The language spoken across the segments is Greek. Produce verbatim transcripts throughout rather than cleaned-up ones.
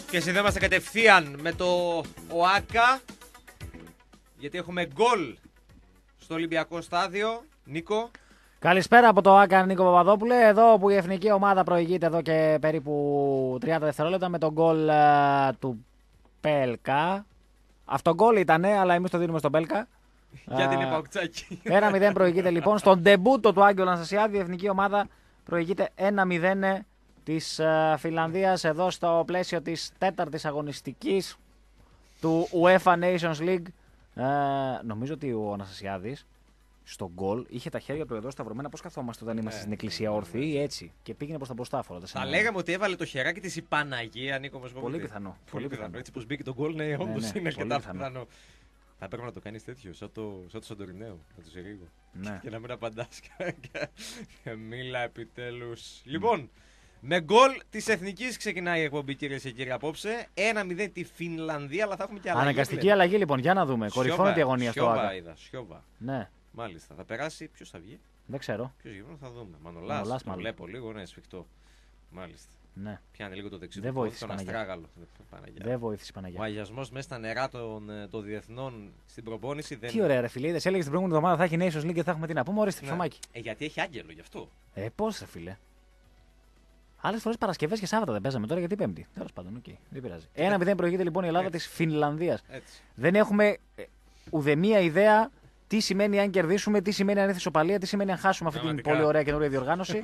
Και συνδέομαστε κατευθείαν με το ΟΑΚΑ, γιατί έχουμε γκολ στο Ολυμπιακό στάδιο. Νίκο. Καλησπέρα από το ΟΑΚΑ, Νίκο Παπαδόπουλε. Εδώ που η εθνική ομάδα προηγείται εδώ και περίπου τριάντα δευτερόλεπτα με τον γκολ uh, του Πέλκα. Αυτό γκολ ήτανε, αλλά εμείς το δίνουμε στον Πέλκα. Γιατί είναι παουκτσάκι. ένα μηδέν προηγείται λοιπόν στον ντεμπούτο του Άγγελου Αναστασιάδη. Η εθνική ομάδα προηγείται ένα μηδέν της uh, Φινλανδίας εδώ στο πλαίσιο της τέταρτης αγωνιστικής του UEFA Nations League. Uh, νομίζω ότι ο Αναστασιάδης στον γκολ είχε τα χέρια του εδώ σταυρωμένα. Πώς καθόμαστε όταν είμαστε ναι, στην εκκλησία ναι, όρθιοι ή έτσι. Και πήγαινε προς τα μπροστά. Θα λέγαμε ότι έβαλε το χεράκι της η Παναγία, Νίκο. Πολύ, πολύ πιθανό. Πολύ πιθανό. Έτσι πως μπήκε το γκολ, ναι, όντως ναι, ναι, είναι αρκετά πιθανό. πιθανό. Θα πρέπει να το κάνεις τέτοιο, σαν το, σαν το Σαντορινέο, με το Συρίγο. Ναι. Και να μην απαντάς και μίλα επιτέλους. Λοιπόν, με γκολ της Εθνικής ξεκινάει η εκπομπή, κυρίες και κύριοι, απόψε. ένα μηδέν τη Φινλανδία, αλλά θα έχουμε και αλλαγή. Αναγκαστική αλλαγή λοιπόν, για να δούμε. Κορυφώνεται η αγωνία στο Σιώβα ΟΑΚΑ. είδα, Σιώβα. Ναι, Μάλιστα, θα περάσει, ποιος θα βγει. δεν ξέρω. Ποιος γύρω θα δούμε. Μανολάς, Μανολάς, το μάλλον. βλέπω λίγο, ναι, σφιχτό. Μάλιστα. Ναι. Πιάνε λίγο το δεξί Δεν του πόδι, βοήθησε τον η Παναγιά. αστράγαλο. Παναγιά. Δεν βοήθησε η Ο Παναγιά. αγιασμός μέσα στα νερά των, ε, των διεθνών στην προπόνηση δεν. Τι ωραία, ρε φίλε. Είδες, έλεγε την προηγούμενη εβδομάδα θα έχει Nations League και θα έχουμε τι να πούμε. Ορίστε, Ναι. ψωμάκι. Ε, γιατί έχει άγγελο γι' αυτό. Ε, πώς ρε φίλε. Άλλες φορές Παρασκευές και Σάββατα δεν παίζαμε τώρα γιατί Πέμπτη. Τέλος πάντων, οκ, okay, δεν πειράζει. ένα μηδέν προηγείται λοιπόν η Ελλάδα της Φινλανδίας. Έτσι. Δεν έχουμε ε, ουδεμία ιδέα τι σημαίνει αν κερδίσουμε, τι σημαίνει αν έρθει ισοπαλία, τι σημαίνει αν χάσουμε αυτή την Πραγματικά. πολύ ωραία καινούργια διοργάνωση.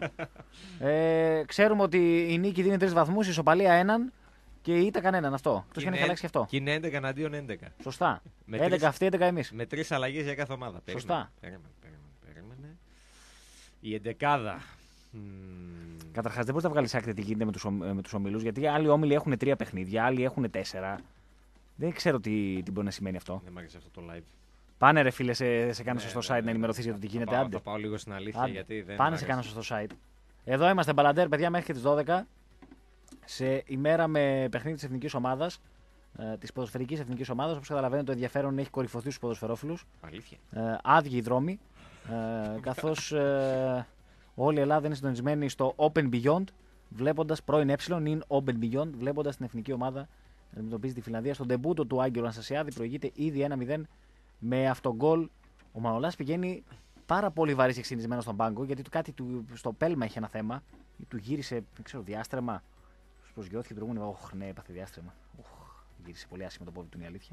ε, ξέρουμε ότι η νίκη δίνει τρεις βαθμούς, η ισοπαλία έναν και η ήττα κανέναν αυτό. Εκτός και αν έχει αλλάξει και αυτό. Και είναι έντεκα εναντίον έντεκα. Σωστά. Με έντεκα τρεις- αυτοί, έντεκα εμείς. Με τρεις αλλαγές για κάθε ομάδα. Περίμενε, Σωστά. Περίμενε, περίμενε, περίμενε. Η εντεκάδα. Μμμ. Καταρχάς δεν μπορεί να βγάλει άκρη τι γίνεται με τους, ομ- με τους ομίλους, γιατί άλλοι όμιλοι έχουν τρία παιχνίδια, άλλοι έχουν τέσσερα. Δεν ξέρω τι, τι μπορεί να σημαίνει αυτό. Δεν μ' άρεσε αυτό το live. Πάνε ρε φίλε σε, σε κάνα Ναι, σωστό ναι, site ναι, να ενημερωθεί ναι. για το τι Θα γίνεται. πάω- Άντε. Θα πάω λίγο στην αλήθεια Άντε. γιατί δεν. Πάνε μ' σε άρεσε. κάνα σωστό site. Εδώ είμαστε μπαλαντέρ, παιδιά, μέχρι και τις δώδεκα. Σε ημέρα με παιχνίδι της εθνικής ομάδας, ε, της ποδοσφαιρικής εθνικής ομάδας. Όπως καταλαβαίνετε, το ενδιαφέρον έχει κορυφωθεί στους ποδοσφαιρόφιλους. Αλήθεια. Ε, άδειοι οι δρόμοι. Ε, καθώς ε, όλη η Ελλάδα είναι συντονισμένη στο Open Beyond, βλέποντας πρώην ε, in Open Beyond, βλέποντας την εθνική ομάδα να αντιμετωπίζει τη Φιλανδία. Στον ντεμπούτο του Άγγελου Αναστασιάδη προηγείται ήδη ένα μηδέν με αυτό γκολ. Ο Μανολάς πηγαίνει πάρα πολύ βαρύς και ξυνισμένος στον πάγκο, γιατί του κάτι του, στο πέλμα είχε ένα θέμα. Του γύρισε, δεν ξέρω, διάστρεμα. Του προσγειώθηκε την προηγούμενη. Ωχ, ναι, έπαθε διάστρεμα. Οχ, γύρισε πολύ άσχημα το πόδι του, είναι η αλήθεια.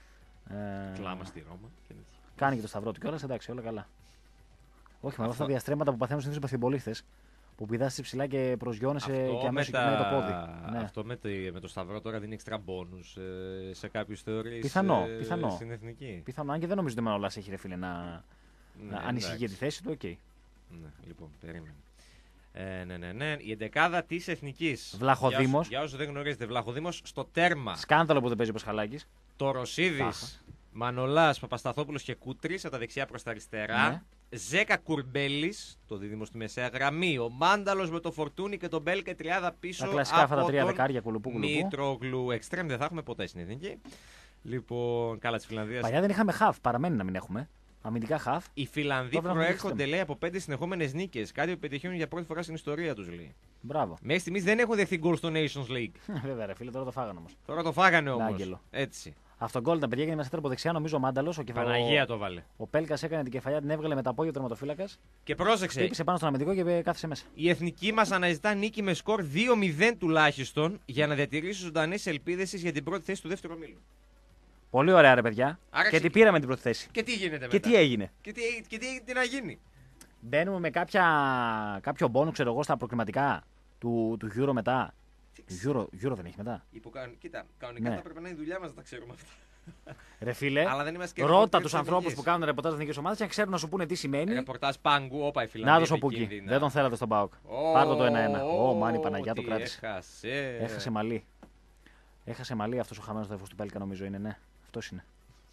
Ε, Κλάμα στη Ρώμα. και τέτοια. Κάνει και το σταυρό του κιόλας, εντάξει, όλα καλά. Όχι, με αυτά τα διαστρέμματα που παθαίνουν συνήθως οι παθιμπολίστες, που πηδάς ψηλά και προσγειώνεσαι Αυτό και αμέσως με γυρνάει τα- το πόδι. Ναι. Αυτό με το, με το σταυρό τώρα δίνει εξτρα μπόνους ε, σε κάποιους θεωρείς Πιθανό, ε, πιθανό. στην εθνική. Πιθανό, αν και δεν νομίζω ότι ο Μανολάς έχει ρε φίλε να, Ναι, να ανησυχεί για τη εντάξει. θέση του, οκ. Ναι, λοιπόν, περίμενε. Ε, ναι, ναι, ναι. Η εντεκάδα της εθνικής. Βλαχοδήμος. Για όσους, για όσους δεν γνωρίζετε, Βλαχοδήμος στο τέρμα. Σκάνδαλο που δεν παίζει ο Πασχαλάκης. Το Ρωσίδης, Τάχα. Μανολάς, Παπασταθόπουλος και Κούτρης από τα δεξιά προς τα αριστερά. Ναι. Ζέκα Κουρμπέλης, το δίδυμο στη μεσαία γραμμή. Ο Μάνταλος με το Φορτούνι και τον Μπέλ και τριάδα πίσω. Τα κλασικά αυτά τα από τρία τον δεκάρια κουλουπού κουλουπού. Μήτρογλου. Εξτρέμ δεν θα έχουμε ποτέ στην εθνική. Λοιπόν, καλά τη Φιλανδία. Παλιά δεν είχαμε χαφ, παραμένει να μην έχουμε. Αμυντικά χαφ. Οι Φιλανδοί Τώρα έχουμε προέρχονται, δείξει. λέει, από πέντε συνεχόμενες νίκες. Κάτι που πετυχαίνουν για πρώτη φορά στην ιστορία τους, λέει. Μπράβο. Μέχρι στιγμής δεν έχουν δεχθεί γκολ στο Nations League. Βέβαια, ρε φίλε, τώρα το φάγανε όμως. Τώρα το φάγανε όμως. Άγγελο. Έτσι. Αυτό γκολ ήταν παιδιά, έγινε μέσα από δεξιά, νομίζω ο Μάνταλος. Ο, κεφα... Παναγία το βάλε. ο Πέλκας έκανε την κεφαλιά, την έβγαλε με τα πόδια του τερματοφύλακας. Και πρόσεξε, Χτύπησε πάνω στον αμυντικό και κάθισε μέσα. η εθνική μας αναζητά νίκη με σκορ δύο μηδέν τουλάχιστον για να διατηρήσει ζωντανές ελπίδες της για την πρώτη θέση του δεύτερου ομίλου. Πολύ ωραία, ρε παιδιά. Άρα και ξε- την πήραμε την πρώτη θέση. Και τι γίνεται Και μετά. τι έγινε. Και τι, και τι, τι να γίνει. Μπαίνουμε με κάποια, κάποιο μπόνου, ξέρω εγώ, στα προκριματικά του, του Euro μετά. Τι Του Euro, Euro δεν έχει μετά. Υποκαν... Κοίτα, κανονικά Ναι. θα πρέπει να είναι η δουλειά μας να τα ξέρουμε αυτά. Ρε φίλε, Αλλά δεν είμαστε και ρώτα ρεπορτάζ του ανθρώπου εθνικής. που κάνουν ρεπορτάζ εθνική ομάδα και να ξέρουν να σου πούνε τι σημαίνει. Ρεπορτάζ Πάγκου, όπα η Φιλανδία. Να το σοπούκι. επικίνδυνα. Δεν τον θέλατε στον Πάοκ. Ω, Πάρ' το το ένα ένα. ω, Ω, μάνι Παναγιά το τι κράτησε. Έχασε. Έχασε μαλλί. Έχασε μαλλί αυτό ο χαμένο αδερφό του Πέλκα, νομίζω είναι, ναι. Αυτό είναι.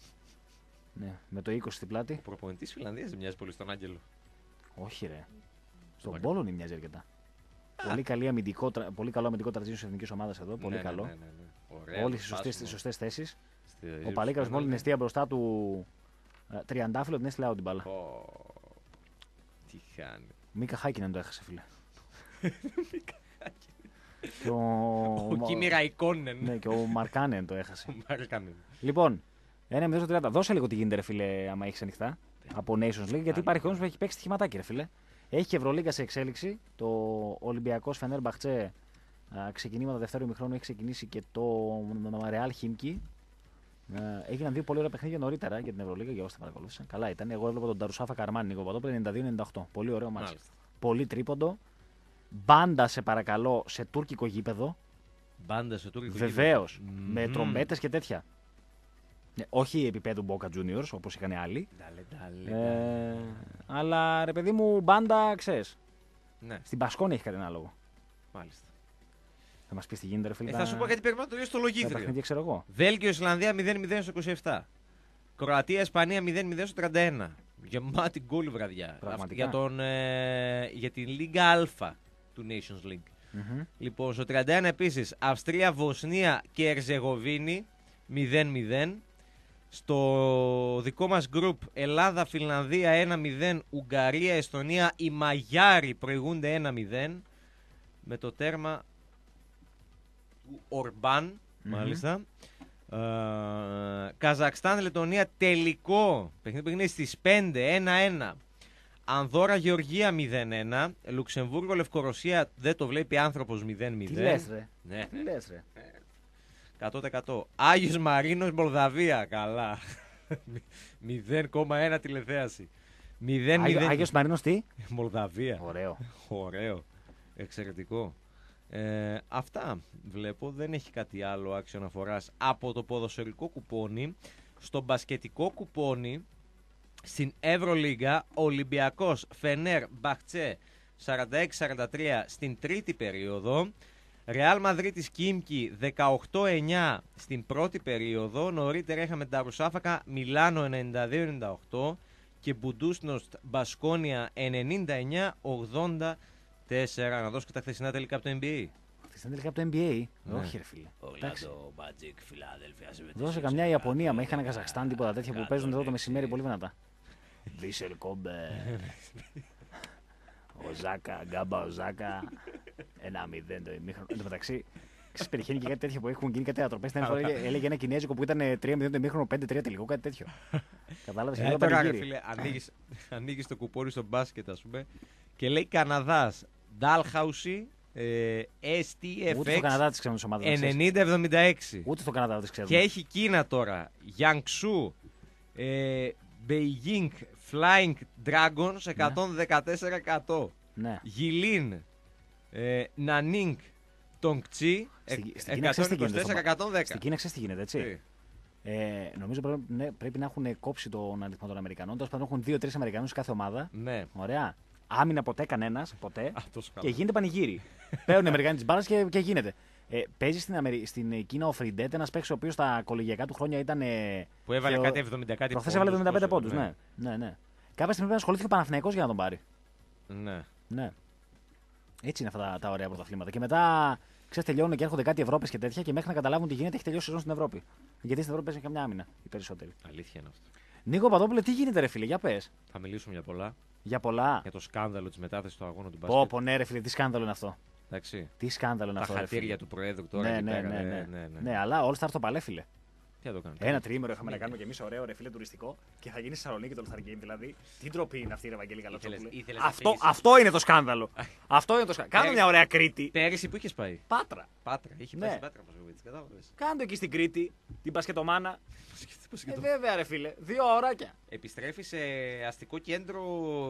Ναι, με το είκοσι στην πλάτη. Ο προπονητής Φιλανδίας δεν μοιάζει πολύ στον Άγγελο. Όχι, ρε. Στον Μαγκα- Πόλωνη μοιάζει αρκετά. Πολύ, καλή αμυντικό, τρα- πολύ καλό αμυντικό τραζίνο τη εθνική ομάδα εδώ. Πολύ Ναι, καλό. Ναι, ναι, ναι, ναι. Ωραίο Όλε οι σπάσιμο. σωστέ θέσει. Στη- Ο Παλίκαρος με όλη την αιστεία μπροστά του ε, τριαντάφυλλο την έστειλε out την μπάλα. Πω, τι χάνει. Μίκα Χάκινεν το έχασε, φίλε. Και ο, Ο Κίμι Ραϊκόνεν. ναι, και ο Μαρκάνεν το έχασε. Ο Μαρκάνεν. Λοιπόν, ένα μηδέν στο τριάντα. Δώσε λίγο τι γίνεται, ρε φίλε, άμα έχει ανοιχτά. Από Nations League, γιατί υπάρχει κόσμο που έχει παίξει στοιχηματάκι, ρε φίλε. Έχει και Ευρωλίγκα σε εξέλιξη. Το Ολυμπιακός Φενέρ Μπαχτσέ ξεκινήματα δεύτερου ημιχρόνου έχει ξεκινήσει και το Real Χίμκι. Έγιναν δύο πολύ ωραία παιχνίδια νωρίτερα για την Ευρωλίγα, για όσοι τα παρακολούθησαν. Καλά ήταν. Εγώ έβλεπα τον Ταρουσάφα Καρμάνι Νίκο Παπαδόπουλο ενενήντα δύο ενενήντα οκτώ. Πολύ ωραίο μάτσο. Πολύ τρίποντο. Μπάντα, σε παρακαλώ, σε τουρκικό γήπεδο. Μπάντα σε τουρκικό Βεβαίω. γήπεδο. Με mm. τρομπέτες και τέτοια. Ναι, όχι επίπεδου Boca Juniors όπως είχαν άλλοι. Ντάλε, ντάλε, ε, αλλά ρε παιδί μου, μπάντα ξέρεις. Ναι. Στην Πασκόνη έχει κάτι ανάλογο. Μάλιστα. Θα μας πεις τι γίνεται, ρε φίλε. Ε, θα σου πω γιατί περιμένω το ίδιο στο λογίδριο. ξέρω εγώ. Βέλγιο Ισλανδία μηδέν μηδέν στο είκοσι επτά. Κροατία Ισπανία μηδέν μηδέν στο τριάντα ένα. Γεμάτη γκολ βραδιά. Για, τον, ε, για την Λίγκα Α του Nations League. Mm-hmm. Λοιπόν, στο τριάντα ένα επίσης Αυστρία Βοσνία και Ερζεγοβίνη μηδέν μηδέν. Στο δικό μας γκρουπ Ελλάδα Φινλανδία ένα μηδέν. Ουγγαρία Εστονία. Οι Μαγιάροι προηγούνται ένα μηδέν. Με το τέρμα του Ορμπάν. Mm-hmm. Μάλιστα. Uh, Καζακστάν, Λετωνία, τελικό παιχνίδι που είναι στις πέντε, ένα ένα. Ανδόρα, Γεωργία μηδέν ένα. Λουξεμβούργο, Λευκορωσία, δεν το βλέπει άνθρωπος μηδέν μηδέν. Τι λες ρε. Ναι, Τι λες ρε. εκατό τοις εκατό. Άγιος Μαρίνος, Μολδαβία, καλά. μηδέν κόμμα ένα τηλεθέαση. μηδέν μηδέν. Άγιος Μαρίνος τι? Μολδαβία. Ωραίο. Ωραίο. Εξαιρετικό. Ε, αυτά βλέπω, δεν έχει κάτι άλλο άξιο αναφοράς από το ποδοσφαιρικό κουπόνι. Στο μπασκετικό κουπόνι στην Ευρωλίγκα, Ολυμπιακός Φενέρ Μπαχτσέ σαράντα έξι σαράντα τρία στην τρίτη περίοδο, Ρεάλ Μαδρίτης Κίμκι δεκαοκτώ εννιά στην πρώτη περίοδο. Νωρίτερα είχαμε Νταρουσάφακα Μιλάνο ενενήντα δύο ενενήντα οκτώ και Μπουντούσνοστ Μπασκόνια ενενήντα εννιά ογδόντα τέσσερα. Να δώσω και τα χθεσινά τελικά από το N B A. Χθεσινά τελικά από το N B A. Ναι. Όχι, ρε φίλε. Δώσε καμιά Ιαπωνία, μα είχαν Καζαχστάν, τίποτα τέτοια που παίζουν εδώ το μεσημέρι πολύ δυνατά. Βίσελ Κόμπε. Οζάκα, Γκάμπα Οζάκα. Ένα μηδέν το ημίχρονο. Εν τω μεταξύ, πετυχαίνει και κάτι τέτοιο που έχουν γίνει κάτι ανατροπές. Την φορά έλεγε ένα Κινέζικο που ήταν τρία μηδέν το ημίχρονο, πέντε τρία τελικό, κάτι τέτοιο. Κατάλαβε. Ε, τώρα, ρε φίλε, ανοίγει το κουπόνι στο μπάσκετ, α πούμε, και λέει Καναδάς. Ντάλχαουσι, ε, ες τι εφ εξ, ούτε στο Καναδά της ξέρουν τις ομάδες. ενενήντα εβδομήντα έξι. Ούτε στο Καναδά της ξέρουν. Και έχει Κίνα τώρα. Γιανγκσού, ε, Beijing Flying Dragons εκατόν δεκατέσσερα εκατό. Ναι. Γιλίν, ε, Νανίνγκ, Τονγκτσί εκατόν είκοσι τέσσερα εκατόν δέκα. Στην Κίνα ξέρεις τι γίνεται, έτσι. Ε, νομίζω πρέπει, ναι, πρέπει να έχουν κόψει τον αριθμό των Αμερικανών. Τέλος πάντων έχουν δύο-τρεις Αμερικανούς σε κάθε ομάδα. Ναι. Ωραία. Άμυνα ποτέ κανένα, ποτέ. Α, και γίνεται πανηγύρι. Παίρνουν οι Αμερικάνοι τη μπάλα και, και γίνεται. Ε, παίζει στην, Αμερι... στην Κίνα ο Φριντέτ, ένα παίκτη ο οποίο στα κολεγιακά του χρόνια ήταν. Ε, που έβαλε θεω... κάτι εβδομήντα κάτι πόντους. Προχθές έβαλε εβδομήντα πέντε πόντους. Ναι. Ναι, ναι. Κάποια στιγμή πρέπει να ασχολήθηκε ο Παναθηναϊκός για να τον πάρει. Ναι. Ναι. Έτσι είναι αυτά τα, τα ωραία πρωταθλήματα. Και μετά ξέρεις, τελειώνουν και έρχονται κάτι Ευρώπες και τέτοια και μέχρι να καταλάβουν τι γίνεται έχει τελειώσει η σεζόν στην Ευρώπη. Γιατί στην Ευρώπη παίζουν καμιά άμυνα οι περισσότεροι. Αλήθεια είναι αυτό. Νίκο Παπαδόπουλε, τι γίνεται, ρε φίλε, για πες. Θα μιλήσουμε για πολλά. Για πολλά. Για το σκάνδαλο τη μετάθεση του αγώνα του μπάσκετ. Πω, πω, ναι, ρε φίλε, τι σκάνδαλο είναι αυτό. Εντάξει. Τι σκάνδαλο είναι τα αυτό. Τα χαρτίρια του Προέδρου τώρα. Ναι, ναι, πέρα, ναι, ναι, ναι, ναι, ναι. ναι, αλλά όλα θα έρθω παλέ, φίλε. Τι θα το κάνουμε. Ένα τρίμερο είχαμε να κάνουμε κι εμεί ωραίο, ρε φίλε, τουριστικό και θα γίνει στη Θεσσαλονίκη το All Star Game. Δηλαδή, τι ντροπή είναι αυτή, ρε Βαγγέλη Καλατσόπουλε. Αυτό, αυτό είναι το σκάνδαλο. αυτό είναι το σκάνδαλο. Κάνε μια ωραία Κρήτη. Πέρυσι που είχε πάει. Πάτρα. Πάτρα. Είχε πάει στην Πάτρα, κατάλαβε. Κάντο εκεί στην Κρήτη, την Πασκετομάνα. Ε, βέβαια, ρε φίλε, δύο ωράκια. Επιστρέφει σε αστικό κέντρο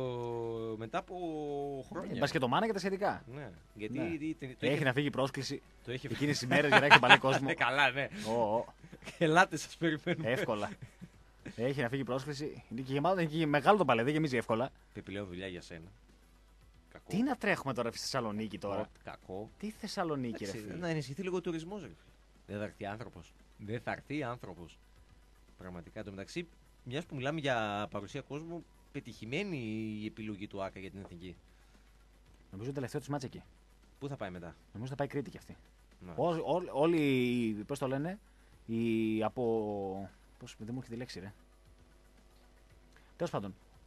μετά από χρόνια. Μπασκετομάνα και τα σχετικά. Ναι. Γιατί ναι. Τι, το, το έχει είχε... να φύγει πρόσκληση. Το έχει... Εκείνες τις ημέρες για να έχει παλέ κόσμο. Καλά, ναι. Oh, oh. Ελάτε, σας περιμένουμε. Εύκολα. Έχει να φύγει πρόσκληση. Είναι και, γεμάτο, είναι και μεγάλο το παλέ, δεν γεμίζει εύκολα. Επιπλέον δουλειά για σένα. Κακό. Τι να τρέχουμε τώρα στη Θεσσαλονίκη τώρα. Κακό. Τι Θεσσαλονίκη, ρε φίλε. Να ενισχυθεί λίγο ο τουρισμός, ρε. Δεν θα έρθει άνθρωπος. Δεν θα έρθει άνθρωπος. Πραγματικά. Το μεταξύ, μιας που μιλάμε για παρουσία κόσμου, πετυχημένη η επιλογή του Άκα για την εθνική. Νομίζω το τελευταίο του μάτς εκεί. Πού θα πάει μετά. Νομίζω θα πάει Κρήτη κι αυτή. Όλοι, πώς το λένε, οι από. Πώς, δεν μου έχει τη λέξη, ρε. Τέλος πάντων,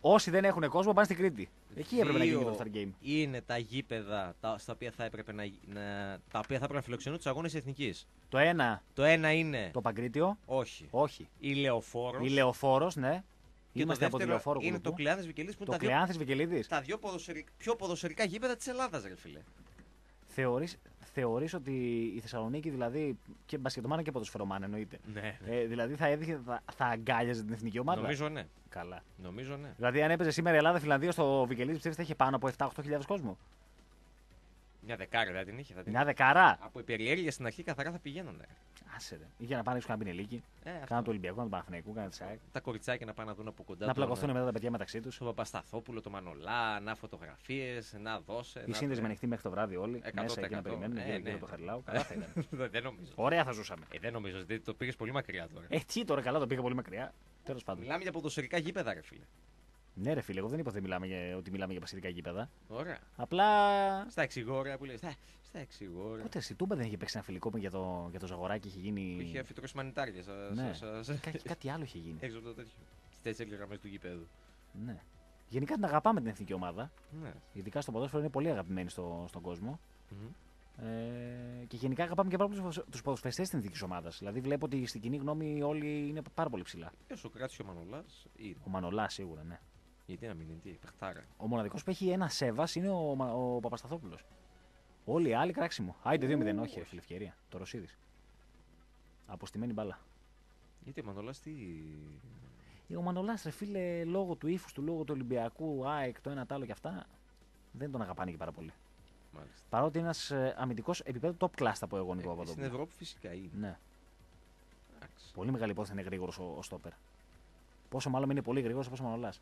Όσοι δεν έχουν κόσμο πάνε στην Κρήτη. Εκεί έπρεπε να Δύο γίνει το Star Game. είναι τα γήπεδα τα, στα οποία θα έπρεπε να, να, τα οποία θα έπρεπε να φιλοξενούν τους αγώνες εθνικής. Το ένα, Το ένα είναι. το Παγκρίτιο. Όχι. Όχι. Η Λεωφόρος. Η Λεωφόρος, ναι. Και Είμαστε το από τη δεύτερο Λεωφόρο είναι Κουλουπού. το Κλεάνθης Βικελίδης που Το είναι τα δύο, Κλεάνθης Βικελίδης. τα δύο ποδοσφαιρι- πιο ποδοσφαιρικά γήπεδα της Ελλάδας, ρε φίλε. Θεωρείς, θεωρείς ότι η Θεσσαλονίκη, δηλαδή, και μπασκετομάνα και ποδοσφαιρομάνα εννοείται. Ναι. Ε, δηλαδή θα, έδειχε, θα, θα αγκάλιαζε την εθνική ομάδα. Νομίζω ναι. Καλά. Νομίζω ναι. Δηλαδή, αν έπαιζε σήμερα η Ελλάδα-Φιλανδία στο Βικελίδη, πιστεύεις θα είχε πάνω από επτά οχτώ χιλιάδες κόσμο. Μια δεκάρα δεν την είχε. Θα την... Μια δεκαρά. Από η περιέργεια στην αρχή καθαρά θα πηγαίνανε. Άσε ρε. Ή για να πάνε έξω να μπει Ελίκη. Ε, αυτό. Κάναν του Ολυμπιακού, κάναν του Παναθηναϊκού, κάναν τη ΣΑΕΚ. Τα κοριτσάκια να πάνε να δουν από κοντά. Να τον- πλακωθούν μετά τα παιδιά μεταξύ του. Στον Παπασταθόπουλο, το Μανολά, να φωτογραφίες, να δώσε. Οι να- σύνδεσμοι ανοιχτοί μέχρι το βράδυ όλοι. εκατό τοις Μέσα εκεί να εκατό. περιμένουν. Ε, γύρω ναι. γύρω το Χαριλάου. Καλά θα ήταν. δεν νομίζω. Ωραία θα ζούσαμε. Ε, δεν νομίζω, δηλαδή το πήγε πολύ μακριά τώρα. Ε, τι τώρα, καλά το πήγα πολύ μακριά. Τέλο πάντων. Μιλάμε για ποδοσφαιρικά γήπεδα, ρε φίλε. Ναι, ρε φίλε, εγώ δεν είπα ότι μιλάμε για, ότι μιλάμε για πασχετικά γήπεδα. Ωραία. Απλά. Στα εξηγόρια που λέει. Στα, στα εξηγόρια. Πότε στη Τούμπα δεν είχε παίξει ένα φιλικό για το, για το Ζαγοράκι, είχε γίνει. Είχε φυτρώσει μανιτάρια. Σα, Ναι. σα, σα, Κάτι, κάτι άλλο είχε γίνει. έξω από το τέτοιο. Στι τέσσερι γραμμέ του γήπεδου. Ναι. Γενικά την αγαπάμε την εθνική ομάδα. Ναι. Ειδικά στο ποδόσφαιρο είναι πολύ αγαπημένη στο, στον κόσμο. Μμμ. Ε, και γενικά αγαπάμε και πάρα πολύ του ποδοσφαιριστές τη εθνική ομάδα. Δηλαδή βλέπω ότι στην κοινή γνώμη όλοι είναι πάρα πολύ ψηλά. Και ο Σοκράτης και ο Μανολάς είναι. Ο Μανολά σίγουρα, ναι. Γιατί να μην είναι, τι, παιχτάρα. Ο μοναδικό που έχει ένα σέβα είναι ο, Μα- ο Παπασταθόπουλο. Όλοι οι άλλοι κράξιμο. Άιντε δύο μηδέν, όχι, ρε φίλε, ευκαιρία. Το Ρωσίδη. Αποστημένη μπάλα. Γιατί ο Μανολάς τι. Ο Μανολά, ρε φίλε, λόγω του ύφου του, λόγω του Ολυμπιακού, ΑΕΚ, το ένα τ' άλλο και αυτά, δεν τον αγαπάνε και πάρα πολύ. Μάλιστα. Παρότι είναι ένα αμυντικό επίπεδο top class, θα πω εγώ, Νικό Ε, στην Παπαδόπουλο. Ευρώπη φυσικά είναι. Ναι. Εντάξει. Πολύ μεγάλη υπόθεση είναι γρήγορο ο, ο στόπερ. Πόσο μάλλον είναι πολύ γρήγορο όπω ο Μανολά.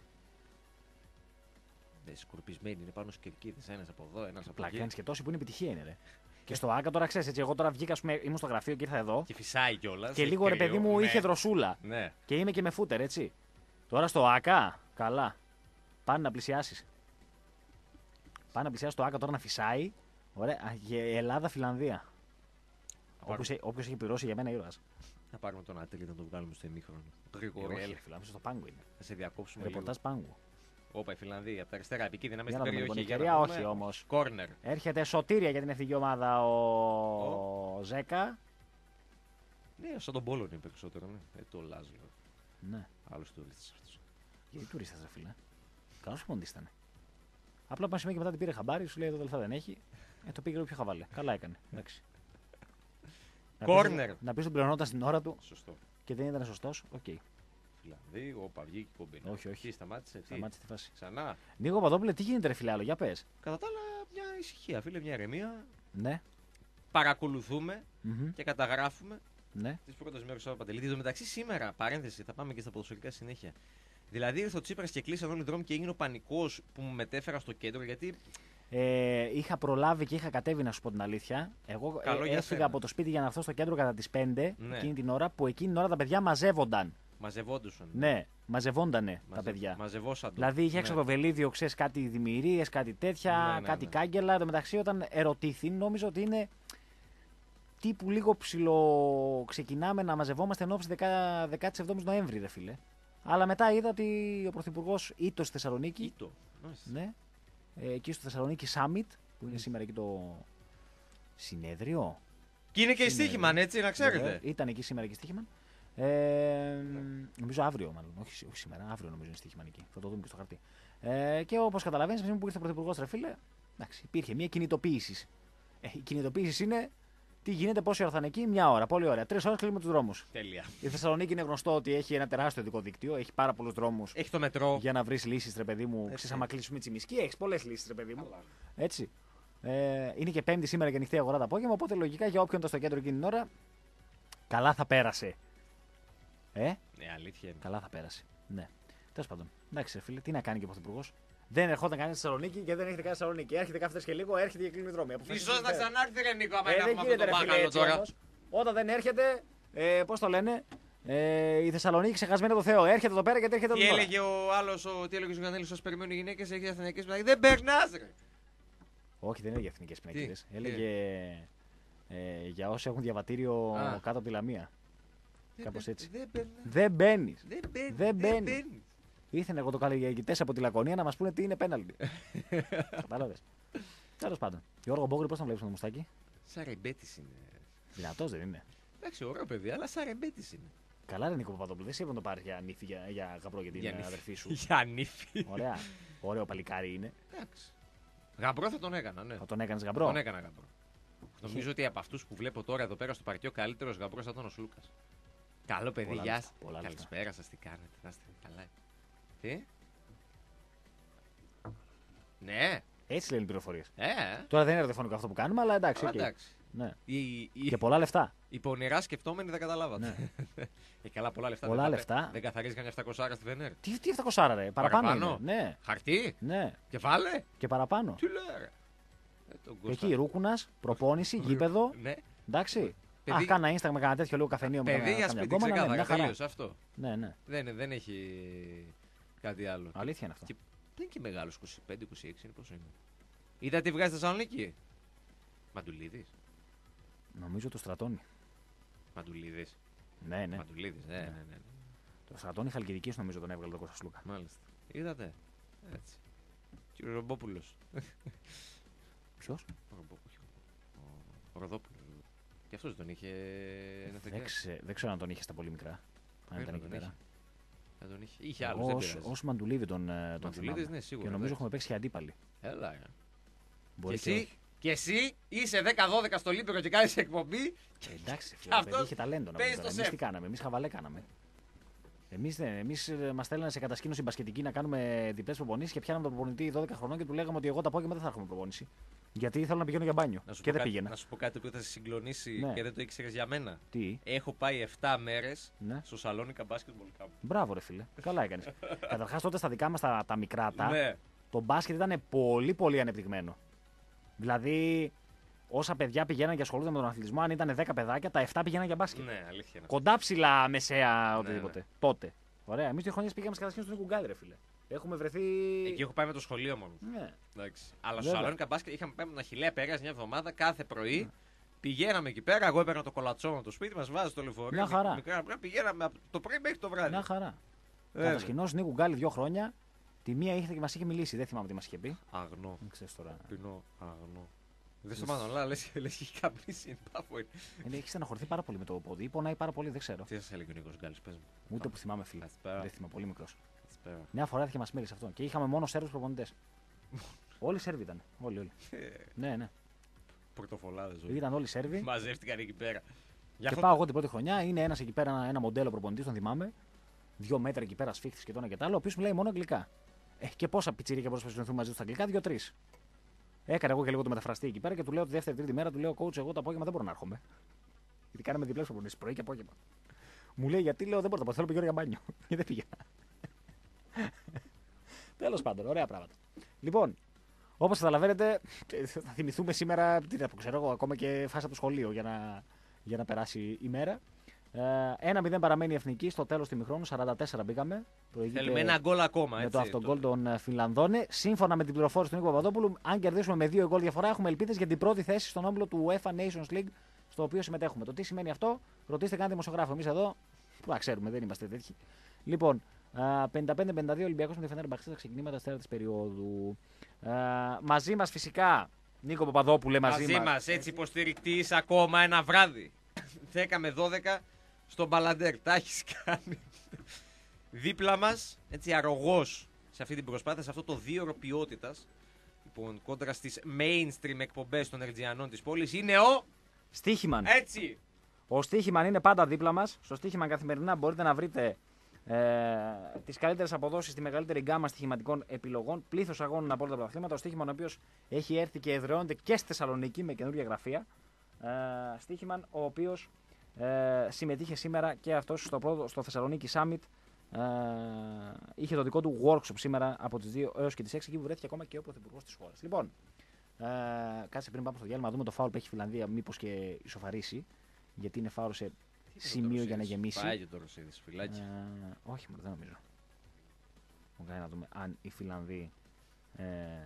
Ναι, σκορπισμένοι είναι πάνω στου κερκίδες. Ένα από εδώ, ένα από Πλάκα εκεί. και τόση που είναι επιτυχία είναι, ρε. Και στο Άκα τώρα ξέρει, έτσι, εγώ τώρα βγήκα, ας πούμε, ήμουν στο γραφείο και ήρθα εδώ. Και φυσάει κιόλα. Και λίγο ρε παιδί μου είχε δροσούλα. Ναι. Και είμαι και με φούτερ, έτσι. Τώρα στο Άκα, καλά. Πάνε να πλησιάσει. Πάνε να πλησιάσει το Άκα τώρα να φυσάει. Ωραία. Α, και Ελλάδα-Φιλανδία. πάρουμε. Όποιο έχει πληρώσει για μένα ήρωα. Θα πάρουμε τον Άτελη να τον βγάλουμε στο ημίχρονο. Γρήγορα, Όχι, έλα. ρε φίλε, στο πάγκο είναι. Θα σε διακόψουμε λίγο. Ρεπορτάζ πάγκου. Όπα, η Φιλανδία, από τα αριστερά, επικίνδυνα μέσα Για στην να δούμε περιοχή. λοιπόν, Για να ευκαιρία, πούμε. όχι όμως. Κόρνερ. Έρχεται σωτήρια για την εθνική ομάδα ο Ζέκα. Ναι, σαν τον Πόλο είναι περισσότερο. Ναι. Ε, το Λάζλο. Ναι. Άλλο τουριστή αυτό. Γιατί τουρίστα, ρε φίλε. Καλό ποντή ήταν. Απλά πάνε σημαίνει και μετά την πήρε χαμπάρι, σου λέει εδώ λεφτά δεν έχει. Ε, το πήγε λίγο πιο χαβάλε. Καλά έκανε. Εντάξει. Να πεις- Κόρνερ. Να πει τον πληρωνόταν στην ώρα του Σωστό. και δεν ήταν σωστό. Οκ. Φιλανδί, όπα, βγήκε η κομπίνα. Όχι, όχι. Τι σταμάτησε. τι? Σταμάτησε τη φάση. Ξανά. Νίκο Παπαδόπουλε, τι γίνεται, ρε φίλε, άλλο, για πε. Κατά τα άλλα, μια ησυχία, φίλε, μια ηρεμία. Ναι. Παρακολουθούμε Μμμ. και καταγράφουμε Ναι. τι πρώτε μέρε του Παντελήτη. Εν τω μεταξύ, σήμερα, παρένθεση, θα πάμε και στα ποδοσφαιρικά συνέχεια. Δηλαδή, ήρθε ο Τσίπρα και κλείσαν όλοι οι δρόμοι και έγινε ο πανικό που μου μετέφερα στο κέντρο. Γιατί Ε, είχα προλάβει και είχα κατέβει να σου πω την αλήθεια. Εγώ Καλό ε, για έφυγα σένα. από το σπίτι για να έρθω στο κέντρο κατά τι πέντε Ναι. εκείνη την ώρα που εκείνη την ώρα τα παιδιά μαζεύονταν. μαζευόντουσαν. Ναι, μαζευόντανε τα Μαζε- παιδιά. Μαζευόσαν. το. Δηλαδή είχε έξω Ναι. το βελίδιο, ξέρει κάτι δημιουργίε, κάτι τέτοια, Ναι, ναι, κάτι ναι. κάγκελα. Εν τω μεταξύ, όταν ερωτήθη, νόμιζα ότι είναι τύπου λίγο ψηλό. Ξεκινάμε να μαζευόμαστε εν ώψη δεκαεπτά Νοέμβρη, ρε φίλε. Αλλά μετά είδα ότι ο Πρωθυπουργό ήτο στη Θεσσαλονίκη. Ήτο. Μάλιστα. Ναι. Ε, εκεί στο Θεσσαλονίκη Summit, που είναι σήμερα εκεί το συνέδριο. Και είναι και η Συνέδριο. Στίχημαν, έτσι, να ξέρετε. Βέβαια, ήταν εκεί σήμερα και στοίχημαν. Ε, νομίζω αύριο, μάλλον. Όχι, όχι σήμερα, αύριο νομίζω είναι στοίχημαν εκεί. Θα το δούμε και στο χαρτί. Ε, και όπω καταλαβαίνει, από τη στιγμή που ήρθε ο Πρωθυπουργό, ρε φίλε, εντάξει, υπήρχε μια κινητοποίηση. Ε, η κινητοποίηση είναι τι γίνεται, πόση ώρα θα είναι εκεί, μια ώρα. Πολύ ωραία. Τρει ώρε κλείνουμε του δρόμου. Τέλεια. Η Θεσσαλονίκη είναι γνωστό ότι έχει ένα τεράστιο ειδικό δίκτυο, έχει πάρα πολλού δρόμου Έχει το μετρό. για να βρει λύσει, ρε παιδί μου. Έτσι. Ξέρεις, άμα κλείσουμε τσιμισκή, έχει πολλέ λύσει, ρε παιδί μου. Καλά. Έτσι. Ε, είναι και Πέμπτη σήμερα και ανοιχτή αγορά το απόγευμα. Οπότε λογικά για όποιον ήταν στο κέντρο εκείνη την ώρα, καλά θα πέρασε. Ε, Ναι, αλήθεια είναι. καλά θα πέρασε. Ναι. Τέλο πάντων. Εντάξει, ρε φίλε, τι να κάνει και ο Πρωθυπουργό. Δεν ερχόταν κανένα στη Θεσσαλονίκη και δεν έρχεται κανένα στη Θεσσαλονίκη. Έρχεται κάθε και λίγο, έρχεται και κλείνει δρόμοι. Ίσως να ξανάρθει ρε Νίκο, άμα Ε, είναι δεν αυτό γίνεται, το ρε φίλε, μπάκαλο έτσι τώρα. όμως. Όταν δεν έρχεται, ε, πώ το λένε, ε, η Θεσσαλονίκη ξεχασμένη από το Θεό. Έρχεται εδώ πέρα και δεν έρχεται Τι εδώ πέρα. έλεγε ο άλλο, τι έλεγε ο Γανέλη, σα περιμένουν οι γυναίκε, έχει αθηναϊκέ πινακίδε. Δεν περνά, ρε! Όχι, δεν έλεγε εθνικέ πινακίδε. Τι, Έλεγε ε, για όσοι έχουν διαβατήριο Α. κάτω από τη Λαμία. Δεν Κάπως μπαι- έτσι. Δεν περνά. Δεν μπαίνει. Δεν μπαίνει. Δεν μπαίνει. Ήρθαν εργοτοκαλλιεργητές από τη Λακωνία να μας πούνε τι είναι πέναλτι. Κατάλαβες. Τέλος πάντων. Γιώργο Μπόγκρη, πώς τον βλέπεις το μουστάκι? Σαν ρεμπέτης είναι. Δυνατός δεν είναι? Εντάξει, ωραίο παιδί, αλλά σαν ρεμπέτης είναι. Καλά, ρε Νίκο Παπαδόπουλο, δεν σίγουρα να το πάρει για νύφη, για, για γαμπρό για την Για νύφη. αδερφή σου. Για νύφη. Ωραία. Ωραίο παλικάρι είναι. Εντάξει. Γαμπρό θα τον έκανα, ναι. Θα τον έκανε γαμπρό. Τον έκανα γαμπρό. Νομίζω ότι από αυτούς που βλέπω τώρα εδώ πέρα στο παρκείο, ο καλύτερος γαμπρός θα ήταν ο Σλούκας. Καλό παιδί, Πολλά γεια λεφτά, σας. πολλά λεφτά. Καλησπέρα σας, τι κάνετε, να είστε καλά. Τι? Ναι, Έτσι λένε οι πληροφορίες. ε, Τώρα δεν είναι ραδιοφωνικό αυτό που κάνουμε, αλλά εντάξει. αλλά οκ. εντάξει. Ναι. Οι, οι, Και πολλά λεφτά. οι πονηρά σκεφτόμενοι δεν καταλάβατε. Ε, καλά, πολλά λεφτά. Πολλά δεν, λεφτά. Δεν καθαρίζει κανένα επτακόσια στη Βενέρ. Τι, τι επτακόσια ρε, παραπάνω. Παραπάνω? Είναι. Ναι, Χαρτί, ναι. κεφάλε. Και παραπάνω. Τι λέει, ρε. Ε, τον Και Κώστα. εκεί ρούκουνα, προπόνηση, γήπεδο. Ναι, Εντάξει. Παιδί- Α, κάνα Instagram, κάνα τέτοιο λίγο καφενείο με παιδί για καμιά σπίτι, γκόμενα, ναι, ξεκάθαρα, μια χαρά. τελείωσε αυτό. Ναι, ναι. Δεν, δεν έχει κάτι άλλο. Αλήθεια είναι αυτό. Και δεν είναι και μεγάλο, είκοσι πέντε είκοσι έξι είναι πόσο είναι. Είδα τι βγάζει στη Θεσσαλονίκη. Μαντουλίδης. Νομίζω το στρατώνει. Μαντουλίδης. Ναι, ναι. Μαντουλίδης, ναι, ναι, ναι, ναι. Το στρατώνει Χαλκιδικής νομίζω τον έβγαλε τον Κώστα Σλούκα. Μάλιστα. Είδατε. Έτσι. Κύριο Ρομπόπουλος. Ποιο? Ο Ρομπό- όχι, ο- Ο Ροδόπουλος. Και αυτός τον είχε ένα Δεν, θεκιά. ξε- δεν ξέρω αν τον είχε στα πολύ μικρά. Αν Πρέπει ήταν να εκεί τον πέρα. Δεν τον είχε. Είχε άλλους, δεν Ως, πειράζει. ως Μαντουλίδη τον, ε, τον Μαντουλίδης, θυμάμαι. ναι, σίγουρα, Και νομίζω εντάξει. έχουμε παίξει και αντίπαλοι. Έλα, ρε. Μπορεί και, εσύ, όχι. και εσύ είσαι δέκα δώδεκα στο Λίπερο και κάνεις εκπομπή. Ε, εντάξει, φίλε, αυτός το παιδί είχε ταλέντο να παίζει πούμε. το Εμεί σεφ. τι κάναμε, εμεί χαβαλέ κάναμε. Εμεί εμείς, μα στέλνανε σε κατασκήνωση μπασκετική να κάνουμε διπλές προπονήσεις και πιάναμε τον προπονητή δώδεκα χρονών και του λέγαμε ότι εγώ το απόγευμα δεν θα έχουμε προπόνηση. Γιατί θέλω να πηγαίνω για μπάνιο. Να σου, Και πω δεν κάτι, πήγαινα. να σου πω κάτι που θα σε συγκλονίσει Ναι. και δεν το ήξερες για μένα. Τι, Έχω πάει επτά μέρες ναι. στο Σαλόνικα Basketball Camp. Μπράβο, ρε φίλε. Καλά έκανε. Καταρχά τότε στα δικά μα τα, τα μικρά τα, Ναι. το μπάσκετ ήταν πολύ πολύ ανεπτυγμένο. Δηλαδή, όσα παιδιά πηγαίναν και ασχολούνταν με τον αθλητισμό, αν ήταν δέκα παιδάκια, τα επτά πηγαίναν για μπάσκετ. Ναι, αλήθεια είναι. Κοντά ψηλά, μεσαία, οτιδήποτε. ναι. Τότε. Ωραία. Εμεί δύο χρονιέ πήγαμε σε κατασκήνωση του Νίκου Γκάλη, ρε φίλε. Έχουμε βρεθεί. Εκεί έχω πάει με το σχολείο μόνο. Ναι. Εντάξει. Αλλά στο Βέβαια. Σαλόνικα Μπάσκετ είχαμε πάει με τον Αχιλλέα Περέα μια εβδομάδα κάθε πρωί. Πηγαίναμε εκεί πέρα. Εγώ έπαιρνα το κολατσό από το σπίτι μα, βάζει το λεωφορείο. Μια χαρά. Μικρά, μικρά, πηγαίναμε από το πρωί μέχρι το βράδυ. Μια χαρά. Βέβαια. Κατασκηνώσει Νίκου Γκάλη δύο χρόνια. Τη μία ήρθε και μα είχε μιλήσει. Δεν θυμάμαι τι μα είχε πει. Αγνό. Δεν ξέρει τώρα. Πεινό, αγνό. Δεν στο μάλλον, αλλά λε και έχει καπνίσει. Είναι πάφο. είναι. Ε, Έχει στεναχωρηθεί πάρα πολύ με το πόδι. Πονάει πάρα πολύ, δεν ξέρω. Τι σα έλεγε ο Νίκο Γκάλη, πε μου. Ούτε που θυμάμαι, φίλε. Καλησπέρα. Δεν θυμάμαι, πολύ μικρό. Καλησπέρα. Μια φορά έρθει και μα μίλησε αυτό. Και είχαμε μόνο Σέρβου προπονητέ. Όλοι Σέρβοι ήταν. Όλοι, όλοι. Ναι, ναι. Πορτοφολάδε. Ήταν όλοι Σέρβοι. Μαζεύτηκαν εκεί πέρα. Γι' Και αυτό πάω εγώ την πρώτη χρονιά. Είναι ένα εκεί πέρα, ένα, ένα μοντέλο προπονητή, τον θυμάμαι. Δύο μέτρα εκεί πέρα σφίχτη και το ένα και το άλλο, ο οποίο μιλάει μόνο αγγλικά. Ε, και πόσα πιτσίρια μπορούμε να συνεννοηθούμε μαζί του στα αγγλικά, δύο-τρει. Έκανα εγώ και λίγο το μεταφραστή εκεί πέρα και του λέω τη δεύτερη τρίτη μέρα, του λέω coach, εγώ το απόγευμα δεν μπορώ να έρχομαι. Γιατί κάναμε διπλές προπονήσεις πρωί και απόγευμα. Μου λέει γιατί λέω δεν μπορώ να πω, θέλω πηγαίνω για μπάνιο. Και δεν πήγα. Τέλος πάντων, ωραία πράγματα. Λοιπόν, όπως καταλαβαίνετε, θα θυμηθούμε σήμερα, τι να πω, ξέρω εγώ, ακόμα και φάση από το σχολείο για να, για να περάσει η μέρα. ένα μηδέν παραμένει η εθνική στο τέλος του ημιχρόνου, σαράντα τέσσερα μπήκαμε. θέλουμε ένα γκολ ακόμα. Με Έτσι, το αυτογκολ των ε, Φινλανδών. Σύμφωνα με την πληροφόρηση του Νίκου Παπαδόπουλου, αν κερδίσουμε με δύο γκολ διαφορά, έχουμε ελπίδες για την πρώτη θέση στον όμιλο του UEFA Nations League, στο οποίο συμμετέχουμε. Το τι σημαίνει αυτό, ρωτήστε κανένα δημοσιογράφο. Εμείς εδώ, που να ξέρουμε, δεν είμαστε τέτοιοι. Λοιπόν, πενήντα πέντε πενήντα δύο Ολυμπιακός με τη Φενέρμπαχτσε στα ξεκινήματα της τέταρτης περίοδου. Α, μαζί μας φυσικά, Νίκο Παπαδόπουλε, μαζί, μαζί μας. μας, έτσι υποστηρικτής ακόμα ένα βράδυ. δέκα με δώδεκα στον Μπαλαντέρ. Τα έχεις κάνει. Δίπλα μας, έτσι αρρωγός σε αυτή την προσπάθεια, σε αυτό το δίωρο ποιότητας, λοιπόν, κόντρα στις mainstream εκπομπές των Ερτζιανών της πόλης, είναι ο... Στίχημαν. Έτσι! Ο Στίχημαν είναι πάντα δίπλα μας. Στο Στίχημαν καθημερινά μπορείτε να βρείτε ε, τις καλύτερες αποδόσεις, τη μεγαλύτερη γκάμα στοιχηματικών επιλογών. Πλήθος αγώνων από όλα τα πρωταθλήματα. Ο Στίχημαν, ο οποίος έχει έρθει και εδραιώνεται και στη Θεσσαλονίκη με καινούργια γραφεία. Ε, Στίχημαν, ο οποίος ε, συμμετείχε σήμερα και αυτός στο, πρώτο, στο Θεσσαλονίκη Summit. Ε, είχε το δικό του workshop σήμερα από τις δύο έως και τις έξι, εκεί που βρέθηκε ακόμα και ο πρωθυπουργός της χώρας. Λοιπόν, ε, κάτσε πριν πάμε στο διάλειμμα, δούμε το φάουλ που έχει η Φιλανδία, μήπως και ισοφαρίσει. Γιατί είναι φάουλ σε σημείο για να γεμίσει. Πάει και το Ρωσίδης, φιλάκι. Ε, όχι, μόνο δεν νομίζω. Μου κάνει να δούμε αν οι Φιλανδοί ε,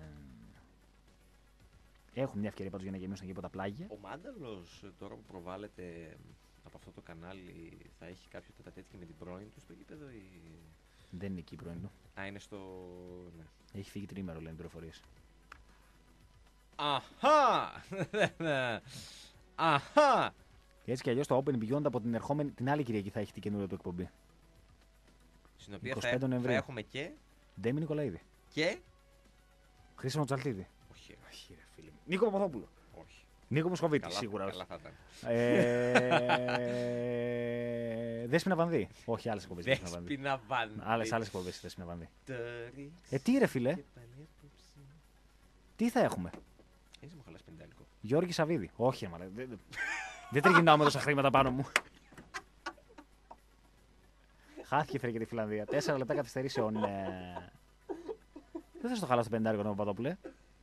έχουν μια ευκαιρία πάντως για να γεμίσουν εκεί από τα πλάγια. Ο Μάνταλος τώρα που προβάλλεται από αυτό το κανάλι θα έχει κάποιο τετατέτ και με την πρώην του στο γήπεδο ή... Δεν είναι εκεί η πρώην του. Α, είναι στο. Ναι. Έχει φύγει τρίμερο, λένε οι πληροφορίες. Αχά! Αχά! Και έτσι κι αλλιώς το Open Beyond από την ερχόμενη, την άλλη Κυριακή θα έχει την καινούργια του εκπομπή. Στην οποία είκοσι θα, πέντε Νοεμβρίου. θα έχουμε και. Ντέμι Νικολαίδη. Και. Χρήσιμο Τσαλτίδη. Όχι, ρε. Όχι, ρε φίλε. Νίκο Παπαδόπουλο. Όχι. Νίκο Μοσχοβίτη, Καλά, σίγουρα. καλά θα ήταν. Ε... Δέσποινα Βανδύ. Όχι, άλλες εκπομπές. Δέσποινα Βανδύ. Άλλες, άλλες εκπομπές Δέσποινα Βανδύ. Τωρί. Ε, τι ρε φίλε, τι θα έχουμε. Είσαι μου χαλάς πεντάλικο. Γιώργη Σαββίδη. Όχι, μαλά. Δεν, δεν τριγυρνάω με τόσα χρήματα πάνω μου. Χάθηκε φέρει και τη Φιλανδία. Τέσσερα λεπτά καθυστερήσεων. Ε... Δεν θα στο χαλάσω το πεντάρικο, τον Παπαδόπουλε.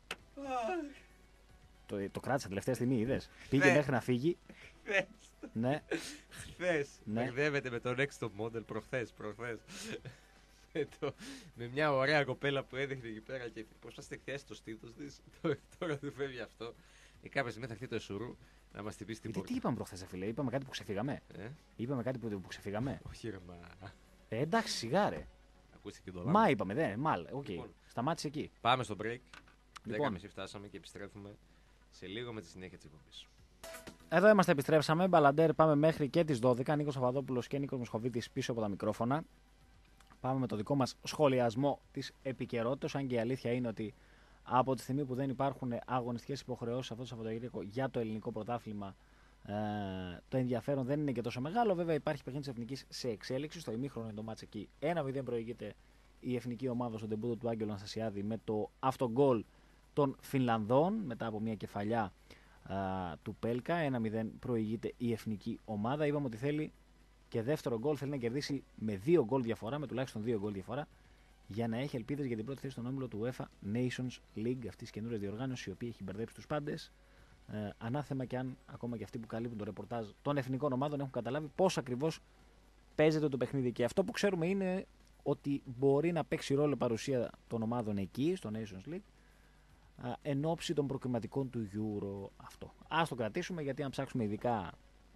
Το, το κράτησα τελευταία στιγμή, είδες. Πήγε Ναι. μέχρι να φύγει. Χθες. Ναι. Χθες. Ναι. Μπερδεύεται με το next top model προχθές. προχθές. με, το, με μια ωραία κοπέλα που έδειχνε εκεί πέρα και προσπάθησε να εκθέσει το στήθος της. Τώρα του φεύγει αυτό. Και κάποια στιγμή θα έρθει το Εσουρού να μας τυπήσει την Γιατί πόρτα. τι είπαμε προχθές, φίλε, είπαμε κάτι που ξεφύγαμε. Ε? Είπαμε κάτι που, που ξεφύγαμε. Όχι ρε μα. Ε, εντάξει, σιγάρε. Ακούστηκε το Μα λάθος. είπαμε, δεν, μάλ. Οκ. Λοιπόν. Σταμάτησε εκεί. Πάμε στο break. Λοιπόν. δέκα και μισή φτάσαμε και επιστρέφουμε σε λίγο με τη συνέχεια της εκπομπής. Εδώ είμαστε, επιστρέψαμε. Μπαλαντέρ, πάμε μέχρι και τις δώδεκα. Νίκος Παπαδόπουλος και Νίκος Μοσχοβίτης πίσω από τα μικρόφωνα. Πάμε με το δικό μας σχολιασμό της επικαιρότητας. Αν και η αλήθεια είναι ότι από τη στιγμή που δεν υπάρχουν αγωνιστικές υποχρεώσεις αυτό το Σαββατοκύριακο για το ελληνικό πρωτάθλημα, ε, το ενδιαφέρον δεν είναι και τόσο μεγάλο. Βέβαια, υπάρχει παιχνίδι της Εθνικής σε εξέλιξη. Στο ημίχρονο είναι το μάτς εκεί. ένα μηδέν προηγείται η εθνική ομάδα στο ντεμπούτο του Άγγελου Αναστασιάδη με το αυτογκόλ των Φινλανδών μετά από μια κεφαλιά α, του Πέλκα. ένα μηδέν προηγείται η εθνική ομάδα. Είπαμε ότι θέλει και δεύτερο γκολ, θέλει να κερδίσει με δύο γκολ διαφορά, με τουλάχιστον δύο γκολ διαφορά, για να έχει ελπίδες για την πρώτη θέση στον όμιλο του UEFA Nations League, αυτή τη καινούργια διοργάνωση, η οποία έχει μπερδέψει τους πάντες. Ε, ανάθεμα και αν ακόμα και αυτοί που καλύπτουν το ρεπορτάζ των εθνικών ομάδων έχουν καταλάβει πώς ακριβώς παίζεται το παιχνίδι. Και αυτό που ξέρουμε είναι ότι μπορεί να παίξει ρόλο παρουσία των ομάδων εκεί, στο Nations League, εν ώψη των προκριματικών του Euro αυτό. Ας το κρατήσουμε, γιατί αν ψάξουμε ειδικά α,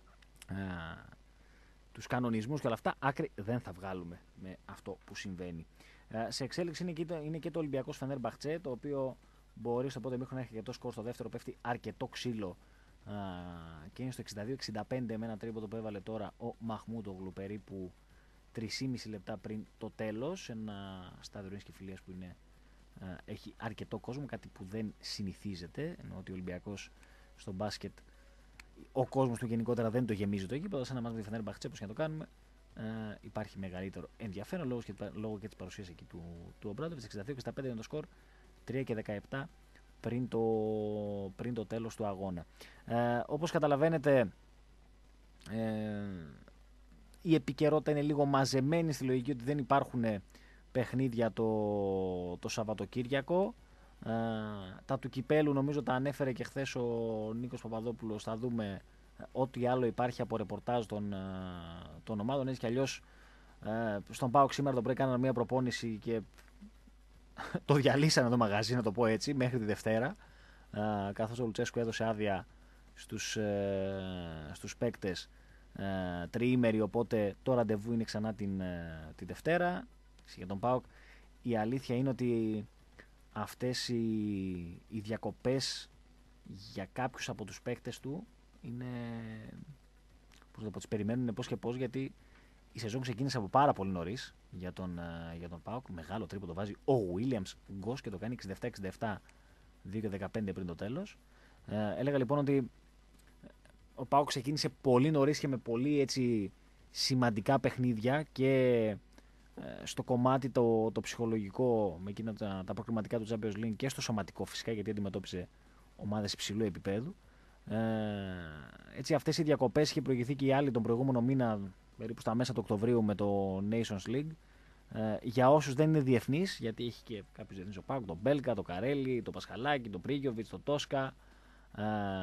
τους κανονισμούς και όλα αυτά, άκρη δεν θα βγάλουμε με αυτό που συμβαίνει. Α, σε εξέλιξη είναι και το, είναι και το Ολυμπιακός Φενέρμπαχτσε, το οποίο μπορεί στο πρώτο μήχρονο να έχει αρκετό σκορ, στο δεύτερο πέφτει αρκετό ξύλο α, και είναι στο εξήντα δύο εξήντα πέντε με ένα τρίποντο που έβαλε τώρα ο Μαχμούτογλου περίπου τρία και μισό λεπτά πριν το τέλος. Ένα στάδιο ειρήνης και φιλίας που είναι, α, έχει αρκετό κόσμο, κάτι που δεν συνηθίζεται, ενώ ότι ο Ολυμπιακός στο μπάσκετ, ο κόσμος του γενικότερα δεν το γεμίζει το γήπεδο. Σαν να μάθουμε τη Φενέρμπαχτσε, πώς και να το κάνουμε, α, υπάρχει μεγαλύτερο ενδιαφέρον λόγω και, λόγω και της παρουσίας εκεί του, του Ομπράντοβιτς. εξήντα δύο εξήντα πέντε είναι το σκορ, τρία και δεκαεπτά πριν το, πριν το τέλος του αγώνα. Ε, όπως καταλαβαίνετε, ε, η επικαιρότητα είναι λίγο μαζεμένη στη λογική ότι δεν υπάρχουν παιχνίδια το, το Σαββατοκύριακο. Ε, τα του κυπέλου νομίζω τα ανέφερε και χθες ο Νίκος Παπαδόπουλος. Θα δούμε ό,τι άλλο υπάρχει από ρεπορτάζ των, των ομάδων. Έτσι κι αλλιώς ε, στον ΠΑΟΚ σήμερα το πρωί κάνανε μια προπόνηση και το διαλύσανε το μαγαζί, να το πω έτσι, μέχρι τη Δευτέρα, ε, καθώς ο Λουτσέσκου έδωσε άδεια στους, ε, στους παίκτες ε, τριήμερη, οπότε το ραντεβού είναι ξανά την, ε, τη Δευτέρα. Για τον ΠΑΟΚ η αλήθεια είναι ότι αυτές οι, οι διακοπές για κάποιους από τους παίκτες του είναι, πώς θα πω, τις περιμένουν πώς και πώς, γιατί η σεζόν ξεκίνησε από πάρα πολύ νωρίς για τον, για τον ΠΑΟΚ. Μεγάλο τρίποντο βάζει ο Williams Γκος και το κάνει εξήντα επτά εξήντα επτά, δύο και δεκαπέντε πριν το τέλος. Ε, έλεγα λοιπόν ότι ο ΠΑΟΚ ξεκίνησε πολύ νωρίς και με πολύ έτσι σημαντικά παιχνίδια και ε, στο κομμάτι το, το ψυχολογικό με εκείνα τα, τα προκριματικά του Champions League και στο σωματικό φυσικά, γιατί αντιμετώπιζε ομάδες υψηλού επίπεδου. Ε, έτσι αυτές οι διακοπές είχε προηγηθεί και η άλλη τον προηγούμενο μήνα, περίπου στα μέσα του Οκτωβρίου, με το Nations League. Ε, για όσους δεν είναι διεθνείς, γιατί έχει και κάποιους διεθνείς ο ΠΑΟΚ, τον Μπέλκα, τον Καρέλη, τον Πασχαλάκη, τον Πρίγιοβιτς, τον Τόσκα, ε,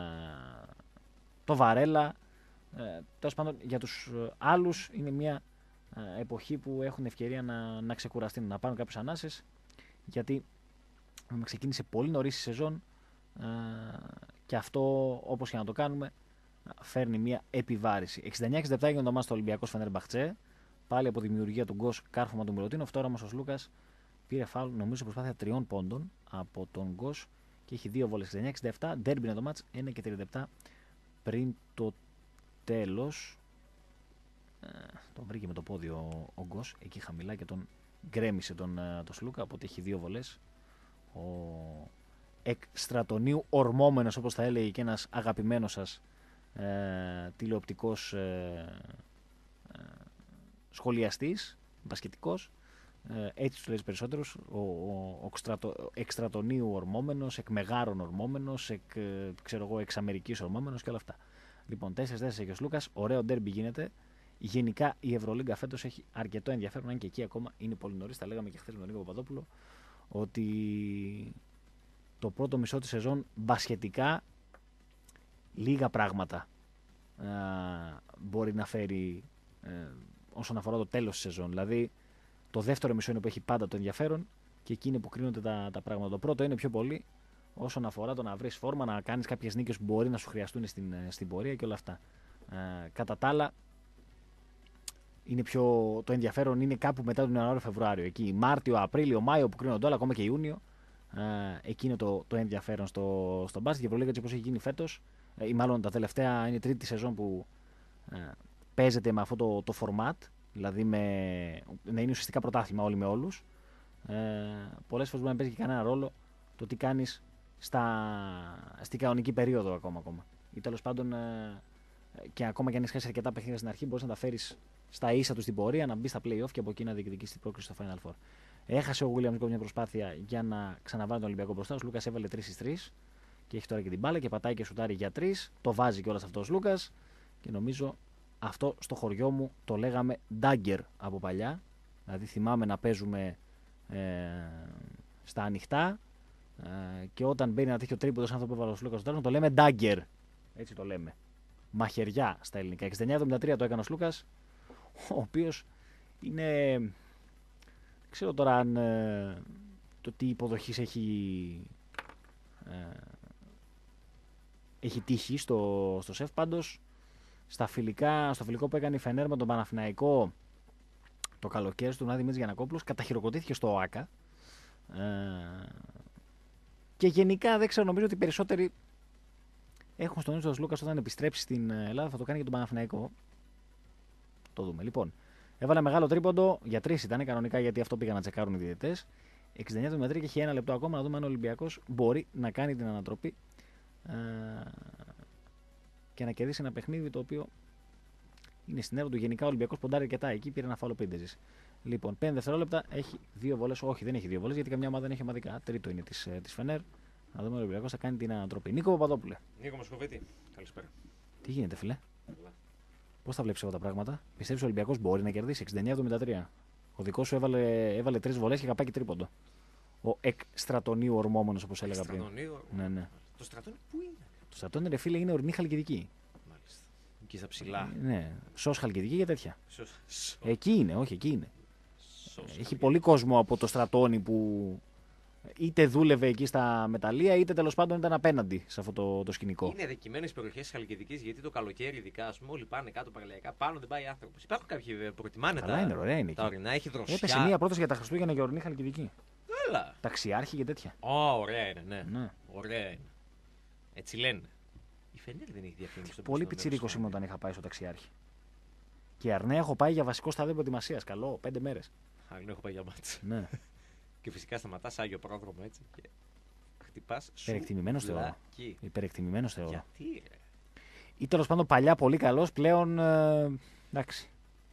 τον Βαρέλα. Ε, τέλος πάντων, για τους άλλους είναι μια ε, εποχή που έχουν ευκαιρία να, να ξεκουραστούν, να πάρουν κάποιες ανάσες, γιατί ξεκίνησε πολύ νωρίς η σεζόν ε, και αυτό, όπως και να το κάνουμε, φέρνει μια επιβάρηση. εξήντα εννιά εξήντα επτά έγινε το μάτς στο Ολυμπιακός Φενέρμπαχτσε. πάλι από δημιουργία του Γκος, κάρφωμα του Μιλωτίνοφ. Τώρα όμως ο Σλούκας πήρε φάουλ, νομίζω, προσπάθεια τριών πόντων από τον Γκος και έχει δύο βόλες εξήντα εννιά εξήντα επτά. Ντέρμπι είναι το μάτς, ένα και τριάντα επτά πριν το τέλος. Ε, τον βρήκε με το πόδι ο, ο Γκος εκεί χαμηλά και τον γκρέμισε τον, τον Σλούκα. Οπότε έχει δύο βολές. Ο εκ στρατονίου ορμόμενος, όπως θα έλεγε και ένας αγαπημένος σας ε, τηλεοπτικός ε, ε, σχολιαστής, μπασκετικός, ε, έτσι του λέει περισσότερους, ο, ο, ο εξτρατο, εκστρατονίου ορμόμενος, εκ μεγάρων ορμόμενος, εκ, ε, ξέρω εγώ, εξ Αμερικής ορμόμενος και όλα αυτά. Λοιπόν, τέσσερα τέσσερα και ο Σλούκας, ωραίο ντέρμπι γίνεται. Γενικά η Ευρωλίγκα φέτος έχει αρκετό ενδιαφέρον, αν και εκεί ακόμα είναι πολύ νωρίς. Τα λέγαμε και χθες με τον Νίκο Παπαδόπουλο, ότι το πρώτο μισό της σεζόν μπασχετικά λίγα πράγματα ε, μπορεί να φέρει ε, όσον αφορά το τέλος της σεζόν. Δηλαδή το δεύτερο μισό είναι που έχει πάντα το ενδιαφέρον και εκεί είναι που κρίνονται τα, τα πράγματα. Το πρώτο είναι πιο πολύ όσον αφορά το να βρεις φόρμα, να κάνεις κάποιες νίκες που μπορεί να σου χρειαστούν στην, στην πορεία και όλα αυτά. Ε, κατά τα άλλα, είναι πιο, το ενδιαφέρον είναι κάπου μετά τον Ιανουάριο-Φεβρουάριο. Εκεί Μάρτιο, Απρίλιο, Μάιο που κρίνονται όλα, ακόμα και Ιούνιο. Ε, εκεί είναι το, το ενδιαφέρον στο, στο μπάσκετ. Και προλίγα έτσι όπως έχει γίνει φέτος, ε, ή μάλλον τα τελευταία είναι η τρίτη σεζόν που ε, παίζεται με αυτό το, το format, δηλαδή με, να είναι ουσιαστικά πρωτάθλημα όλοι με όλους. Ε, πολλές φορές μπορεί να παίζει και κανένα ρόλο το τι κάνεις στην κανονική περίοδο ακόμα. ακόμα. Ή τέλος πάντων, ε, και ακόμα και αν έχεις χάσει αρκετά παιχνίδια στην αρχή, μπορείς να τα φέρεις στα ίσα του στην πορεία, να μπει στα play-off και από εκεί να διεκδικήσει την πρόκριση στο Final Four. Έχασε ο Williams μια προσπάθεια για να ξαναβάλει τον Ολυμπιακό μπροστά. Ο Λούκας έβαλε τρεις στις τρεις και έχει τώρα και την μπάλα και πατάει και σουτάρει για τρεις. Το βάζει κιόλας αυτός ο Λούκας και νομίζω αυτό στο χωριό μου το λέγαμε dagger από παλιά. Δηλαδή θυμάμαι να παίζουμε ε, στα ανοιχτά ε, και όταν μπαίνει ένα τέτοιο τρίποντο σαν αυτό που έβαλε ο Λούκας στο τέλος, το λέμε dagger. Έτσι το λέμε. Μαχαιριά στα ελληνικά. εξήντα εννιά εβδομήντα τρία το έκανε ο Λούκας, ο οποίος είναι. Δεν ξέρω τώρα αν ε, το τι υποδοχής έχει, ε, έχει τύχει στο, στο ΣΕΦ. Πάντως στα φιλικά, στο φιλικό που έκανε η Φενέρ με τον Παναθηναϊκό το καλοκαίρι του Νάδη Μίτς Γιαννακόπουλος, καταχειροκροτήθηκε στο ΟΑΚΑ. Ε, και γενικά δεν ξέρω, νομίζω ότι οι περισσότεροι έχουν στον νου του Λούκας όταν επιστρέψει στην Ελλάδα θα το κάνει και τον Παναθηναϊκό. Το δούμε. Λοιπόν, έβαλε μεγάλο τρίποντο, για τρεις ήταν κανονικά γιατί αυτό πήγαν να τσεκάρουν οι διαιτητές. εξήντα εννιά εβδομήντα τρία και έχει ένα λεπτό ακόμα να δούμε αν ο Ολυμπιακός μπορεί να κάνει την ανατροπή ε, και να κερδίσει ένα παιχνίδι το οποίο είναι στην έργο του. Γενικά ο Ολυμπιακός ποντάρει αρκετά εκεί, πήρε ένα φάουλο πίντεζης. Λοιπόν, πέντε δευτερόλεπτα, έχει δύο βολές. Όχι, δεν έχει δύο βολές γιατί καμιά ομάδα δεν έχει ομαδικά. Τρίτο είναι της, της Φενέρ. Να δούμε ο Ολυμπιακός θα κάνει την ανατροπή. Νίκο Παπαδόπουλε. Νίκο Μοσκοβίτη, καλησπέρα. Τι γίνεται, φιλέ? Πώς θα βλέπεις εγώ τα πράγματα? Πιστεύεις ο Ολυμπιακός μπορεί να κερδίσει? εξήντα εννιά εβδομήντα τρία. Ο δικός σου έβαλε, έβαλε τρεις βολές και καπάκι τρίποντο. Ο εκ στρατονίου ορμόμενος, όπως έλεγα πριν. Ναι, ναι. Το στρατόνι πού είναι? Το στρατόνι, ρε φίλε, είναι ορεινή Χαλκιδική. Μάλιστα. Εκεί στα ψηλά. Ναι, σως Χαλκιδική και τέτοια. Σως, σως. Εκεί είναι, όχι, εκεί είναι. Σως, Έχει Χαλκιδική. πολύ κόσμο από το στρατόνι που είτε δούλευε εκεί στα μεταλλεία, είτε τέλος πάντων ήταν απέναντι σε αυτό το, το σκηνικό. Είναι δεκειμένες περιοχές τη Χαλκιδικής γιατί το καλοκαίρι, ειδικά, ας πούμε, όλοι πάνε κάτω παραλιακά. Πάνω δεν πάει άνθρωπο. Υπάρχουν κάποιοι που προτιμάνε Καλά τα, είναι, ωραία είναι τα εκεί. ορεινά, έχει δροσιά. Έπεσε μία πρόταση για τα Χριστούγεννα για ορεινή Χαλκιδική. Έλα. Ταξιάρχη και τέτοια. Ω, ωραία είναι, ναι. Ναι. Ωραία είναι. Έτσι λένε. Η Φενέρ δεν έχει διαφήμιση. Πολύ πιτσιρίκος ήμουν όταν είχα πάει στο ταξιάρχη. Και Αρνέα έχω πάει για βασικό στάδιο προετοιμασίας. Καλό, πέντε μέρες. Αλλού έχω πάει για μάτσα. Ναι. Και φυσικά σταματάς Άγιο Πρόδρομο έτσι και χτυπάς σου. Υπερεκτιμημένος θεωρώ. λάκι. Υπερεκτιμημένος θεωρώ. Γιατί ρε. Ή τέλος πάντων παλιά πολύ καλός, πλέον. Ε, εντάξει.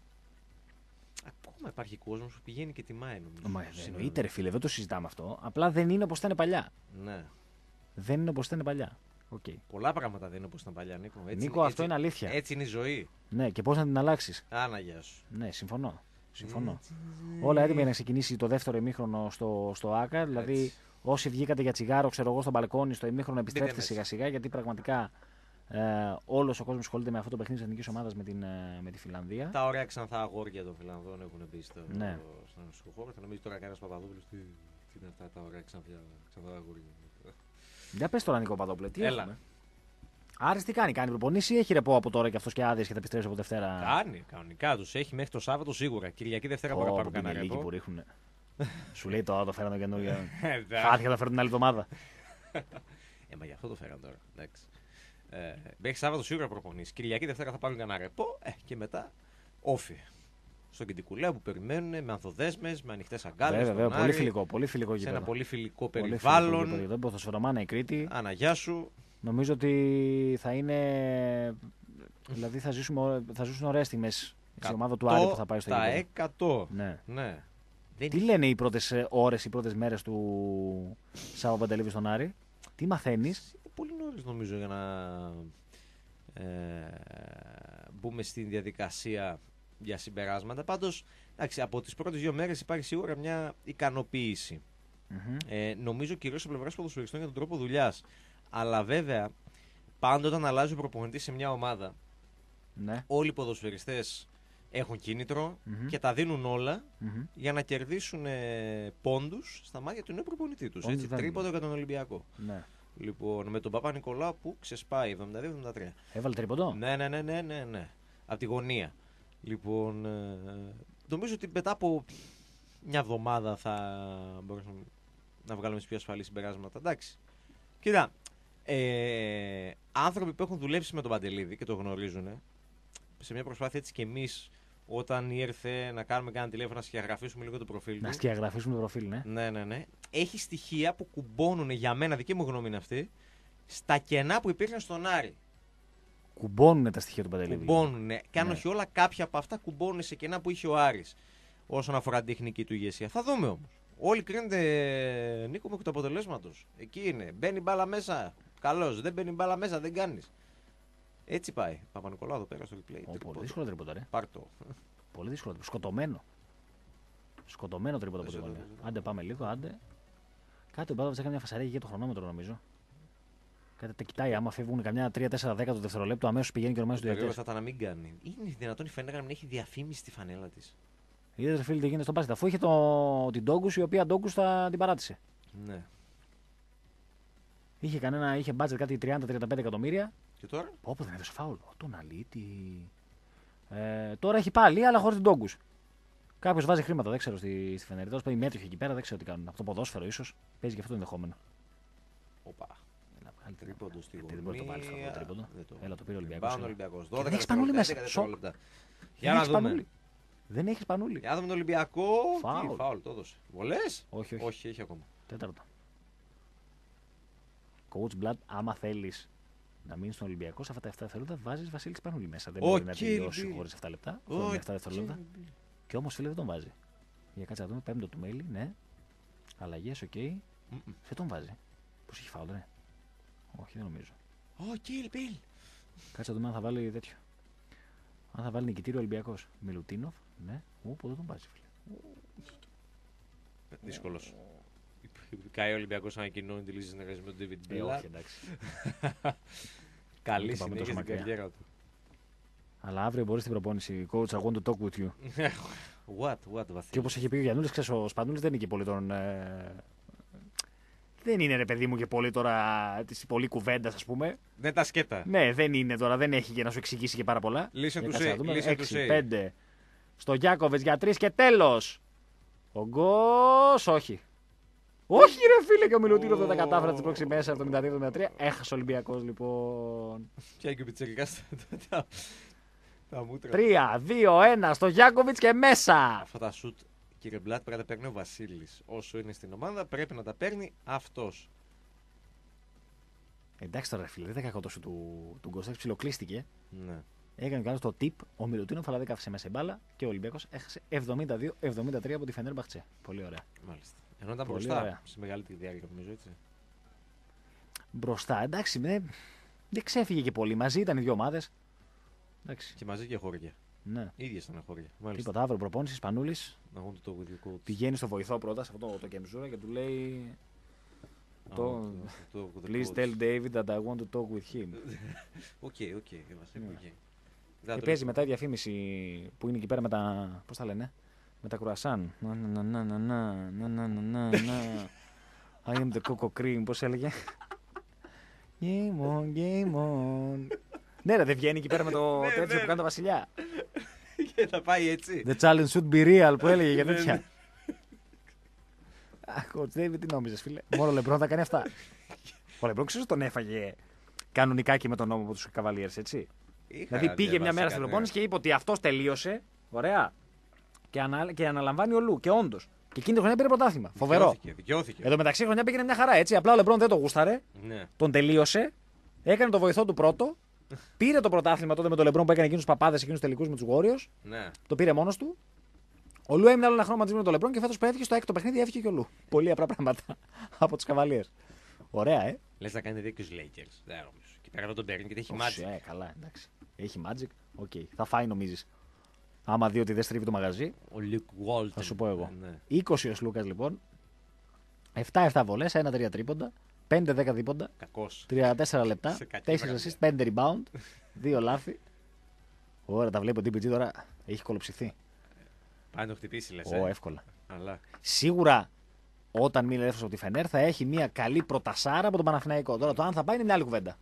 Ακόμα υπάρχει κόσμος που πηγαίνει και τιμάει νομίζω. Μα, Σήμερα. εννοείται, ρε φίλε, δεν το συζητάμε αυτό. Απλά δεν είναι όπως ήταν παλιά. Ναι. Δεν είναι όπως ήταν παλιά. Okay. Πολλά πράγματα δεν είναι όπως ήταν παλιά, Νίκο. Έτσι, Νίκο, αυτό είναι αλήθεια. Έτσι είναι η ζωή. Ναι, και πώς να την αλλάξεις. Άνα, γεια σου. Ναι, συμφωνώ. Συμφωνώ. Όλα έτοιμα για να ξεκινήσει το δεύτερο ημίχρονο στο, στο ΆΚΑ. Δηλαδή, Έτσι. όσοι βγήκατε για τσιγάρο, ξέρω εγώ, στο μπαλκόνι, στο ημίχρονο, επιστρέψτε μέσα. σιγά σιγά. Γιατί πραγματικά ε, όλος ο κόσμος ασχολείται με αυτό το παιχνίδι της εθνικής ομάδας με, την, ε, με τη Φιλανδία. Τα ωραία ξανθά αγόρια των Φιλανδών έχουν μπει στο, Ναι. στον νοσικό χώρο. Θα νομίζει τώρα κανένα Παπαδόπουλο τι, τι είναι αυτά τα ωραία ξανθά, ξανθά αγόρια. Για πες τώρα, Νίκο Παπαδόπουλε, τι Έλα. έχουμε. Άρης τι κάνει, κάνει προπονήσει ή έχει ρεπό από τώρα και αυτό και άδειε και θα επιστρέψει από Δευτέρα. Κάνει, κανονικά του έχει μέχρι το Σάββατο σίγουρα. Κυριακή Δευτέρα μπορεί να πάρουν κανένα ρεπό. Λίγοι που ρίχνουν. Σου λέει το άλλο, το φέραν το καινούργιο. Χάθηκα, το φέρουν την άλλη εβδομάδα. Ε, μα γι' αυτό το φέραν τώρα. Εντάξει. Ε, μέχρι Σάββατο σίγουρα προπονήσει. Κυριακή Δευτέρα θα πάρουν κανένα ρεπό. Ε, και μετά όφι. Στον Κεντικουλέα που περιμένουν με ανθοδέσμες, με ανοιχτές αγκάλες. Βέβαια, βέβαια, πολύ φιλικό, πολύ φιλικό σε ένα πολύ φιλικό πολύ περιβάλλον. Φιλικό, δεν ποδοσφαιρομάνα η Κρήτη. Αναγιά σου. Νομίζω ότι θα είναι. Δηλαδή θα, ζήσουμε, θα ζήσουν ωραίες στιγμές η ομάδα του Άρη που θα πάει στο γήπεδο. γήπεδο. εκατό. Ναι. ναι. Τι λένε οι πρώτες ώρες, οι πρώτες μέρες του Σάββα Παντελήβη στον Άρη, τι μαθαίνεις? Είναι πολύ νωρίς νομίζω για να ε, μπούμε στην διαδικασία για συμπεράσματα. Πάντως, εντάξει, από τις πρώτες δύο μέρες υπάρχει σίγουρα μια ικανοποίηση. Mm-hmm. Ε, νομίζω κυρίως από πλευράς ποδοσφαιριστών για τον τρόπο δουλειάς. Αλλά βέβαια, πάντα όταν αλλάζει ο προπονητής σε μια ομάδα, ναι. όλοι οι ποδοσφαιριστές έχουν κίνητρο mm-hmm. και τα δίνουν όλα mm-hmm. για να κερδίσουν ε, πόντους στα μάτια του νέου προπονητή τους. Έτσι, τρίποντο για τον Ολυμπιακό. Ναι. Λοιπόν, με τον Παπα-Νικολάου που ξεσπάει εβδομήντα δύο εβδομήντα τρία. Έβαλε τρίποντο. Ναι, ναι, ναι, ναι, ναι, ναι. Από τη γωνία. Λοιπόν, ε, νομίζω ότι μετά από μια εβδομάδα θα μπορέσουμε να βγάλουμε πιο ασφαλή συμπεράσματα. Εντάξει. Κοίτα, ε, άνθρωποι που έχουν δουλέψει με τον Παντελίδη και το γνωρίζουν, σε μια προσπάθεια έτσι και εμείς, όταν ήρθε να κάνουμε κάνα τηλέφωνο να σκιαγραφίσουμε λίγο το προφίλ του. Να σκιαγραφίσουμε το προφίλ, ναι. Ναι, ναι, ναι. Έχει στοιχεία που κουμπώνουν, για μένα, δική μου γνώμη είναι αυτή, στα κενά που υπήρχαν στον Άρη. Κουμπώνουν τα στοιχεία του Παντελίδη. Κουμπώνουν. Ναι. Και αν ναι. όχι όλα, κάποια από αυτά κουμπώνουν σε κενά που είχε ο Άρης όσον αφορά την τεχνική του ηγεσία. Θα δούμε όμως. Όλοι κρίνονται, Νίκο, με το αποτελέσματος. Εκεί είναι. Μπαίνει μπάλα μέσα. Καλώς. Δεν μπαίνει μπάλα μέσα. Δεν κάνεις. Έτσι πάει. Παπα-Νικολάου εδώ πέρα στο replay. Oh, πολύ δύσκολο τρίποντα, ρε. Πάρτο. Πολύ δύσκολο. Σκοτωμένο. Σκοτωμένο τρίποντα από την γωνία. Άντε πάμε λίγο, άντε. Κάτι ο Μπάδοβιτς έκανε μια φασαρία για το χρονόμετρο νομίζω. Κάτι τα κοιτάει, άμα φεύγουν καμιά τρία τέσσερα δέκα το δευτερολέπτο, αμέσως πηγαίνει και ορμάζει του διαιτητές. Θα ήταν να μην κάνει. Είναι δυνατόν η φανέλα να μην έχει διαφήμιση στη φανέλα της? Είδατε φίλοι τι γίνεται στον μπάσκετ. Αφού είχε το... την Ντόγκους, η οποία Ντόγκους θα την παράτησε. Ναι. Είχε κανένα, είχε μπάτζετ κάτι τριάντα με τριάντα πέντε εκατομμύρια. Και τώρα? Όπου δεν έδωσε φάουλ. Τον αλήτη. Ε, τώρα έχει πάλι, αλλά χωρίς την Ντόγκους. Κάποιος βάζει χρήματα, δεν ξέρω στη, στη Φενέρη. Τώρα παίζει μέτρη εκεί πέρα, δεν ξέρω τι κάνουν. Από το ποδόσφαιρο ίσως παίζει και αυτό το ενδεχόμενο. Οπα. Τρίποντο στη γωνία. Δεν μπορεί να το βάλει αυτό το τρίποντο. Το... Έλα, το πήρε ο Ολυμπιακός. Πάνω Ολυμπιακός. Δεν έχει Σπανούλη μέσα. Για να δούμε. Δεν έχει Σπανούλη. Για να δούμε τον Ολυμπιακό. Φάουλ. Φάουλ, το έδωσε. Βολές. Όχι, όχι. Όχι, έχει ακόμα. Τέταρτο. Coach Blood, άμα θέλει να μείνει στον Ολυμπιακό, σε αυτά τα επτά δευτερόλεπτα βάζει Βασίλη Σπανούλη μέσα. Δεν μπορεί να τελειώσει χωρί επτά λεπτά. Χωρί επτά δευτερόλεπτα. Και όμω φίλε δεν τον βάζει. Για κάτσε να δούμε, πέμπτο του μέλη, ναι. Αλλαγέ, οκ. Okay. Δεν τον βάζει. Πώ έχει φάουλ, ναι. Όχι, δεν νομίζω. Ω, kill, Bill. Κάτσε να δούμε αν θα βάλει τέτοιο. Αν θα βάλει νικητήριο Ολυμπιακό. Μιλουτίνοφ, ναι. Ού, δεν τον βάζει, φίλε. Δύσκολο. Κάει ο Ολυμπιακός ανακοινώνει τη λύση συνεργασία με τον David Μπίλα. Όχι, εντάξει. Καλή συνέχεια στην καριέρα του. Αλλά αύριο μπορεί στην προπόνηση. Coach, I want to talk with you. What, what, Βασίλη. Και όπως είχε πει ο Γιαννούλης, ξέρεις, ο Σπανούλης δεν είναι και πολύ τον. Ε... Δεν είναι ρε παιδί μου και πολύ τώρα τη πολύ κουβέντα, ας πούμε. Δεν τα σκέτα. Ναι, δεν είναι τώρα, δεν έχει και να σου εξηγήσει και πάρα πολλά. Λύσε του σε. έξι πέντε. Στο Γιάκοβετς για τρεις και τέλος. Ο Γκος, όχι. Όχι, ρε φίλε, και ο Μιλουτίνοφ δεν τα κατάφερε την πρόξη μέσα εβδομήντα δύο εβδομήντα τρία. Έχασε ο Ολυμπιακός λοιπόν. Ποια και ο Πιτσιρικάς τα μούτρα. τρία δύο ένα στο Γιάκοβετς και μέσα. Αυτά τα σουτ, κύριε Μπλάτ, πρέπει να τα παίρνει ο Βασίλης. Όσο είναι στην ομάδα, πρέπει να τα παίρνει αυτός. Εντάξει τώρα, φίλε, δεν ήταν κακό τόσο του, του Γκος, ψιλοκλείστηκε. Ναι. Έκανε καλό το tip ο Μιλουτίνοφ, αλλά δεν κάφησε μέσα μπάλα και ο Ολυμπιακός έχασε εβδομήντα δύο εβδομήντα τρία από τη Φενέρμπαχτσε. Πολύ ωραία. Μάλιστα. Ενώ ήταν μπροστά ωραία. Σε μεγαλύτερη διάρκεια, νομίζω έτσι. Μπροστά, εντάξει, δεν, δεν ξέφυγε και πολύ. Μαζί ήταν οι δύο ομάδες. Και μαζί και χώρια. Ναι. Ίδιες ήταν χώρια. Τίποτα, αύριο προπόνηση, Σπανούλης. Το πηγαίνει στο βοηθό πρώτα σε αυτό το, το Κεμζούρα και του λέει. Το... Please tell David that I want to talk with him. Οκ, οκ. Και παίζει μετά η διαφήμιση που είναι εκεί πέρα με τα. Πώς τα λένε? Με τα κρουασάν. I am the coco cream, πώς έλεγε. Game on, game on. Ναι, ρε, δεν βγαίνει εκεί πέρα με το τέτοιο που κάνει το Βασιλιά. Και θα πάει έτσι. The challenge should be real που έλεγε για τέτοια. Αχ, ο David, τι νόμιζες, φίλε. Μόνο ο Λεμπρόν θα κάνει αυτά. Ο Λεμπρόν ξέρεις τον έφαγε κανονικά και με τον νόμο από τους Cavaliers, έτσι. Είχα Δηλαδή πήγε μια μέρα διαβάσει στην κάτι, προπόνηση και είπε ότι αυτός τελείωσε. Ωραία. Και, ανα... και αναλαμβάνει ο Λου. Και όντως. Και εκείνη τη χρονιά πήρε πρωτάθλημα. Φοβερό. Δικαιώθηκε, δικαιώθηκε. Εδώ μεταξύ χρονιά πήγαινε μια χαρά, έτσι. Απλά ο Λεμπρόν δεν το γούσταρε. Ναι. Τον τελείωσε. Έκανε το βοηθό του πρώτο. Πήρε το πρωτάθλημα τότε με τον Λεμπρόν που έκανε εκείνους τους παπάδες, εκείνους τελικούς με τους Warriors. Ναι. Το πήρε μόνος του. Ο Λου έμεινε άλλο ένα χρόνο μαζί με τον Λεμπρόν και φέτος που έφυγε στο έκτο παιχνίδι έφυγε και ο Λου. Πολύ απλά πράγματα από τους Cavaliers. Ωραία, ε. Λες να κάνει δίκιο στους Lakers. Δεν νομίζω. Και πέρα εδώ τον παίρνει γιατί έχει Όχι, Magic. ε, καλά, εντάξει. Έχει Magic. Οκ. Okay. Θα φάει, νομίζεις. Άμα δει ότι δεν στρίβει το μαγαζί, Ο Luke Walton. θα σου πω εγώ. Ναι. είκοσι ο Λούκας λοιπόν. επτά επτά βολές, ένα τρία τρίποντα. πέντε δέκα δίποντα. Κακός. τριάντα τέσσερα λεπτά. Σε κακή τέσσερα βραδιά. assist, πέντε rebound. δύο λάθη. Ωραία, τα βλέπω. Ο ντι πι τζι τώρα έχει κολοψηθεί. Πάει να το χτυπήσει, λες. Ω, ε. εύκολα. Αλλά. Σίγουρα όταν μείνει ελεύθερος από τη Φενέρ θα έχει μια καλή πρωτασάρα από τον Παναθηναϊκό. Τώρα το αν θα πάει είναι μια άλλη κουβέντα.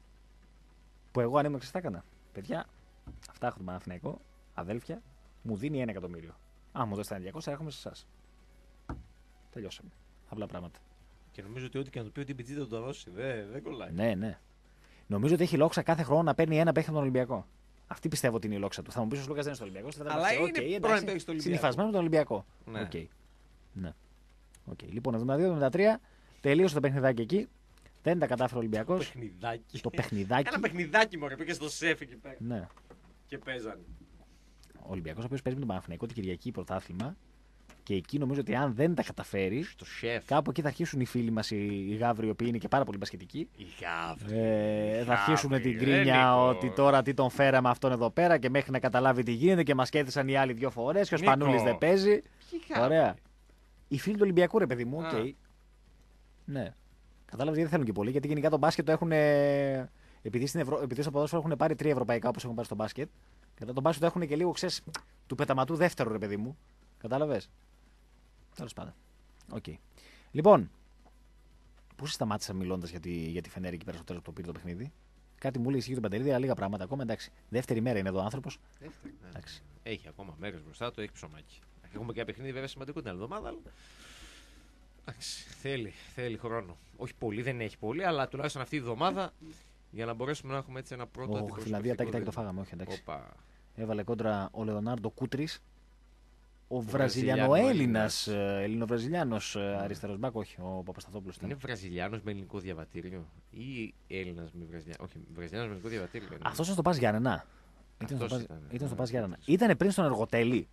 Που εγώ αν ήμουν εξής θα έκανα. Παιδιά, αυτά έχω τον Παναθηναϊκό, αδέλφια, μου δίνει ένα εκατομμύριο. Αν μου δώσει τα διακόσια, έρχομαι σε εσάς. Τελειώσαμε. Απλά πράγματα. Και νομίζω ότι ό,τι και να του πει ο ντι πι τζι θα του το δώσει. Δεν, δεν κολλάει. Ναι, ναι. Νομίζω ότι έχει λόξα κάθε χρόνο να παίρνει ένα παίχτη από τον Ολυμπιακό. Αυτή πιστεύω ότι είναι η λόξα του. Θα μου πει ο Λούκα δεν είναι στο Ολυμπιακό. Αλλά είναι πρώην παίκτης του Ολυμπιακού. Συνυφασμένο με τον Ολυμπιακό. Ναι. Okay. Ναι. Okay. Λοιπόν, εβδομήντα δύο εβδομήντα τρία τελείωσε το παιχνιδάκι εκεί. Δεν τα κατάφερε ο Ολυμπιακός. Παιχνιδάκι. Το παιχνιδάκι. Ένα παιχνιδάκι μωρέ, πήγε στο σεφ εκεί πέρα. Ναι. Και παίζανε. Ο Ολυμπιακός ο οποίος παίζει με τον Παναθηναϊκό την Κυριακή πρωτάθλημα. Και εκεί νομίζω ότι αν δεν τα καταφέρει. Στο σεφ. Κάπου εκεί θα αρχίσουν οι φίλοι μας οι, οι γάβροι, οι οποίοι είναι και πάρα πολύ μπασκετικοί. Η γάβρη. Ε, θα αρχίσουν Γάβρη, την ρε, κρίνια Νίκο. ότι τώρα τι τον φέραμε αυτόν εδώ πέρα και μέχρι να καταλάβει τι γίνεται και μας κέθησαν οι άλλοι δύο φορές και ο Νίκο. Σπανούλης δεν παίζει. Ποιοι γάβροι? Ωραία. Οι φίλοι του Ολυμπιακού, ρε παιδί μου, οκ. Α. Ναι. Κατάλαβε γιατί δεν θέλουν και πολύ. Γιατί γενικά το μπάσκετ το έχουν. ε, Επειδή, στην Ευρω... επειδή στο ποδόσφαιρο έχουν πάρει τρία ευρωπαϊκά όπως έχουν πάρει στο μπάσκετ. Κατά το μπάσκετ το έχουν και λίγο ξέρεις, του πεταματού δεύτερο, ρε παιδί μου. Κατάλαβε. Τέλος πάντων. Οκ. Λοιπόν, πού σταμάτησα μιλώντας για τη, για τη Φενέρη εκεί πέρα στο τέλος που το πήρε το παιχνίδι. Κάτι μου λέει ισχύει τον Παντελίδη, αλλά λίγα πράγματα ακόμα. Εντάξει. Δεύτερη μέρα είναι εδώ ο άνθρωπος. Δεύτερη, ναι. Εντάξει. Έχει ακόμα μέρες μπροστά του, έχει ψωμάκι. Έχουμε και ένα παιχνίδι βέβαια σημαντικό την άλλη εβδομάδα. Αλλά... Εντάξει, θέλει, θέλει χρόνο. Όχι πολύ, δεν έχει πολύ, αλλά τουλάχιστον αυτή τη εβδομάδα για να μπορέσουμε να έχουμε έτσι ένα πρώτο Ο αντιπροσωπευτικό Φιλανδία τάκι τάκι το δείγμα. φάγαμε, όχι εντάξει. Όπα. Έβαλε κόντρα ο Λεωνάρντο Κούτρης. Ο Βραζιλιανό-Έλληνας. Βραζιλιανοέλληνας, Ελληνοβραζιλιάνος αριστερός μπακ, όχι, ο Παπασταθόπουλος. Είναι Βραζιλιάνος με ελληνικό διαβατήριο ή Έλληνας με Βραζιλιάνο. Όχι, Βραζιλιάνος με ελληνικό διαβατήριο. είναι. Αυτό στο Πας Γιάννενα. Ήταν στο Αυτός Πας- ήταν, Ήταν στο ναι, Πας Γιάννενα. αυτός. Ήταν πριν στον Εργοτέλη.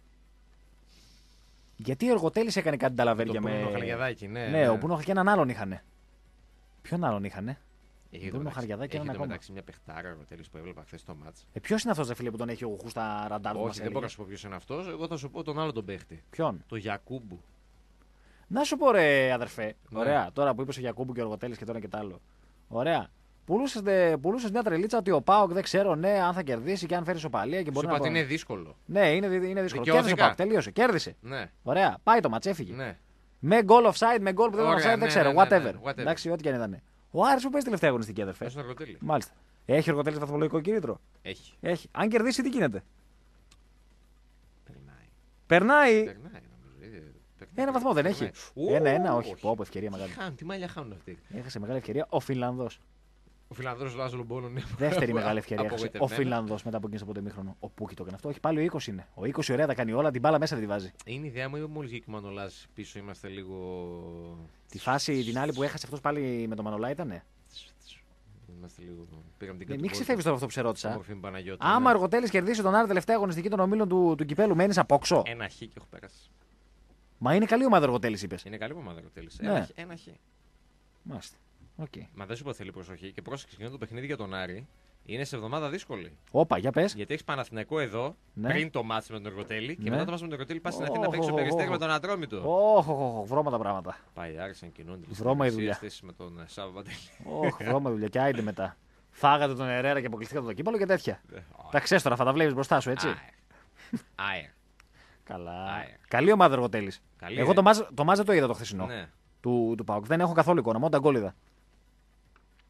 Γιατί ο Εργοτέλης έκανε κάτι ταλαβέρια Το με. Πούνο Χαλιαδάκι, ναι. Ναι, ο Πούνο και έναν άλλον είχανε. Ποιον άλλον είχανε. Έχει Πούνο το μεταξύ- Χαλιαδάκι και έχει έναν το ακόμα. μεταξύ μια παιχτάρα ο τέλος που έβλεπα χθες στο μάτς. Ε, ποιος είναι αυτός, δε φίλε, που τον έχει ο Γουχού στα ραντάρ του. Όχι, μας δεν μπορώ έλεγε? να σου πω ποιος είναι αυτός. Εγώ θα σου πω τον άλλο τον παίχτη. Ποιον. Το Γιακούμπου. Να σου πω, ρε αδερφέ. Ναι. Ωραία, τώρα που είπε ο Γιακούμπου και ο Εργοτέλης και τώρα και τ' άλλο. Ωραία. Πουλούσες, δε- πουλούσες μια τρελίτσα ότι ο Πάοκ δεν ξέρω, ναι, αν θα κερδίσει και αν φέρει σοπαλία και Σου μπορεί είπα να. ότι είναι δύσκολο. Ναι, είναι, δι- είναι δύσκολο. Δικαιώθηκα. Κέρδισε ο Πάοκ, τελείωσε. Κέρδισε. Ναι, Ωραία, πάει το μάτς, έφυγε. ναι. Με goal offside, με goal που δεν ήταν Ωραία, offside, ναι, δεν ξέρω. ναι, ναι, whatever. ναι, whatever. Εντάξει, ό,τι και αν ήταν. Ο Άρης που παίζει τελευταία αγωνιστική, αδερφέ. Πες στον Εργοτέλη. Μάλιστα. Έχει ο Εργοτέλης βαθμολογικό κίνητρο. Έχει. Έχει. Αν κερδίσει, τι γίνεται. Περνάει. Περνάει. Περνάει νομίζω. Ε, περνάει. Ένα βαθμό δεν έχει. Περνάει. Ένα-ένα, Ου, όχι. Πω, πω, ευκαιρία μεγάλη. Τι χάνουν, τι μαλλιά χάνουν αυτοί. Έχασε μεγάλη ευκαιρία ο Φιλανδός. Ο Φιλανδρός Λάζολο Μπόνο είναι. Δεύτερη μεγάλη ευκαιρία έχασε ο απογοητευμένος. Φιλανδός μετά από εκείνο το πρωτομήχρονο. Ο Πούκι το έκανε αυτό. Όχι, πάλι ο είκοσι είναι. Ο είκοσι ωραία τα κάνει όλα, την μπάλα μέσα δεν τη βάζει. Είναι η ιδέα μου ή μόλις βγήκε ο Μανολάς πίσω είμαστε λίγο. Τη φάση την άλλη που έχασε αυτό πάλι με τον Μανολά ήτανε. Είμαστε λίγο. Πήγαμε την Ναι, μην κατηγορία. ξεφεύγει τώρα αυτό που σε ρώτησα. Μορφή με Παναγιώτη. Άμα ο ναι. Εργοτέλης κερδίσει τον Άρη τελευταία αγωνιστική των ομίλων του, του κυπέλου, μένει απόξω. Ένα χ και έχω πέρασει. Μα είναι καλή ομάδα ο Εργοτέλης, είπε. Είναι καλή ομάδα ο τέλος. Ναι. Ένα, χ- ένα χ. Μάλιστα. Okay. Μα δεν σου πω θέλει προσοχή και πρόσεξε και το παιχνίδι για τον Άρη. Είναι σε εβδομάδα δύσκολη. Όπα, για πες. Γιατί έχει Παναθηναϊκό εδώ Ναι. πριν το μάτσο με τον Εργοτέλη και Ναι. μετά το μάτσο με τον Εργοτέλη πα στην Αθήνα Οχ, να παίξει το οχ, περιστέρι οχ. με τον Ατρόμητο. Όχι, όχι, όχι, βρώμα τα πράγματα. Πάει, άρχισαν κινούνται. Βρώμα η δουλειά. Θέσεις με τον ε, Σάββα Βαντέλη. Όχι, βρώμα δουλειά. Και άιντε μετά. Φάγατε τον Ερέρα και αποκλειστήκατε το κύπελο και τέτοια. Ε, Τα ξέρει τώρα, θα τα βλέπει μπροστά σου, έτσι. Άερ. Άερ. Καλά. Άερ. Καλή ομάδα Εργοτέλης. Καλή, Εγώ ε. το μάζ, το μάζ δεν το είδα το χθεσινό Ναι. του, του Πάουκ. Δεν έχω καθόλου εικόνα, μόνο τα γκολ είδα.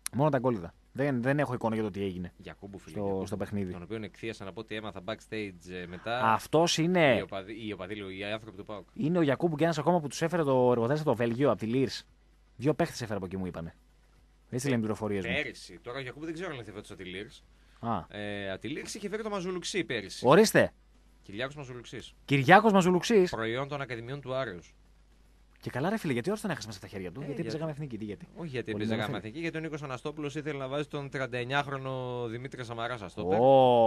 Μόνο τα γκολ είδα. Δεν, δεν έχω εικόνα για το τι έγινε Γιακούμπου, φίλε, στο, Γιακούμπου, στο παιχνίδι. Τον οποίο εκθίασαν από ό,τι έμαθα backstage ε, μετά. Αυτός είναι. Οι οπαδοί, οι, οπαδοί, οι άνθρωποι του ΠΑΟΚ. Είναι ο Γιακούμπου και ένα ακόμα που του έφερε το εργοδέστημα από το Βέλγιο, από τη Λίρς. Δύο παίχτες έφερε από εκεί, μου είπανε. Έτσι λένε οι πληροφορίες μου. Πέρυσι. Τώρα ο Γιακούμπου δεν ξέρω αν είναι φέτος από τη Λίρς. Α. Ε, από τη Λίρς είχε φέρει το Μαζουλουξί πέρυσι. Ορίστε. Κυριάκος Μαζουλουξής. Κυριάκος Μαζουλουξής. Προϊόν των Ακαδημιών του Άρεως. Και καλά, ρε φίλε, γιατί όρθιο τον έχασε μέσα στα χέρια του. Ε, γιατί έπαιζε γιατί- γάμα εθνική, τι γιατί. Όχι γιατί Πολύ έπαιζε μεγάλο γάμα εθνική, γιατί ο Νίκος Αναστόπουλος ήθελε να βάζει τον τριανταεννιάχρονο Δημήτρη Σαμαρά στα στόπερ.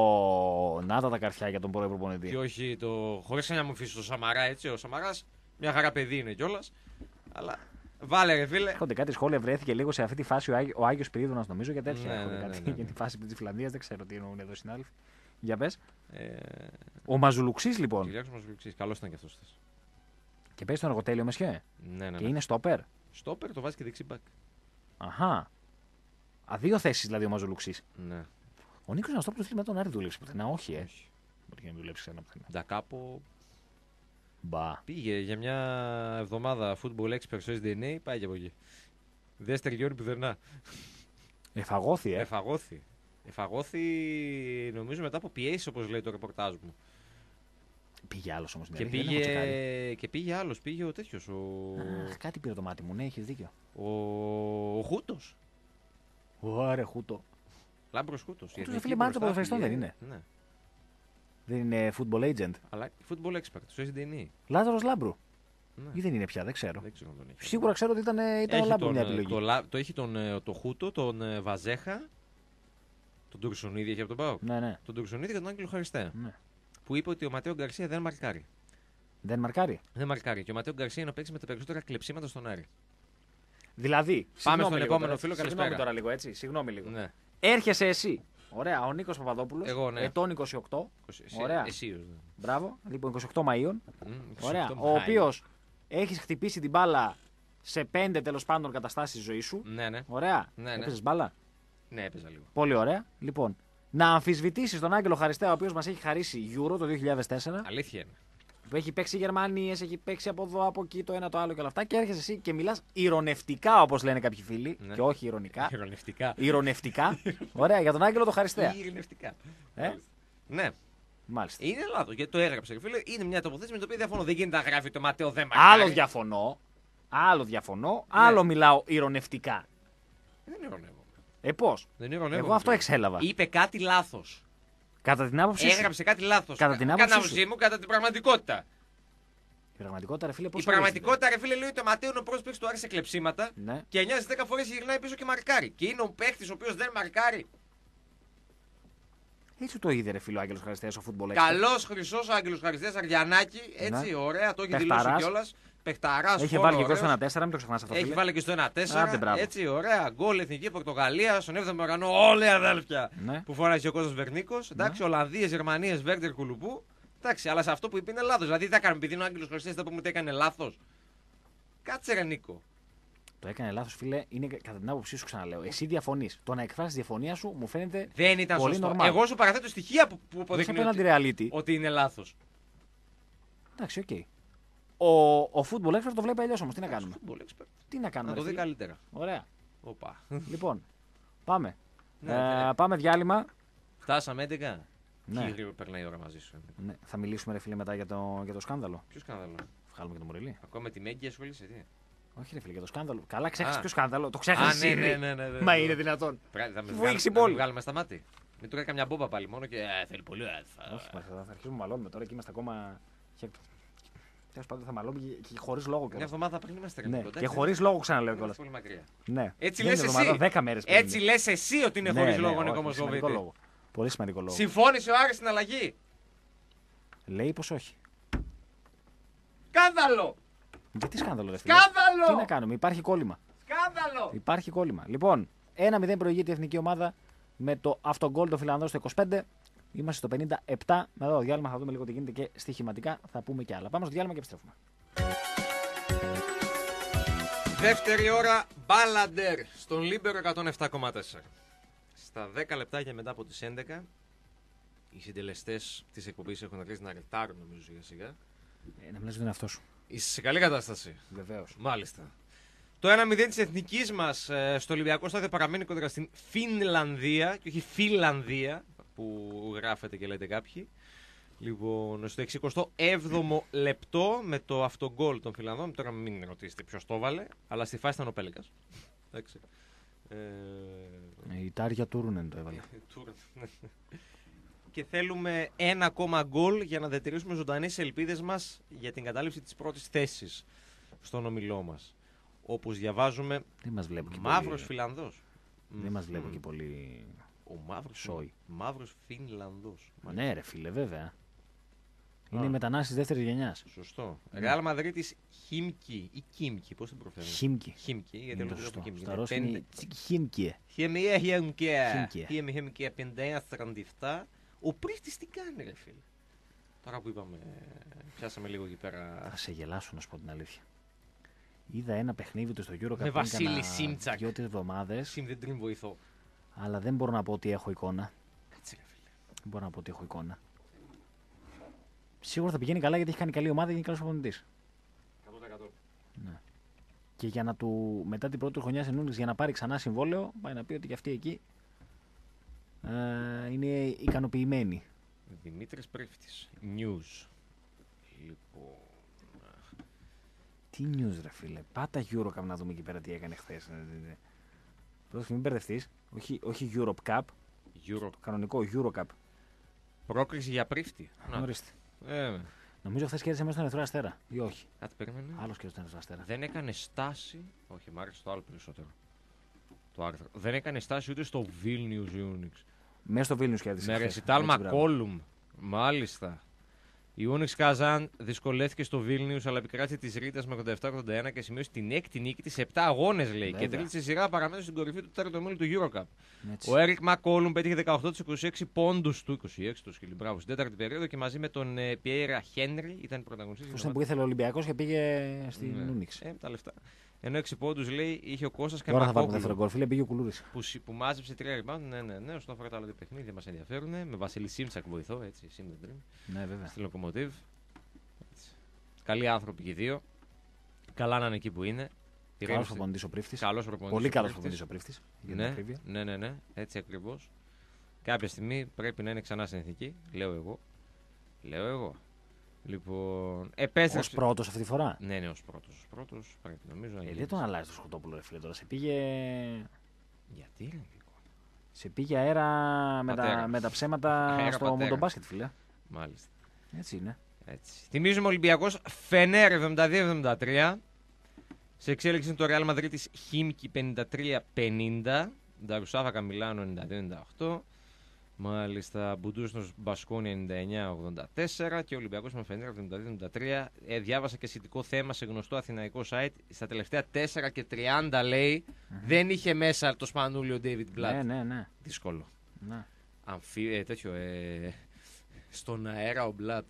Ω, να τα τα καρφιά για τον πρώην προπονητή. Και όχι το. Χωρίς να μου αφήσει το Σαμαρά έτσι. Ο Σαμαράς μια χαρά παιδί είναι κιόλας. Αλλά βάλε ρε φίλε. Έχονται κάτι σχόλια, βρέθηκε λίγο σε αυτή τη φάση ο, Άγιο, ο Άγιος Πυρίδωνας, νομίζω, για τέτοια. Ναι, Έχονται ναι, κάτι ναι, ναι, για ναι. τη φάση της Φιλανδίας, δεν ξέρω τι εννοούν εδώ οι συνάδελφοι. Για πες. Ε, Ο Μαζουλουξής λοιπόν. Κυριάκος Μαζουλουξής. Καλός ήταν κι αυτός χθες. Και παίζει τον εργοτέλειο Μεσιέ. Ναι, ναι, Και ναι. είναι στόπερ. Στόπερ το βάζει και δεξί μπακ. Αχά. Α, δύο θέσεις δηλαδή ο Μαζουλουξής. Ναι. Ο Νίκος Αναστόπουλος θέλει με τον Άρη δούλεψε πουθενά. Όχι, ε. Όχι. Μπορεί να δουλέψει ξανά πουθενά. Ντακάπο Μπα. πήγε για μια εβδομάδα football expert στο ες ντι εν έι, πάει και από εκεί. Δεν στεριώνει πουθενά. Εφαγώθη, ε. Εφαγώθη. Εφαγώθη νομίζω μετά από πιέσεις όπως λέει το ρεπορτάζ μου. Πήγε άλλο όμω. Και πήγε, και πήγε άλλος, πήγε ο τέτοιος, ο, Αχ, κάτι πήρε το μάτι μου, ναι, έχει δίκιο. ο, ο Χούτος. Ωραία, Χούτο. Λάμπρος Χούτος. Χούτος, είναι φίλε, μάνατζερ ποδοσφαιριστών, δεν είναι? Ναι. Δεν είναι football agent. Αλλά football expert, στο ες ντι εν έι. Λάζαρος Λάμπρου. Ναι. Ή δεν είναι πια, δεν ξέρω. Δεν ξέρω αν τον έχει. Σίγουρα ξέρω ότι ήταν, ήταν ο Έχει Λάμπρου τον, μια ε, επιλογή. Το, Λα- το έχει τον, ε, το Χούτο, τον ε, Βαζέχα, τον Τουρσονίδη έχει από τον ΠΑΟΚ. Ναι, ναι. Τον Τουρσονίδη και τον Άγγελο Χαριστέα. ναι. Που είπε ότι ο Ματέο Γκαρσία δεν μαρκάρει. Δεν μαρκάρει. Δεν μαρκάρει. Και ο Ματέο Γκαρσία είναι ο παίκτης με τα περισσότερα κλεψίματα στον Άρη. Δηλαδή. Πάμε συγγνώμη στον λίγο επόμενο τώρα, φίλο, Συγγνώμη καλησπέρα. τώρα λίγο έτσι. Συγγνώμη λίγο. Ναι. Έρχεσαι εσύ. Ωραία, ο Νίκος Παπαδόπουλος. Εγώ, ναι. Ετών είκοσι οκτώ. Εσύ, Ωραία. Εσύ, ως, ναι. Μπράβο. Λοιπόν, είκοσι οκτώ Μαΐων. Μμ, Ωραία. είκοσι οκτώ Ο Μάη. οποίος έχει χτυπήσει την μπάλα σε πέντε τέλος πάντων καταστάσεις της ζωής σου. Ναι, ναι. Ωραία. Ναι, ναι. Έπαιζες μπάλα. Ναι, έπαιζα λίγο. Πολύ ωραία. Λοιπόν, να αμφισβητήσεις τον Άγγελο Χαριστέα, ο οποίος μας έχει χαρίσει Euro το δύο χιλιάδες τέσσερα. Αλήθεια είναι. Που έχει παίξει Γερμανίες, έχει παίξει από εδώ, από εκεί, το ένα, το άλλο και όλα αυτά. Και έρχεσαι εσύ και μιλάς ηρωνευτικά, όπως λένε κάποιοι φίλοι. Ναι. Και όχι ηρωνικά. Ειρωνευτικά. Ηρωνευτικά. Ωραία, για τον Άγγελο το Χαριστέα. Ειρωνευτικά. Ε? Ναι. Μάλιστα. Είναι λάθος, γιατί το έγραψε. Φίλε. Είναι μια τοποθέτηση με την οποία διαφωνώ. Δεν γίνεται να γράφει το Ματέο δεν μαρκάρει. Άλλο διαφωνώ. Άλλο διαφωνώ. Άλλο μιλάω ηρωνευτικά. Δεν ειρωνεύομαι. Ε, πώς. Δεν ειρωνεύομαι. Εγώ αυτό φίλε. εξέλαβα. Είπε κάτι λάθος. Κατά την άποψή σου. Έγραψε κάτι λάθος. Κατά την Κατά άποψή σου. μου, κατά την πραγματικότητα. Η πραγματικότητα, ρε φίλε, πώς Η ορίζεται? πραγματικότητα, ρε φίλε, λέει ότι ο Ματέο είναι ο πρώτος παίκτης του Άρη σε κλεψίματα Ναι. και εννιά στις δέκα φορές γυρνάει πίσω και μαρκάρει. Και είναι ο παίκτης ο οποίος δεν μαρκάρει. Έτσι το είδε, ρε φίλε, ο Άγγελος Χαριστέας στο football. Καλός χρυσός Άγγελος Χαριστέας Αριανάκη. Έτσι, Ναι. ωραία, το έχει Παιχταράς. δηλώσει κιόλας. Παιχταράς. Έχει φόρο, βάλει και εγώ ωραίος. στο ένα τέσσερα, μην το ξεχνάς αυτό. Έχει φίλε. βάλει και στο ένα Άντε, τέσσερα. μπράβο. Έτσι, ωραία. Γκολ εθνική Πορτογαλία στον έβδομο ουρανό. Όλοι αδέλφια Ναι. που φοράει ο Κώστας Βερνίκος. Εντάξει, Ολλανδίες, Γερμανίες, Βέρντερ Κουλουπού. Εντάξει, αλλά σε αυτό που είπε είναι λάθος. Δηλαδή, τι θα κάνουμε επειδή είναι ο Άγγελος Χαριστέας, θα πούμε ότι έκανε λάθος. Κάτσε ρε Νίκο. Το έκανε λάθος, φίλε, είναι κατά την άποψή σου, ξαναλέω. Εσύ διαφωνείς. Το να εκφράσεις τη διαφωνία σου μου φαίνεται. Δεν ήταν πολύ σωστό. normal. Εγώ σου παραθέτω στοιχεία που, που Όχι αποδεικνύουν απέναντι ότι, reality. ότι είναι λάθος. Εντάξει, οκ. Ο, ο football expert το βλέπει αλλιώς όμως. Τι να κάνουμε. Football expert. Τι να κάνουμε. Να το ρε δει φίλε. καλύτερα. Ωραία. Οπα. Λοιπόν, πάμε. Ναι, ε, ναι. Πάμε διάλειμμα. Φτάσαμε έντεκα. Ναι. Τι γρήγορα περνάει η ώρα μαζί σου. Ναι. Θα μιλήσουμε, ρε φίλε, μετά για το, για το σκάνδαλο. Ποιο σκάνδαλο. Βγάλουμε και το Μουρελί. Ακόμα με τη Μέγκη ασχολείσαι, τι. Όχι, ρε φίλε, για το σκάνδαλο. Καλά, ξέχασε Α. ποιο σκάνδαλο. Το Α, ξέχασε. ναι, ναι, ναι, ναι, ναι, Μα ναι. είναι δυνατόν. Πρέπει να με Μου βγάλ- έχεις η να με πόλη. βγάλουμε στα μάτια. Μην του έκανε καμιά μπόμπα πάλι μόνο και ε, θέλει πολύ. ε, θα- Όχι, μα θα αρχίσουμε να μαλώνουμε τώρα και είμαστε ακόμα. Τέλο πάντων, θα μαλώνουμε και, και χωρί λόγο Μια κιόλας. εβδομάδα πριν είμαστε ρε Ναι, Νίκο, και εντάξει, χωρί δεν- λόγο ξαναλέω δεν κιόλας. είμαστε πολύ μακριά. Ναι. Έτσι Δεν λες είναι εσύ. εβδομάδα, δέκα μέρες πριν Έτσι είναι. λες εσύ ότι είναι Ναι, χωρίς ναι, λόγο ο όχι, Νίκο σημαντικό Μοσχοβίτη. λόγο. Πολύ σημαντικό λόγο. Συμφώνησε ο Άρης στην αλλαγή. Λέει πω όχι. Σκάνδαλο! Γιατί σκάνδαλο, ρε φίλε. Σκάνδαλο! Τι να κάνουμε, υπάρχει κόλλημα. Σκάνδαλο! Υπάρχει κόλλημα. Λοιπόν, ένα μηδέν προηγείται η εθνική ομάδα με το αυτογκόλ των Φιλανδών στο είκοσι πέντε. Είμαστε στο πενήντα επτά. Μετά το διάλειμμα θα δούμε λίγο τι γίνεται και στοιχηματικά θα πούμε και άλλα. Πάμε στο διάλειμμα και επιστρέφουμε. Δεύτερη ώρα Μπάλαντερ στον Λίμπερο εκατόν επτά κόμμα τέσσερα. Στα δέκα λεπτάκια μετά από τις έντεκα οι συντελεστές της εκπομπής έχουν αρχίσει να ρετάρουν νομίζω σιγά σιγά. Ε, να μιλάς δεν είναι αυτό σου. Είσαι σε καλή κατάσταση. Βεβαίω. Μάλιστα. Το ένα μηδέν της εθνικής μας ε, στο Ολυμπιακό Στάδιο παραμένει κοντά στην Φινλανδία και όχι Φιλανδία που γράφετε και λέτε κάποιοι. Λοιπόν, στο εξηκοστό έβδομο λεπτό με το αυτογκόλ των Φιλανδών. Τώρα μην ρωτήσετε ποιος το έβαλε, αλλά στη φάση ήταν ο Πέλεκας. Εντάξει. Ε... Η Τάρια Τούρνεν το έβαλε. Και θέλουμε ένα ακόμα γκολ για να διατηρήσουμε ζωντανές τις ελπίδες μας για την κατάληψη της πρώτης θέσης στον ομιλό μας. Όπως διαβάζουμε, μαύρος πολύ... Φιλανδός. Δεν μας βλέπω mm. και πολύ ο μαύρος, σόι. Μαύρος Φινλανδός. Ναι ρε φίλε, βέβαια. Είναι η μετανάστης δεύτερης γενιάς. Σωστό. Ρεάλ Μαδρίτης Χίμκι ή Κίμκι, πώς την προφέρω. Χίμκι. Χίμκι, γιατί είναι το σωστό. Χίμκι. Στα Ρώσια είναι Χίμκι. Χίμκι πενήντα ένα σαράντα επτά. Ο Πρίστης τι κάνει ρε φίλε. Τώρα που είπαμε, πιάσαμε λίγο εκεί πέρα. Θα σε γελάσω να σου πω την αλήθεια. Είδα ένα παιχνίδι του στο EuroCup με Βασίλη Σίμτσακ. Δύο-τρεις εβδομάδες. Σιμ δεν την βοηθώ. Αλλά δεν μπορώ να πω ότι έχω εικόνα. Έτσι ρε φίλε. Δεν μπορώ να πω ότι έχω εικόνα. Σίγουρα θα πηγαίνει καλά γιατί έχει κάνει καλή ομάδα και είναι καλός προπονητής. εκατό τοις εκατό. Ναι. Και για να του, μετά την πρώτη χρονιά σε Νούνιξ για να πάρει ξανά συμβόλαιο, πάει να πει ότι και αυτή εκεί ε, είναι ικανοποιημένη. Δημήτρης Πρίφτης. News. Λοιπόν. Τι news ρε φίλε. Πάτα EuroCup να δούμε εκεί πέρα τι έκανε χθες. Πρόσεχε μην μπερδευτείς. Όχι, όχι Europe Cup. Euro... Το κανονικό EuroCup. Πρόκριση για Πρίφτη. Ορίστε. Ε, Νομίζω χθες κέρδισε μέσα στον Ερυθρό Αστέρα. Ή όχι. Κάτι περίμενε. Άλλος κέρδισε τον Ερυθρό Αστέρα. Δεν έκανε στάση. Όχι, μ' άρεσε το άλλο περισσότερο. Το άρθρο. Δεν έκανε στάση ούτε στο Vilnius Unix. Μέσα στο Vilnius κέρδισε. Με ρεσιτάλ Μακόλουμ. Μάλιστα. Η Unix Καζάν δυσκολεύτηκε στο Vilnius, αλλά επικράτησε τη Ρίτας με ογδόντα επτά ογδόντα ένα και σημείωσε την έκτη νίκη της σε επτά αγώνες, λέει. Βέβαια. Και τρίτη σε σειρά παραμένει στην κορυφή του τέταρτου ομίλου του EuroCup. Έτσι. Ο Έρικ Μακόλουμ πέτυχε δεκαοκτώ στους είκοσι έξι πόντους του, είκοσι έξι του σκυλί, μπράβο, στην τέταρτη περίοδο και μαζί με τον Πιέρα Χένρι ήταν πρωταγωνιστής. Αυτό είναι που ήθελε ο Ολυμπιακός και πήγε στην ναι. Unix. Ε, τα λεφτά. Ενώ έξι πόντους λέει είχε ο Κώστας Τώρα θα πάρουμε Καμακόπουλου. δεύτερο γκολ. Φίλε, πήγε ο Κουλούρης. Που, που μάζεψε τρία rebound. Ναι, ναι, ναι. Όσον αφορά τα άλλα δύο παιχνίδια μας ενδιαφέρουν. Με Βασίλη Σίμτσακ βοηθό, έτσι. Sim the Dream. Ναι, βέβαια. Στη Lokomotiv. Καλοί άνθρωποι και οι δύο. Καλά να είναι εκεί που είναι. Καλός προπονητής ο Πρίφτης. Καλός προπονητής. Πολύ καλός προπονητής ο Πρίφτης. Ναι, ναι, ναι, ναι, έτσι ακριβώς. Κάποια στιγμή πρέπει να είναι ξανά στην εθνική. Λέω εγώ. Λέω εγώ. Λοιπόν, επέστρεψε. Ως πρώτος αυτή τη φορά. Ναι, ναι, ως πρώτος. Ως πρώτος πρέπει νομίζω να ε, γίνει. δεν τον αλλάζει το Σκοτόπουλο, ρε φίλε τώρα. Σε πήγε. Γιατί ρε Σε πήγε αέρα με τα, με τα ψέματα αέρα στο μοντομπάσκετ, φίλε. Μάλιστα. Έτσι είναι. Έτσι. Θυμίζουμε Ολυμπιακός Φενέρ εβδομήντα δύο εβδομήντα τρία. Σε εξέλιξη είναι το Real Madrid της Χίμκι πενήντα τρία πενήντα. Νταρουσάφακα Μιλάνο ενενήντα δύο ενενήντα οκτώ. Μάλιστα Μπουντούσνος Μπασκόνια ενενήντα εννέα ογδόντα τέσσερα. Και Ολυμπιακός με Φενέρ εβδομήντα δύο εβδομήντα τρία. Ε, διάβασα και σχετικό θέμα σε γνωστό αθηναϊκό site. Στα τελευταία τέσσερα και τριάντα λέει mm-hmm. δεν είχε μέσα το σπανούλιο David Blatt. Ναι, ναι, ναι. Δύσκολο. Ναι. Αμφί, ε, τέτοιο, ε, στον αέρα ο Blatt.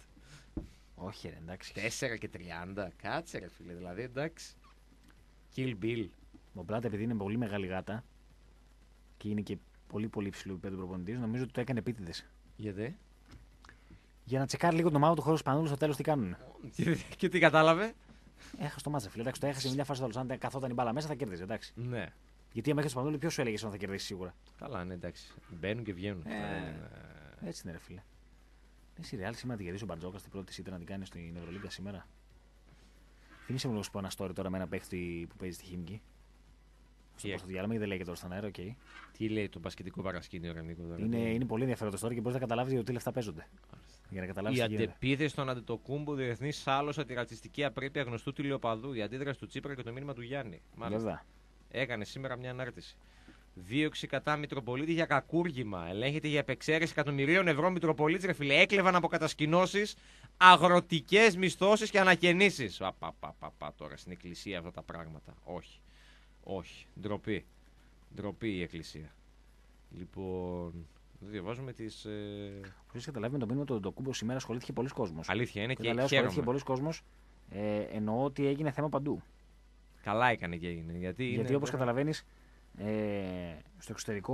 Όχι ρε, εντάξει. τέσσερα και τριάντα. Κάτσε ρε φίλε, δηλαδή εντάξει. Kill Bill. Ο Μπλάτ επειδή είναι πολύ μεγάλη γάτα και είναι και πολύ πολύ υψηλού επίπεδου προπονητής, νομίζω ότι το έκανε επίτηδες. Γιατί? Για να τσεκάρει λίγο το μάμα του χώρου Σπανούλου στο τέλος τι κάνουν. Και, και τι κατάλαβε? Έχασε το μάτσα, φίλε. Εντάξει, το έχασε μια φάση στο Αν καθόταν η μπάλα μέσα θα κέρδιζε, εντάξει. Ναι. Γιατί άμα έχει το Σπανούλου, ποιο σου έλεγε ότι θα κερδίσει σίγουρα. Καλά, ναι, εντάξει. Μπαίνουν και βγαίνουν. Ε, έτσι είναι, ρε φίλε. Εσύ Ρεάλ σήμερα την κερδίσει ο Μπαρτζόκα στην πρώτη σίτρα να την κάνει στην Ευρωλίγκα σήμερα. Θύμισε μου λίγο σου πω ένα story τώρα με ένα παίχτη που παίζει στη Χίμκι. Στο yeah. διάλειμμα, γιατί δεν λέγεται τώρα στον αέρα, οκ. Okay. Τι λέει το μπασκετικό παρασκήνιο, ρε Νίκο. Είναι, είναι πολύ ενδιαφέρον το story και μπορεί να καταλάβει ότι τι λεφτά παίζονται. Για να καταλάβεις η αντεπίθεση στον Αντετοκούμπο διεθνή σάλωσα τη ρατσιστική απρέπεια γνωστού τηλεοπαδού. Η αντίδραση του Τσίπρα και το μήνυμα του Γιάννη. Βέβαια. Έκανε σήμερα μια ανάρτηση. Δίωξη κατά Μητροπολίτη για κακούργημα. Ελέγχεται για επεξαίρεση εκατομμυρίων ευρώ Μητροπολίτη. Ρε φίλε, έκλεβαν από κατασκηνώσεις αγροτικές μισθώσεις και ανακαινήσεις. Πα, πα, πα, πα, τώρα στην εκκλησία αυτά τα πράγματα. Όχι. Όχι. Ντροπή. Ντροπή η εκκλησία. Λοιπόν. Διαβάζουμε τις. Ε... Χωρίς καταλάβει με το μήνυμα του Ντοκούμπο σήμερα ασχολήθηκε πολλοί κόσμος. Αλήθεια είναι και, και λέω, ασχολήθηκε πολλοί κόσμος. Ε, εννοώ ότι έγινε θέμα παντού. Καλά έκανε και έγινε. Γιατί, γιατί είναι... όπως καταλαβαίνεις, ε, στο εξωτερικό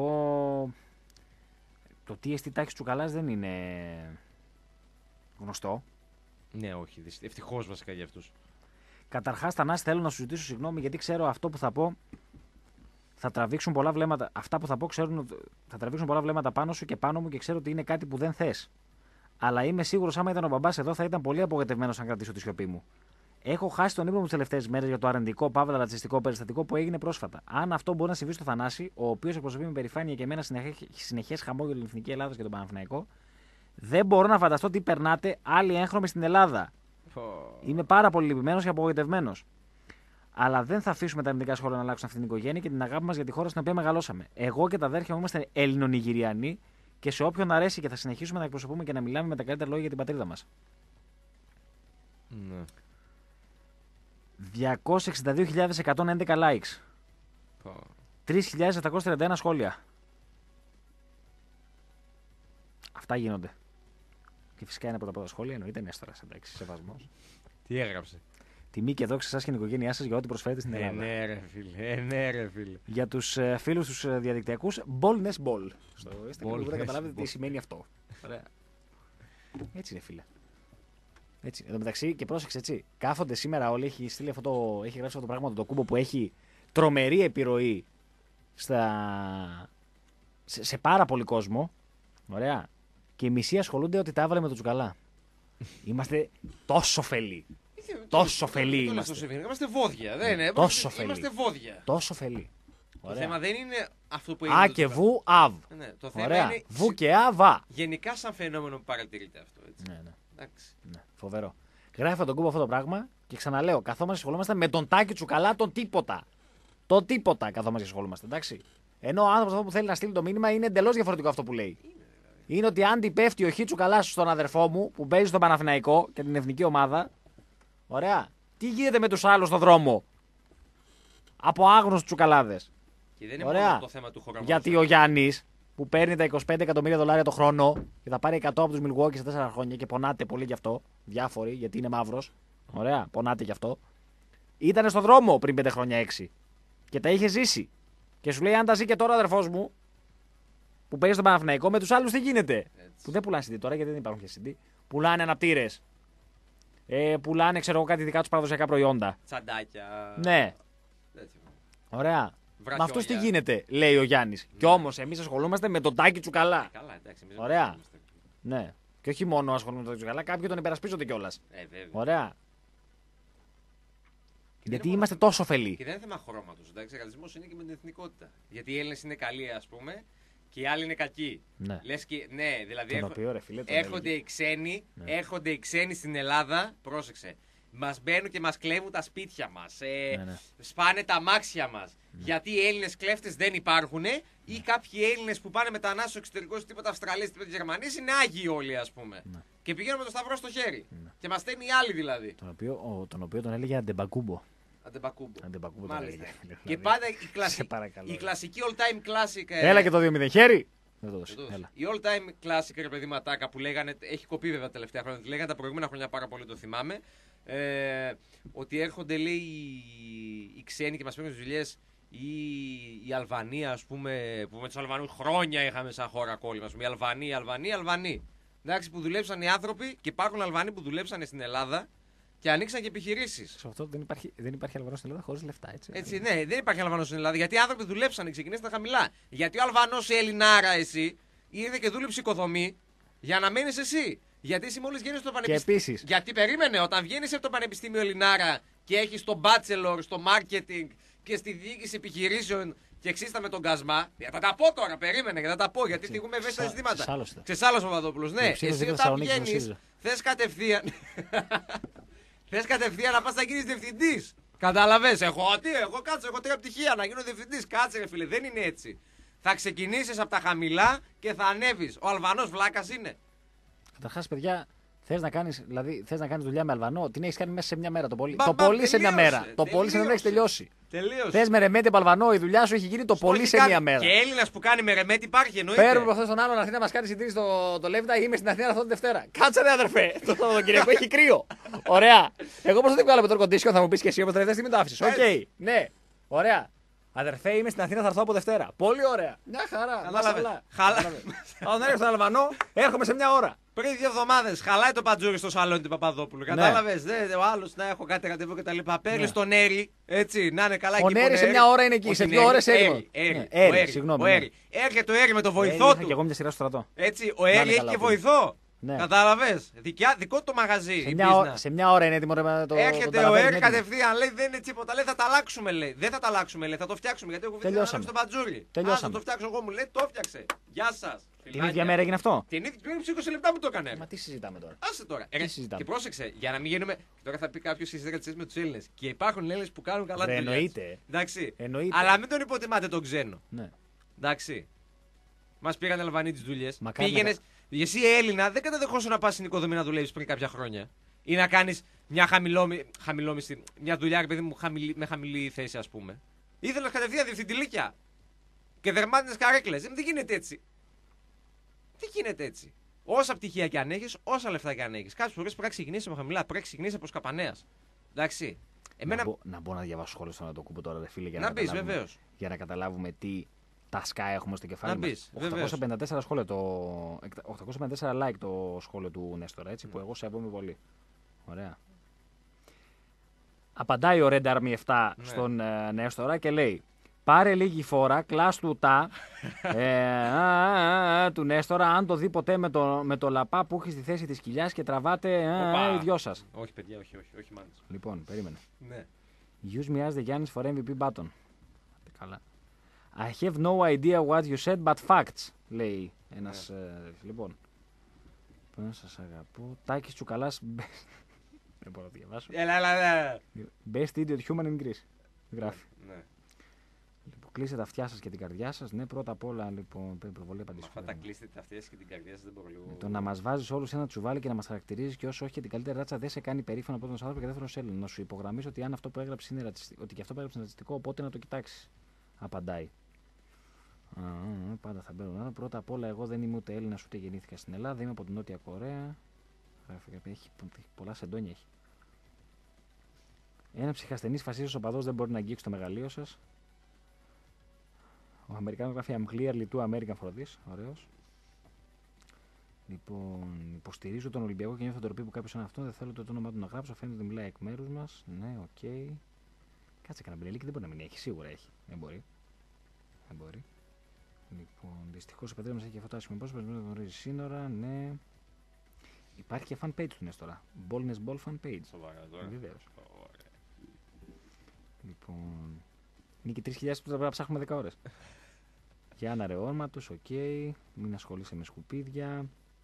το τι εστί τάξη Τσουκαλάς δεν είναι γνωστό. Ναι, όχι. Ευτυχώς βασικά για αυτούς. Καταρχάς, Θανάση, θέλω να σου ζητήσω συγγνώμη γιατί ξέρω αυτό που θα πω θα τραβήξουν πολλά βλέμματα. Αυτά που θα πω ξέρουν, θα τραβήξουν πολλά βλέμματα πάνω σου και πάνω μου και ξέρω ότι είναι κάτι που δεν θες. Αλλά είμαι σίγουρος, άμα ήταν ο μπαμπάς εδώ, θα ήταν πολύ απογοητευμένος αν κρατήσω τη σιωπή μου. Έχω χάσει τον ύπνο μου τις τελευταίες μέρες για το αρνητικό, παύλα ρατσιστικό περιστατικό που έγινε πρόσφατα. Αν αυτό μπορεί να συμβεί στο Θανάση, ο οποίος εκπροσωπεί με περηφάνεια και με ένα συνεχές χαμόγελο την Εθνική Ελλάδα και τον Παναθηναϊκό, δεν μπορώ να φανταστώ τι περνάτε άλλοι έγχρωμοι στην Ελλάδα. Oh. Είμαι πάρα πολύ λυπημένος και απογοητευμένος. Αλλά δεν θα αφήσουμε τα αρνητικά σχόλια να αλλάξουν αυτή την οικογένεια και την αγάπη μας για τη χώρα στην οποία μεγαλώσαμε. Εγώ και τα αδέρφια μου είμαστε Ελληνονιγηριανοί και σε όποιον αρέσει και θα συνεχίσουμε να εκπροσωπούμε και να μιλάμε με τα καλύτερα λόγια για την πατρίδα μας. Ναι. διακόσιες εξήντα δύο χιλιάδες εκατόν έντεκα likes. Oh. τρεις χιλιάδες επτακόσια τριάντα ένα σχόλια. Αυτά γίνονται. Και φυσικά είναι από τα πρώτα σχόλια, εννοείται Νέστορας, εντάξει, σεβασμός. Τι έγραψε. Τιμή και δόξα σας και την οικογένειά σας για ό,τι προσφέρετε στην Ελλάδα. Ε, ναι, ρε φίλε. Ε, ναι, ρε, φίλε. Για τους ε, φίλους τους ε, διαδικτυακούς, ballness ball. Στο Instagram μπορείτε να καταλάβετε τι σημαίνει αυτό. Ωραία. Έτσι είναι, φίλε. Έτσι. Εν τω μεταξύ, και πρόσεξε έτσι. Κάθονται σήμερα όλοι, έχει, στείλει αυτό το, έχει γράψει αυτό το πράγμα το κούμπο που έχει τρομερή επιρροή στα... σε, σε πάρα πολύ κόσμο. Ωραία. Και οι μισοί ασχολούνται ότι τα έβαλε με το Τσουκαλά. Είμαστε τόσο φελοί. Τόσο φελοί είμαστε. Είμαστε βόδια. Δεν είναι. Τόσο φελοί. Είμαστε βόδια. Τόσο φελοί. Το θέμα δεν είναι αυτό που έγινε. Α και βου, αβ. Ναι, το θέμα Ωραία. είναι. Βου και αβ. Γενικά σαν φαινόμενο που παρατηρείται αυτό. Έτσι. Ναι, ναι. Εντάξει. Ναι, φοβερό. Γράφει τον κούμπο αυτό το πράγμα και ξαναλέω, καθόμαστε και ασχολούμαστε με τον Τάκη Τσουκαλά, τον τίποτα. Το τίποτα καθόμαστε και ασχολούμαστε. Εντάξει. Ενώ ο άνθρωπος αυτό που θέλει να στείλει το μήνυμα είναι εντελώς διαφορετικό αυτό που λέει. Είναι, είναι ότι αν την πέφτει ο Χ Τσουκαλά στον αδερφό μου που παίζει στον Παναθηναϊκό και την εθνική ομάδα. Ωραία. Τι γίνεται με τους άλλους στον δρόμο. Από άγνωστους Τσουκαλάδες. Και δεν είναι Ωραία. Μόνο το θέμα του χωρισμού. Γιατί ο Γιάννης που παίρνει τα είκοσι πέντε εκατομμύρια δολάρια το χρόνο και θα πάρει εκατό από τους Milwaukee σε τέσσερα χρόνια και πονάτε πολύ γι' αυτό. Διάφοροι, γιατί είναι μαύρος. Ωραία, πονάτε γι' αυτό. Ήταν στον δρόμο πριν πέντε χρόνια έξι. Και τα είχε ζήσει. Και σου λέει: αν τα ζει και τώρα, αδερφός μου, που παίζει στον Παναθηναϊκό, με τους άλλους τι γίνεται. Έτσι. Που δεν πουλάνε σι ντι τώρα γιατί δεν υπάρχουν και σι ντι. Πουλάνε αναπτήρες. Ε, πουλάνε, ξέρω εγώ, κάτι δικά τους παραδοσιακά προϊόντα. Τσαντάκια. Ναι. Έτσι. Ωραία. Με αυτούς τι γίνεται, λέει ο Γιάννης. Ναι. Κι όμως εμείς ασχολούμαστε με τον Τάκη Τσουκαλά. Καλά, εντάξει, εμείς Ωραία. Ναι. Και όχι μόνο ασχολούμαστε με τον Τάκη Τσουκαλά, κάποιοι τον υπερασπίζονται κιόλας. Ε, Ωραία. Και γιατί είμαστε μόνο... τόσο φελοί. Και δεν είναι θέμα χρώματος. Ο ρατσισμός είναι και με την εθνικότητα. Γιατί οι Έλληνες είναι καλοί, ας πούμε, και οι άλλοι είναι κακοί. Ναι, Λες και, ναι δηλαδή έχ... οποίο, ρε, φίλε, έρχονται, οι ξένοι, ναι. έρχονται οι ξένοι στην Ελλάδα, πρόσεξε. Μας μπαίνουν και μας κλέβουν τα σπίτια μας. Ε, ναι, ναι. Σπάνε τα αμάξια μας. Ναι. Γιατί οι Έλληνες κλέφτες δεν υπάρχουν, ναι. ή κάποιοι Έλληνες που πάνε μετανάστες στο εξωτερικό, τίποτα Αυστραλίας, τίποτα Γερμανίας, είναι άγιοι όλοι, ας πούμε. Ναι. Και πηγαίνουν με το σταυρό στο χέρι. Ναι. Και μας στέλνουν οι άλλοι δηλαδή. Τον οποίο, ο, τον, οποίο τον έλεγε Αντεμπακούμπο. Αντεμπακούμπο. Αντεμπακούμπο τον έλεγε. Δηλαδή. Και πάντα η, κλασι... η κλασική all time classic. Έλα και το δύο μηδέν χέρι. Δεν το δώσει. Η all time classic, ρε παιδί ματάκα που λέγανε, έχει κοπεί βέβαια τα τελευταία χρόνια, λέγανε τα προηγούμενα χρόνια πάρα πολύ, το θυμάμαι. Ε, ότι έρχονται, λέει, οι ξένοι και μας παίρνουν τις δουλειές, ή η Αλβανία, ας πούμε, που με τους Αλβανούς χρόνια είχαμε σαν χώρα κόλλημα, ας πούμε, οι Αλβανοί, οι Αλβανοί, οι Αλβανοί. Εντάξει, που δουλέψαν οι άνθρωποι και υπάρχουν Αλβανοί που δουλέψαν στην Ελλάδα και ανοίξαν και επιχειρήσεις. Σε αυτό δεν υπάρχει, δεν υπάρχει Αλβανός στην Ελλάδα χωρίς λεφτά, έτσι. Έτσι, ναι, δεν υπάρχει Αλβανός στην Ελλάδα γιατί οι άνθρωποι δουλέψαν, ξεκινήσαν χαμηλά. Γιατί ο Αλβανός, η Ελληνάρα, εσύ, ήρθε και δούλεψε οικοδομή για να μένεις εσύ. Γιατί εσύ μόλις βγαίνεις στο πανεπιστήμιο. Γιατί περίμενε, όταν βγαίνεις από το Πανεπιστήμιο Ελληνάρα και έχεις το bachelor στο marketing και στη διοίκηση επιχειρήσεων και εξίστα με τον Κασμά. Θα τα πω τώρα, περίμενε και θα τα πω γιατί θίγουμε ευαίσθητα ζητήματα. Ξεσάλος ο Παπαδόπουλος. Ναι, εσύ όταν βγαίνεις, θες κατευθείαν. Θες κατευθείαν να πας να γίνεις διευθυντής. Κατάλαβες, εγώ τι, εγώ κάτσε, έχω τρία πτυχία να γίνω διευθυντής. Κάτσε, ρε φίλε, δεν είναι έτσι. Θα ξεκινήσεις από τα χαμηλά και θα ανέβεις. Ο Αλβανός βλάκας είναι. Καταρχάς, παιδιά, θες να κάνεις, δηλαδή, θες να κάνεις δουλειά με Αλβανό, την έχεις κάνει μέσα σε μια μέρα. Το πολύ, μπα, το μπα, πολύ τελείωσε, σε μια μέρα. Τελείωσε. Το πολύ σε μια μέρα έχει τελειώσει. Τελείωσε. Θες με ρεμέτη από Αλβανό, η δουλειά σου έχει γίνει το Πώς πολύ σε μια μέρα. Και Έλληνας που κάνει με ρεμέτη υπάρχει, εννοείται. Παίρνουμε από αυτόν τον άλλον Αθήνα να μας κάνει συντήρηση στο το Λέβδα ή είμαι στην Αθήνα αυτή τη Δευτέρα. Κάτσε ρε αδερφέ, το Σαββατοκύριακο έχει κρύο. Ωραία. Εγώ πώς θα την βγάλω με το κοντίσιο, θα μου πεις και εσύ όπως τελευταία στιγμή το άφησες. Οκ, ναι, ωραία. Αδερφέ, είμαι στην Αθήνα, θα έρθω από Δευτέρα. Πολύ ωραία. Μια χαρά. Χαλά. Όταν έρχομαι στον Αλβανό, έρχομαι σε μια ώρα. Πριν δύο εβδομάδες χαλάει το παντζούρι στο σαλόνι του Παπαδόπουλου. Ναι. Κατάλαβες. Ναι, ο άλλος να έχω κάτι ραντεβού και τα λοιπά. Παίρνει Ναι. τον Έρη, έτσι, να είναι καλά Ο εκεί. που Νέρη είναι σε μια ώρα είναι εκεί, Όχι, σε είναι δύο ώρες Έρη, έτοιμο. Έρη, Ναι, Έρη, ο Έρη, Έρη, συγγνώμη, ο ναι. Έρη. Έρχεται ο Έρη με το βοηθό Είχα του. και εγώ μια σειρά στο στρατό. Έτσι, ο Να είναι Έρη έχει καλά και ο Έρης. βοηθό. Ναι. Κατάλαβες. Δικιά, δικό του το μαγαζί. Σε η μια, μπίζνα. ώρα, σε μια ώρα είναι έτοιμο ρε, το, το Έρχεται ο ταλαφέρι Έρη είναι έτοιμο. κατευθείαν, λέει δεν είναι τίποτα. Λέει θα τα αλλάξουμε, λέει. Δεν θα τα αλλάξουμε, λέει. Θα το φτιάξουμε γιατί έχω βρει να Τελειώσαμε. αλλάξω το παντζούρι. Τελειώσαμε. Α, θα το φτιάξω εγώ, μου λέει το φτιάξε. Γεια σας. Την ίδια μέρα έγινε αυτό. Την ίδια πριν είκοσι λεπτά μου το έκανε. Μα τι συζητάμε τώρα. Άσε τώρα. Ε, Τι συζητάμε. και πρόσεξε, για να μην γίνουμε. Τώρα θα πει κάποιο συζήτηση με του Έλληνε. Και υπάρχουν Έλληνε που κάνουν καλά Ρε, τη δουλειά. εννοείται. Εντάξει. Εννοείται. Αλλά μην τον υποτιμάτε τον ξένο. Ναι. Εντάξει. Μα πήγαν Αλβανοί τι δουλειέ. Μακάρι Πήγαινε. να- Εσύ Έλληνα δεν καταδεχόσουν να πα στην οικοδομή να δουλεύει πριν κάποια χρόνια. Ή να κάνει μια χαμηλόμη... χαμηλόμιστη. Μια δουλειά, ρε παιδί μου, χαμηλή... με χαμηλή θέση, α πούμε. Ήθελε κατευθείαν διευθυντηλίκια. Και δερμάτινε καρέκλε. Δεν γίνεται έτσι. Δεν γίνεται έτσι. Όσα πτυχία και αν έχει, όσα λεφτά και αν έχει. Κάποιε φορέ πρέπει να ξεκινήσει από χαμηλά, πρέπει να ξεκινήσει από σκαπανέα. Εντάξει. Εμένα. Να, μπω, να μπω να διαβάσω σχόλιο στον Ατοκούμπο τώρα, ρε φίλε, για Να να, μπεις, καταλάβουμε- βεβαίως. για να καταλάβουμε τι τα σκά έχουμε στο κεφάλι Να μας. μπεις, βεβαίως. οκτακόσια πενήντα τέσσερα σχόλια το... οκτακόσια πενήντα τέσσερα like το σχόλιο του Νέστορα, έτσι, που εγώ σέβομαι πολύ. Ωραία. Απαντάει ο Red Army επτά Ναι. στον ε, Νέστορα και λέει πάρε λίγη φόρα, κλάς του τα ε, α, α, α, του Νέστορα αν το δει ποτέ με το, με το λαπά που έχει στη θέση της κοιλιάς και τραβάτε α, Οπα. α, οι δυο σας. Όχι, παιδιά, όχι, όχι, όχι, μάλιστα. Λοιπόν, περίμενε. Ναι. Use me as the Giannis for εμ βι πι button. Καλά. I have no idea what you said, but facts, λέει ένας... Ε, λοιπόν. Πώς σας αγαπώ. Τάκης Τσουκαλάς. Δεν μπορώ να το διαβάσω. Έλα, έλα, έλα. Best idiot human in Greece. Γράφει. Ναι. Λοιπόν, κλείστε τα αυτιά σας και την καρδιά σας. Ναι, πρώτα απ' όλα, λοιπόν, πρέπει προβολή Με απαντήσεων. αυτά τα κλείσετε τα αυτές και την καρδιά σα δεν μπορώ λίγο. Το να μα βάζει όλου ένα τσουβάλι και να μα χαρακτηρίζει και όσο όχι και την καλύτερη ράτσα δεν σε κάνει περήφανο από τον άνθρωπο και δεύτερο σε Έλληνα. Να σου υπογραμμίσω ότι αν αυτό που έγραψε είναι ρατσιστικό, ότι και αυτό που έγραψε είναι ρατσιστικό, οπότε να το κοιτάξει. Απαντάει. Α, α, πάντα θα μπαίνουν. Πρώτα απ' όλα, εγώ δεν είμαι ούτε Έλληνα ούτε γεννήθηκα στην Ελλάδα. Είμαι από την Νότια Κορέα. Γράφει, έχει, έχει πολλά σεντόνια έχει. Ένα ψυχασθενή φασίσιο οπαδό δεν μπορεί να αγγίξει το μεγαλείο σα. Ο Αμερικάνος γράφει I'm clearly too American for this. Ωραίος. Λοιπόν, υποστηρίζω τον Ολυμπιακό και νιώθω ντροπή που κάποιο σαν αυτόν δεν θέλω το όνομά του να γράψω. Φαίνεται ότι μιλάει εκ μέρου μα. Ναι, οκ. Okay. Κάτσε κανένα μπινελίκι, δεν μπορεί να μην έχει. Σίγουρα έχει. Δεν μπορεί. Δεν μπορεί. Λοιπόν, δυστυχώ ο πατέρα μα έχει αυτό το άσχημο πρόσωπο. Δεν γνωρίζει σύνορα. Ναι. Υπάρχει και fan page του Νέστορα. Boldness Ball fan page. Σοβαρά τώρα. Βεβαίως. Λοιπόν. Είναι και τρεις χιλιάδες που θα πρέπει να ψάχνουμε δέκα ώρες. Για ένα ρεόρμα τους, οκ. Okay. Μην ασχολείσαι με σκουπίδια.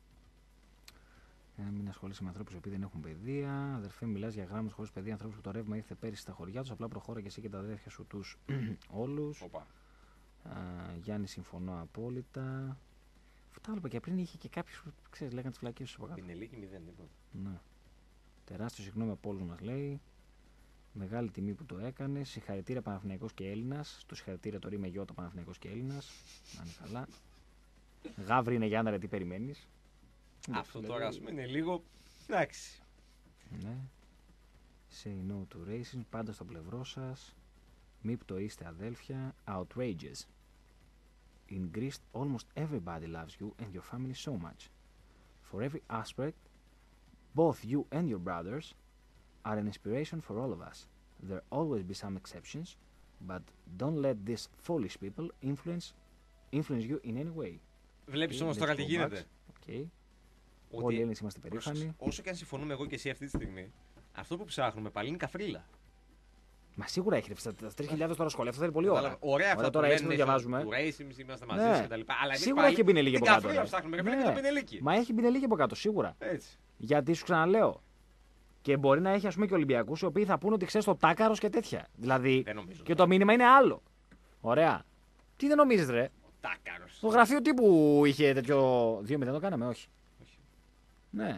Ε, μην ασχολείσαι με ανθρώπους που δεν έχουν παιδεία. Αδερφέ, μιλάς για γράμμους χωρίς παιδεία. Ανθρώπους που το ρεύμα ήρθε πέρυσι στα χωριά τους. Απλά προχώρα και εσύ και τα αδέρφια σου τους όλους. Οπα. Α, Γιάννη, συμφωνώ απόλυτα. Αυτά όλα και πριν είχε και κάποιους που ξέρεις, λέγανε τις φλακίες τους από κάτω. Πινελίκι μηδέν, τίποτα. Ναι. Τεράστιο συγγνώμη από όλους μας λέει. Μεγάλη τιμή που το έκανε. Συγχαρητήρια Παναθηναϊκός και Έλληνας. Το συγχαρητήρια το ρήμε Γιώτα Παναθηναϊκός και Έλληνας. Να είναι καλά. Γάβρι είναι Γιάννα, ρε, τι περιμένεις. Αυτό τώρα ας πούμε είναι λίγο. Εντάξει. Ναι. Say no to racism. Πάντα στο πλευρό σας. Μη πτωείστε αδέλφια. Outrageous. In Greece, almost everybody loves you and your family so much. For every aspect, both you and your brothers are an inspiration for all of us. There always be some exceptions, but don't let these foolish people influence, influence you in any way. Βλέπεις Okay, όμως let's τώρα τι go γίνεται. back. Okay. Ότι- Όλοι οι Έλληνες είμαστε περήφανοι. Πρόσεξε, όσο και αν συμφωνούμε εγώ και εσύ αυτή τη στιγμή, αυτό που ψάχνουμε πάλι είναι καφρίλα. Μα σίγουρα έχει ρευστά. Τα τρεις χιλιάδες τώρα σχόλια. Αυτό θα είναι πολύ ώρα. Κατάλαβα. Ωραία αυτά τώρα που έτσι που λένε, διαβάζουμε. του racing, είμαστε μαζί Ναι. σας κτλ. Αλλά εμείς Σίγουρα πάλι έχει πινελίκι την από κάτω, καφρίλα ρε. ψάχνουμε. Ρε φίλε, Ναι. και το πινελίκι. Μα έχει πινελίκι από κάτω, σίγουρα. Έτσι. Γιατί σου ξαναλέω. Και μπορεί να έχει ας πούμε και Ολυμπιακούς οι οποίοι θα πούνε ότι ξέρει το τάκαρο και τέτοια. Δηλαδή. Δεν νομίζω. Και το μήνυμα είναι άλλο. Ωραία. Τι δεν νομίζεις ρε. Τάκαρος. Το γραφείο τύπου είχε τέτοιο. δύο μηδέν το κάναμε, όχι. Όχι. Ναι.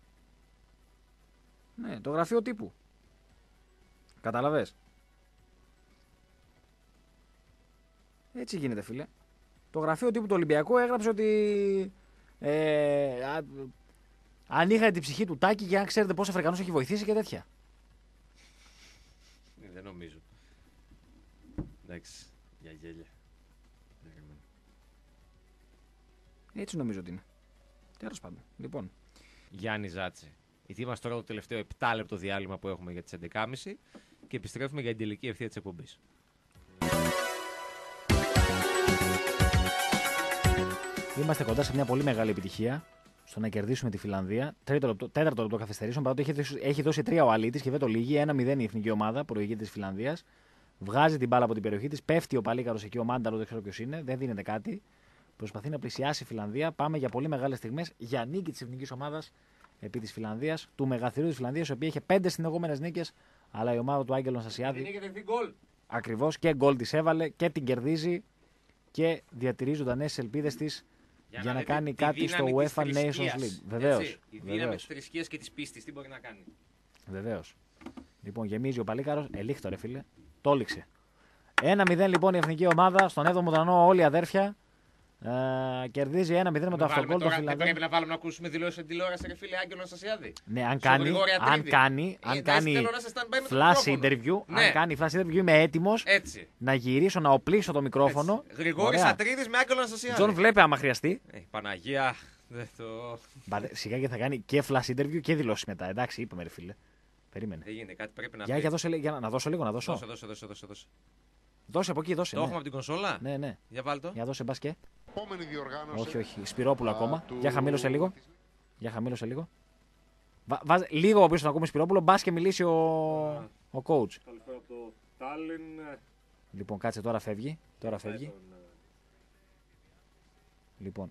Ναι, το γραφείο τύπου. Κατάλαβες. Έτσι γίνεται, φίλε. Το γραφείο τύπου του Ολυμπιακού έγραψε ότι. Ε, α, αν είχατε την ψυχή του Τάκη και αν ξέρετε πόσο Αφρικανούς έχει βοηθήσει και τέτοια. Ε, Δεν νομίζω. Εντάξει. Για γέλια. Έτσι νομίζω ότι είναι. Τέλος πάντων. Λοιπόν. Γιάννη Ζάτσε. Γιατί είμαστε τώρα το τελευταίο επτά λεπτό διάλειμμα που έχουμε για τις έντεκα και μισή και επιστρέφουμε για την τελική ευθεία της εκπομπής. Είμαστε κοντά σε μια πολύ μεγάλη επιτυχία στο να κερδίσουμε τη Φιλανδία. Τρίτο λεπτό, τέταρτο λεπτό καθυστερήσεων. Παρότι έχει δώσει, έχει δώσει τρία ο Αλίτης και δεν το λύγει. ένα μηδέν η εθνική ομάδα που προηγείται της Φιλανδίας. Βγάζει την μπάλα από την περιοχή της. Πέφτει ο Παλίκαρος εκεί, ο Μάνταλο, δεν ξέρω ποιος είναι. Δεν δίνεται κάτι. Προσπαθεί να πλησιάσει η Φιλανδία. Πάμε για πολύ μεγάλες στιγμές για νίκη της εθνικής ομάδας επί της Φιλανδίας. Του μεγαθυρίου της Φιλανδίας, η οποία είχε πέντε συνεχόμενες νίκες. Αλλά η ομάδα του Άγγελον Στασιάδη. Ακριβώς και γκολ της έβαλε και την κερδίζει και διατηρεί ζωντανές ελπίδες της. Για, για να, να κάνει κάτι στο UEFA Nations League. Βεβαίως. Η δύναμη της θρησκείας και της πίστης τι μπορεί να κάνει. Βεβαίως. Λοιπόν, γεμίζει ο Παλίκαρος. Ελίχτω, ρε φίλε. Τόλιξε. ένα μηδέν λοιπόν η εθνική ομάδα. Στον έβδομο ουρανό όλοι οι αδέρφια. Ε, κερδίζει ένα μηδέν με το αυτογκόλ των Φιλανδών. Δεν πρέπει να βάλουμε να ακούσουμε δηλώσεις στην τηλεόραση, ρε φίλε, Άγγελο Στασιάδη. Ναι, αν κάνει, αν κάνει, αν κάνει flash interview, ναι. αν κάνει flash interview, είμαι έτοιμος να γυρίσω, να οπλίσω το μικρόφωνο. Γρηγόρης Ατρίδης με Άγγελο Στασιάδη. Τζον βλέπει άμα χρειαστεί. Ε, Παναγία, δεν το... Σιγά και θα κάνει και flash interview και δηλώσεις μετά. Εντάξει, είπαμε ρε φίλε. Περίμενε. Δεν γίνεται, κάτι πρέπει να για, για, δώσε, για να δώσω λίγο, να δώσω. Δώσε, δώσε, δώσε, δώσε, δώσε. Δώσε από εκεί, δώσε. Το ναι. έχουμε από την κονσόλα. Ναι, ναι. Για βάλ' το. Για δώσε μπάσκε. Διοργάνωση. Όχι, όχι. Σπυρόπουλο ακόμα. Του... Για χαμήλωσε λίγο. Για χαμήλωσε λίγο. Βα, βάζ, λίγο από πίσω να ακούμε Σπυρόπουλο. Μπα και μιλήσει ο, ο coach. Καλησπέρα από το Τάλιν. Λοιπόν, κάτσε τώρα φεύγει. Τώρα φεύγει. Λοιπόν.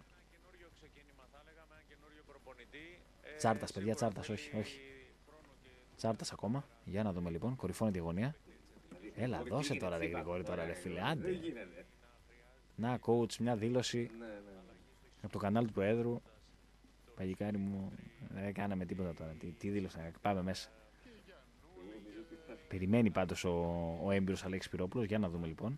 Τσάρτας, παιδιά, τσάρτας. Όχι, όχι. Τσάρτας ακόμα. Για να δούμε λοιπόν. Κορυφώνει τη γωνία. Έλα, δώσε τώρα ρε Γρηγόρη, τώρα ρε φίλε. Άντε. Να, coach, μια δήλωση ναι, ναι, ναι. από το κανάλι του Προέδρου. Παγικάρι μου, δεν κάναμε τίποτα τώρα. Τι, τι δήλωσα, πάμε μέσα. Περιμένει πάντως ο, ο έμπειρος Αλέξης Σπυρόπουλος. Για να δούμε λοιπόν.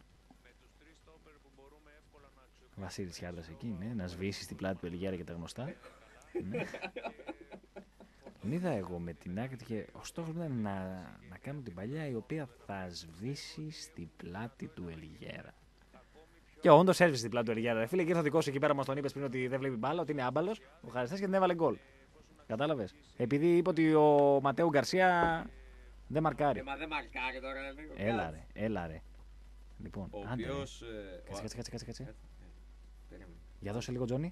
Βασίλης Τσιάρτας εκεί, ναι, να σβήσει στην πλάτη του Ελιγιάρα και τα γνωστά. Ναι. Τον είδα εγώ με την άκρη και ο στόχος μου ήταν να, να κάνω την παλιά η οποία θα σβήσει στην πλάτη του Ελιγιάρα. Και όντως έσβησε στην πλάτη του Ελιγιάρα. Φίλε, και ήρθε ο δικός εκεί πέρα, μας τον είπες πριν ότι δεν βλέπει μπάλα, ότι είναι άμπαλος, ο Χαριστάς και την έβαλε γκολ. Κατάλαβες. Επειδή είπε ότι ο Ματέου Γκαρσία δεν μαρκάρει. Ε, μα δεν μαρκάρει τώρα, λίγο. Έλα ρε, έλα ρε. Λοιπόν, ο άντε. οποίος, Ρε. ε, Κάτσε, κάτσε, κάτσε, κάτσε, κάτσε. Ε, Για δώσε λίγο Τζόνι.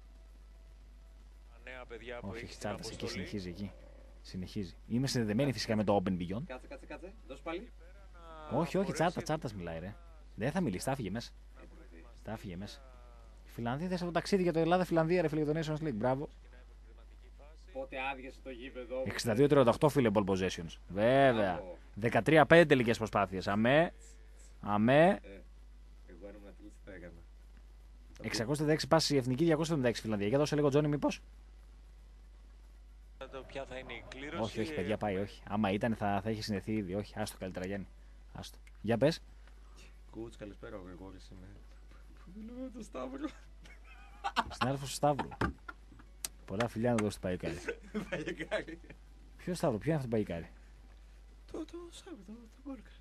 Νέα παιδιά που Όχι, έχει έχει στην τσάρτας εκεί, αποστολή. συνεχίζει εκεί. Συνεχίζει. Είμαι συνδεδεμένη φυσικά με το Open Beyond. Κάτσε, κάτσε, κάτσε. Δώσ' πάλι. Όχι, όχι, τσάρτα, τσάρτα μιλάει, ρε. Δεν θα μιλήσει, θα φύγε μέσα. Θα φύγε μέσα. Η Φιλανδία δεν το ταξίδι για το Ελλάδα-Φιλανδία, ρε φίλε, για το Nations League. Μπράβο. Πότε άδειασε το γήπεδο. εξήντα δύο τριάντα οκτώ φίλε ball possessions. Βέβαια. δεκατρία πέντε τελικές προσπάθειες. Αμέ. Αμέ. Εγώ ένα ματλής θα έκανα. εξακόσια εβδομήντα έξι πάση η εθνική, διακόσια εβδομήντα έξι Φιλανδία. Για δώσε λίγο Τζόνι, μήπως. Ποια θα είναι η κλήρωση. Όχι, όχι, παιδιά, πάει, όχι. Άμα ήταν θα, θα είχε συνδεθεί ήδη. Όχι, άστο καλύτερα, Γιάννη. Άστο. Για πες. Κούτς, καλησπέρα, ο Γρηγόρης είμαι. Δουλεύω με το Σταύρο. Συνάδελφος του Σταύρου. Πολλά φιλιά να δώσει το Παϊκάρι. Παγικάρι. Ποιο Σταύρο, ποιο είναι αυτό το Παϊκάρι. Το, το Σταύρο, το, το Μπόλκα.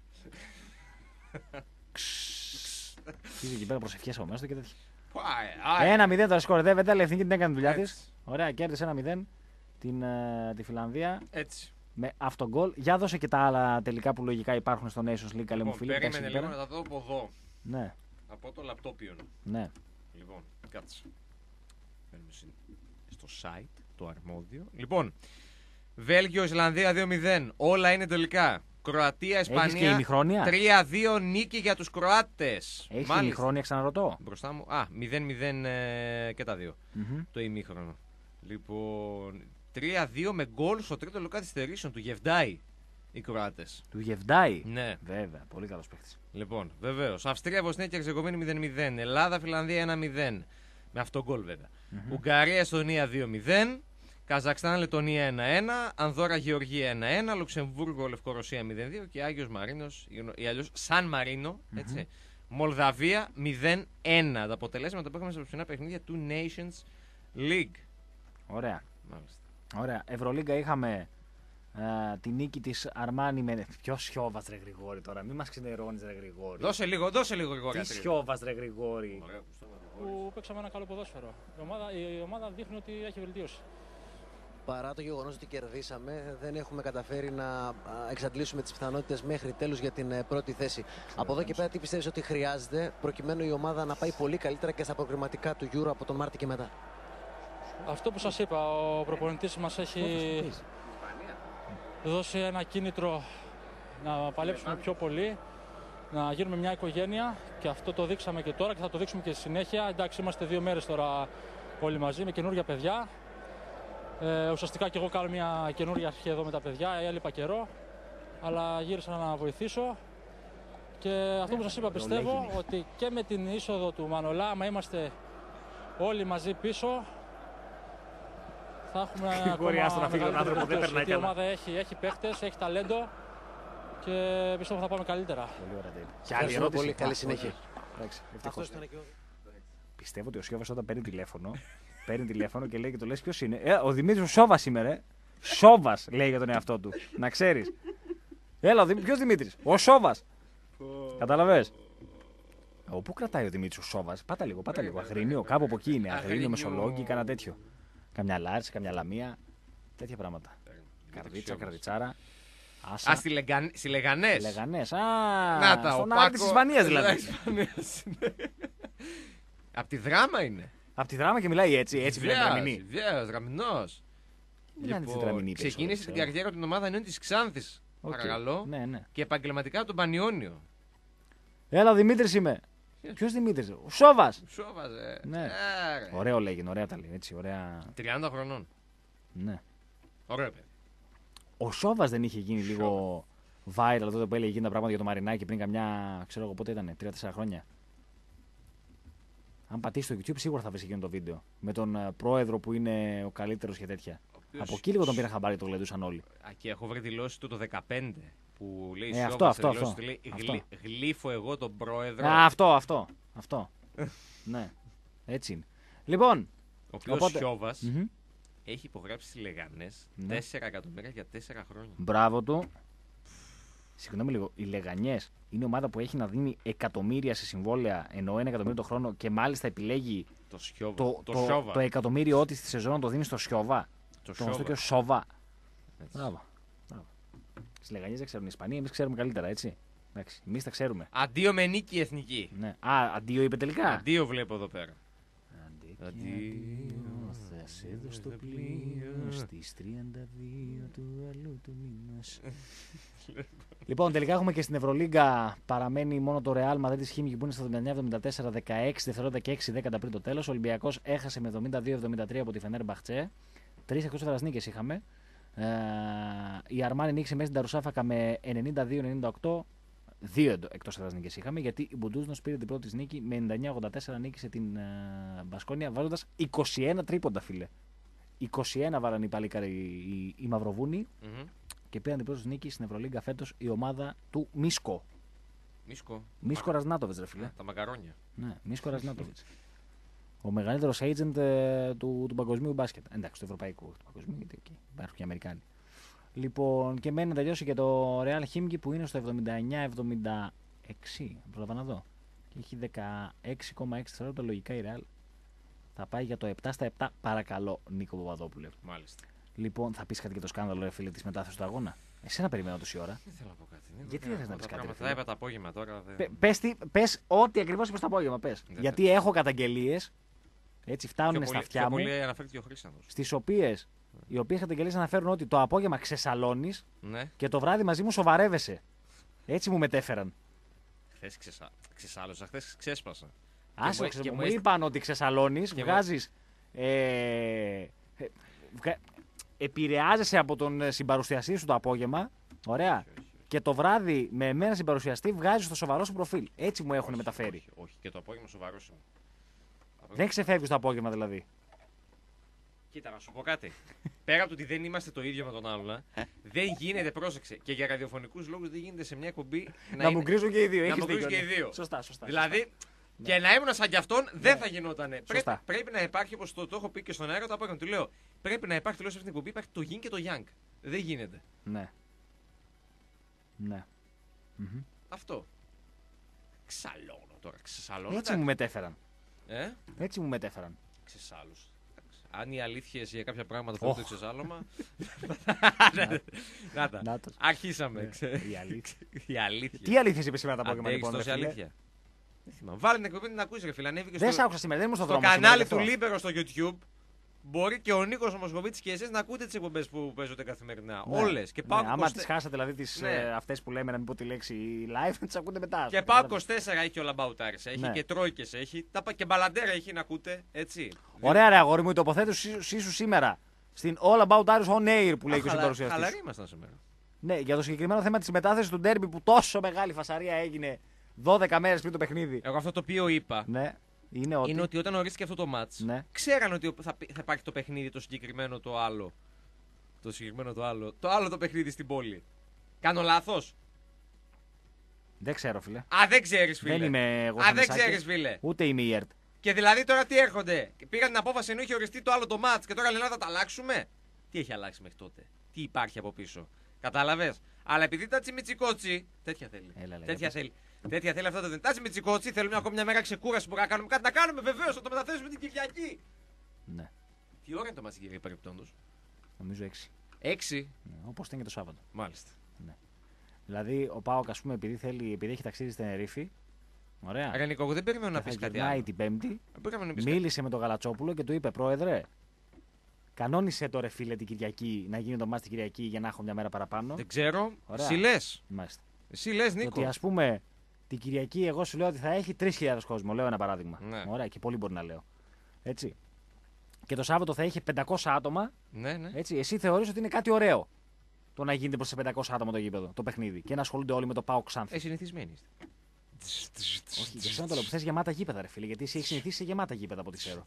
Πήγε εκεί πέρα προσευχές από μέσα του και τέτοια. Πάει, ένα μηδέν τώρα σκορ. Δεν η εθνική την έκανε τη δουλειά τη. Έτσι. Ωραία, κέρδισε ένα μηδέν την, ε, τη Φιλανδία Έτσι. με αυτό γκολ. Για δώσε και τα άλλα τελικά που λογικά υπάρχουν στο Nations League, καλή μου Λοιπόν, φίλη. περίμενε λίγο να τα δω από εδώ. Ναι, Από το λαπτόπιον. ναι. Λοιπόν, κάτσε. Μπαίνουμε στο site, το αρμόδιο. Λοιπόν, Βέλγιο, Ισλανδία δύο μηδέν. Όλα είναι τελικά. Κροατία, Έχεις και Ισπανία. ημιχρόνια. τρία δύο νίκη για τους Κροάτες. Έχει και ημιχρόνια, ξαναρωτώ. Μπροστά μου. Α, μηδέν μηδέν ε, και τα δύο. Mm-hmm. Το ημίχρονο. Λοιπόν, τρία δύο με γκολ στο τρίτο λεπτό καθυστερήσεων του Γεβδάη οι Κροάτες. Του Γεβδάη. Ναι. Βέβαια, πολύ καλός παίχτης. Λοιπόν, βεβαίως. Αυστρία, Βοσνία και Ερζεγοβίνη μηδέν μηδέν. Ελλάδα, Φιλανδία ένα μηδέν. Με αυτό γκολ βέβαια. Mm-hmm. Ουγγαρία, Εστονία δύο μηδέν. Καζακστάν, Λετωνία ένα ένα. Ανδόρα, Γεωργία ένα ένα. Λουξεμβούργο, Λευκορωσία μηδέν δύο. Και Άγιος Μαρίνος, ή αλλιώς Σαν Μαρίνο. Έτσι. Mm-hmm. Μολδαβία μηδέν ένα. Τα αποτελέσματα που έχουμε στα ψηλά παιχνίδια του Nations League. Ωραία. Μάλιστα. Ωραία. Ευρωλίγκα είχαμε ε, τη νίκη της Αρμάνι με. Ποιο Σιώβας ρε Γρηγόρη τώρα, μην μας ξενερώνεις ρε Γρηγόρη. Δώσε λίγο, δώσε λίγο Γρηγόρη. Τι Σιώβας ρε Γρηγόρη. Που παίξαμε ένα καλό ποδόσφαιρο. Η ομάδα, η ομάδα δείχνει ότι έχει βελτίωση. Παρά το γεγονός ότι κερδίσαμε, δεν έχουμε καταφέρει να εξαντλήσουμε τις πιθανότητες μέχρι τέλους για την πρώτη θέση. Από εδώ και πέρα, τι πιστεύεις ότι χρειάζεται προκειμένου η ομάδα να πάει πολύ καλύτερα και στα προκριματικά του Euro από τον Μάρτιο και μετά? Αυτό που σας είπα, ο προπονητής μας έχει δώσει ένα κίνητρο να παλέψουμε πιο πολύ, να γίνουμε μια οικογένεια, και αυτό το δείξαμε και τώρα και θα το δείξουμε και στη συνέχεια. Εντάξει, είμαστε δύο μέρες τώρα όλοι μαζί με καινούργια παιδιά. Ε, ουσιαστικά και εγώ κάνω μια καινούργια αρχή εδώ με τα παιδιά, έλειπα καιρό, αλλά γύρισα να βοηθήσω. Και αυτό που σας είπα, πιστεύω ότι και με την είσοδο του Μανολά, άμα είμαστε όλοι μαζί πίσω, θα έχουμε ακόμα μεγαλύτερη βελτίωση. Γιατί η ομάδα έχει, έχει παίχτες, έχει ταλέντο και πιστεύω θα πάμε καλύτερα. Πολύ ωραία. Και άλλη ερώτηση. Πολύ καλή συνέχεια. Πιστεύω ότι ο Σιώβας όταν παίρνει τηλέφωνο, παίρνει τηλέφωνο και λέει και το λες ποιος είναι. Ε, ο Δημήτρης Σόβας σήμερα. Ε. Σόβας λέει για τον εαυτό του. Να ξέρεις. Έλα, ποιος Δημήτρης? Ο Σόβας. Καταλαβες. Ο, πού κρατάει ο Δημήτρης ο Σόβας? Πάτα λίγο, πάτα λίγο. Αγρίνιο, κάπου από εκεί είναι. Αγρίνιο, Μεσολόγγι, κάνα τέτοιο. Καμιά Λάρισα, καμιά Λαμία. Τέτοια πράγματα. Καρδίτσα, καρδιτσάρα. Άσα. Α, στη, Λεγαν... στη Λεγανές. Λεγανές. Α, να τα, στον Άρη της Ισπανίας δηλαδή. Απ' τη Δράμα είναι. Απ' τη Δράμα και μιλάει έτσι, έτσι μιλάει Δραμηνή. Βεβαίως, Δραμηνός. Λοιπόν, ξεκίνησε την καριέρα του την ομάδα ενίων της Ξάνθης. Okay. Παρακαλώ. Ναι, ναι. Και επαγγελματικά τον Πανιόνιο. Έλα, Δημήτρης είμαι. Yes. Ποιος Δημήτρης? Ο Σόβας. Σόβας, ε. Ναι. Ε, ωραίο λέγει, ωραία τα λέει. Έτσι, ωραία... τριάντα χρονών. Ναι. Ωραίο παιδί. Ο Σόβας δεν είχε γίνει λίγο viral τότε που έλεγε γίνει τα πράγματα για το Μαρινάκι πριν καμιά, ξέρω εγώ πότε ήταν, τρία τέσσερα χρόνια. Αν πατήσει το YouTube σίγουρα θα βρει εκείνο το βίντεο. Με τον uh, πρόεδρο που είναι ο καλύτερος και τέτοια. Οποίος... Από εκεί λίγο τον πήρα χαμπάρι, το γλεντούσαν όλοι. Α, και έχω βρει δηλώσει του το δεκαπέντε που λέει ε, αυτό, αυτό, αυτό, αυτό. Λέει, αυτό. Γλύ, γλύφω εγώ τον πρόεδρο. Α, αυτό, αυτό. αυτό. Ναι, έτσι είναι. Λοιπόν. Ο οποίος οπότε... Σιώβας mm-hmm. έχει υπογράψει στις Λεγανές ναι. τέσσερα εκατομμύρια για τέσσερα χρόνια. Μπράβο του. Συγγνώμη λίγο, οι Λεγανιές είναι ομάδα που έχει να δίνει εκατομμύρια σε συμβόλαια, εννοώ ένα εκατομμύριο το χρόνο, και μάλιστα επιλέγει το, Σιώβα. το, το, το, το, το εκατομμύριο ότι στη σεζόν να το δίνει στο Σιώβα. Το, το γνωστό και ο Σόβα. Μπράβο. Στις Λεγανιές δεν ξέρουν οι Ισπανοί, εμείς ξέρουμε καλύτερα, έτσι. Εντάξει, εμείς τα ξέρουμε. Αντίο με νίκη εθνική. Ναι. Α, αντίο είπε τελικά. Αντίο βλέπω εδώ πέρα. Αντίο, θα σε δω στο πλοίο στις τριάντα δύο του αλλού του μήνας. Λοιπόν, τελικά έχουμε και στην Ευρωλίγκα, παραμένει μόνο το Real Madrid της Χίμικη που είναι στο εβδομήντα εννιά εβδομήντα τέσσερα, δεκαέξι δευτερόλεπτα και έξι δέκατα πριν το τέλος. Ο Ολυμπιακός έχασε με εβδομήντα δύο εβδομήντα τρία από τη Φενέρμπαχτσε. Τρεις εκτός έδρας νίκες είχαμε. Ε, η Αρμάνι νίκησε μέσα στην Ταρουσάφακα με ενενήντα δύο ενενήντα οκτώ. Δύο εκτός έδρας νίκες είχαμε, γιατί η Μπουντούσνος πήρε την πρώτη της νίκη με ενενήντα εννιά ογδόντα τέσσερα, νίκησε την uh, Μπασκόνια βάζοντας είκοσι ένα τρίποντα, φίλε. είκοσι ένα βάλανε οι παλίκαροι οι, οι, οι Μαυροβούνοι mm-hmm. και πήραν την πρώτη νίκη στην Ευρωλίγκα φέτος η ομάδα του Μίσκο. Μίσκο. Μίσκο Ρασνάτοβιτς, ρε φίλε. Α, τα μακαρόνια. Ναι, Μίσκο Ρασνάτοβιτς. Ο μεγαλύτερος agent ε, του, του παγκοσμίου μπάσκετ. Εντάξει, του ευρωπαϊκού, του παγκοσμίου, γιατί okay, υπάρχουν και Αμερικάνοι. Λοιπόν, και μένει να τελειώσει και το Real Χίμικη που είναι στο εβδομήντα εννιά εβδομήντα έξι. Πρόλαβα να δω. Και έχει δεκαέξι κόμμα έξι δευτερόλεπτα. Λογικά η Real θα πάει για το επτά στα επτά. Παρακαλώ, Νίκο Παπαδόπουλε. Μάλιστα. Λοιπόν, θα πει κάτι για το σκάνδαλο, ρε φίλε, τη μετάθεση του αγώνα. Εσένα περιμένω τόση ώρα. Δεν θέλω να πω κάτι. Γιατί δεν θε να πει κάτι? Θα είπα το απόγευμα τώρα. Δεν... Πες ό,τι ακριβώς είπες το απόγευμα. Πες. Γιατί θέλω. Έχω καταγγελίες. Έτσι φτάνουν πιο στα πολύ, αυτιά μου. Στις οποίες οι οποίες καταγγελίες αναφέρουν ότι το απόγευμα ξεσαλώνεις ναι. και το βράδυ μαζί μου σοβαρεύεσαι. Έτσι μου μετέφεραν. Χθες ξεσα... ξεσάλωσα, χθες ξέσπασα. Άσο, μου, μου, μου είπαν ότι ξεσαλώνεις, βγάζεις. Ε, βγα... Επηρεάζεσαι από τον συμπαρουσιαστή σου το απόγευμα. Ωραία. Όχι, όχι, όχι. Και το βράδυ με εμένα συμπαρουσιαστή βγάζεις το σοβαρό σου προφίλ. Έτσι μου έχουν όχι, μεταφέρει. Όχι, όχι, και το απόγευμα σοβαρό είμαι. Δεν ξεφεύγεις το απόγευμα δηλαδή. Κοίτα, να σου πω κάτι. Πέρα από το ότι δεν είμαστε το ίδιο με τον άλλον, δεν γίνεται, πρόσεξε. Και για ραδιοφωνικούς λόγους δεν γίνεται σε μια εκπομπή να, να είναι... μου γκρίζουν και οι δύο. Να μου γκρίζουν και οι δύο. Σωστά, σωστά. Δηλαδή, σωστά. και ναι. να ήμουν σαν κι αυτόν δεν ναι. θα γινότανε. Πρέπει, πρέπει να υπάρχει, όπως το, το έχω πει και στον αέρα, το απόγευμα του λέω. Πρέπει να υπάρχει τουλάχιστον σε αυτήν την εκπομπή, υπάρχει το Yin και το Yang. Δεν γίνεται. Ναι. Ναι. Mm-hmm. Αυτό. Ξαλώνω τώρα. Ξεσαλώνω. Έτσι μου μετέφεραν. Ε? Έτσι μου μετέφεραν. Ξεσάλους. Αν οι αλήθειες για κάποια πράγματα θέλουν το εξεσάλωμα. Να τα. Αρχίσαμε. Η αλήθεια. Τι αλήθειες είπε σήμερα τα απόγευμα, λοιπόν? Τόση αλήθεια. Βάλε την εκπομπή την ακούσει, ρε φίλε. Δεν σ' άκουσα σήμερα, δεν ήμουν στο στο δρόμο. κανάλι του Λίμπερο στο YouTube. Μπορεί και ο Νίκος Ομοσχοβίτης και εσείς να ακούτε τις εκπομπές που παίζονται καθημερινά. Ναι. Όλες. Και πάω ναι, άμα τις χάσατε, δηλαδή τις, ναι. ε, αυτές που λέμε, να μην πω τη λέξη live, να τις ακούτε μετά. Και πάω είκοσι τέσσερα έχει ο Λαμπαουτάρης. Έχει ναι. και Τρόικες έχει. Και Μπαλαντέρα έχει να ακούτε. Έτσι. Ωραία, ρε αγόρι μου, η τοποθέτηση σου σήμερα στην All About Irish On Air που λέει και ο συμπαρουσιαστής. Χαλαροί ήμασταν σήμερα. Ναι, για το συγκεκριμένο θέμα της μετάθεσης του ντέρμπι που τόσο μεγάλη φασαρία έγινε δώδεκα μέρες πριν το παιχνίδι. Εγώ αυτό το οποίο είπα. Ναι. Είναι ότι... είναι ότι όταν ορίστηκε αυτό το μάτς, ναι. ξέραν ότι θα, θα υπάρχει το παιχνίδι το συγκεκριμένο το άλλο. Το συγκεκριμένο το άλλο. Το άλλο το παιχνίδι στην πόλη. Κάνω λάθος? Δεν ξέρω, φίλε. Α, δεν ξέρεις, φίλε. Δεν είμαι εγώ. Α, δεν ξέρεις, φίλε. Ούτε είμαι η ΕΡΤ. Και δηλαδή τώρα τι έρχονται. Πήγαν την απόφαση ενώ είχε οριστεί το άλλο το μάτς και τώρα λένε να τα αλλάξουμε. Τι έχει αλλάξει μέχρι τότε? Τι υπάρχει από πίσω? Κατάλαβες? Αλλά επειδή τα τσιμιτσικότσι. Τέτοια θέλει. Έλα, τέτοια θέλει. Τέτοια θέλει αυτό το δεν. Τάτσι Μιτσικότσι, θέλουμε ακόμη μια μέρα ξεκούραση που να κάνουμε κάτι να κάνουμε. Βεβαίως, θα το μεταθέσουμε την Κυριακή. Ναι. Τι ώρα είναι το μάτς, κύριε παρεπτόντως? Νομίζω έξι. Έξι. Ναι, όπως ήταν και το Σάββατο. Μάλιστα. Ναι. Δηλαδή, ο Πάοκ, ας πούμε, επειδή, θέλει, επειδή έχει ταξίδι στην Ερήφη. Ωραία. Άρα, Νίκο, εγώ δεν περιμένω να πει κάτι άλλο. την Πέμπτη. Πεις μίλησε κάτι. με τον Γαλατσόπουλο και του είπε: Πρόεδρε, κανόνισε το ρε φίλε την Κυριακή, να γίνει το μάτς την Κυριακή για να έχω μια μέρα παραπάνω. Δεν ξέρω. Εσύ λες. Μάλιστα. Εσύ λες, Νίκο. Ότι ας πούμε. Την Κυριακή, εγώ σου λέω ότι θα έχει τρεις χιλιάδες κόσμο. Λέω ένα παράδειγμα. Ναι. Ωραία, και πολύ μπορεί να λέω. Έτσι. Και το Σάββατο θα έχει πεντακόσια άτομα. Ναι, ναι. Έτσι. Εσύ θεωρείς ότι είναι κάτι ωραίο το να γίνεται προς πεντακόσια άτομα το γήπεδο, το παιχνίδι. Και να ασχολούνται όλοι με το ΠΑΟΚ Ξάνθη. Ε, συνηθισμένοι είστε. Όχι, δεν θέλω να το λέω. Θες γεμάτα γήπεδα, ρε φίλε. Γιατί εσύ έχεις συνηθίσει σε γεμάτα γήπεδα από ό,τι ξέρω.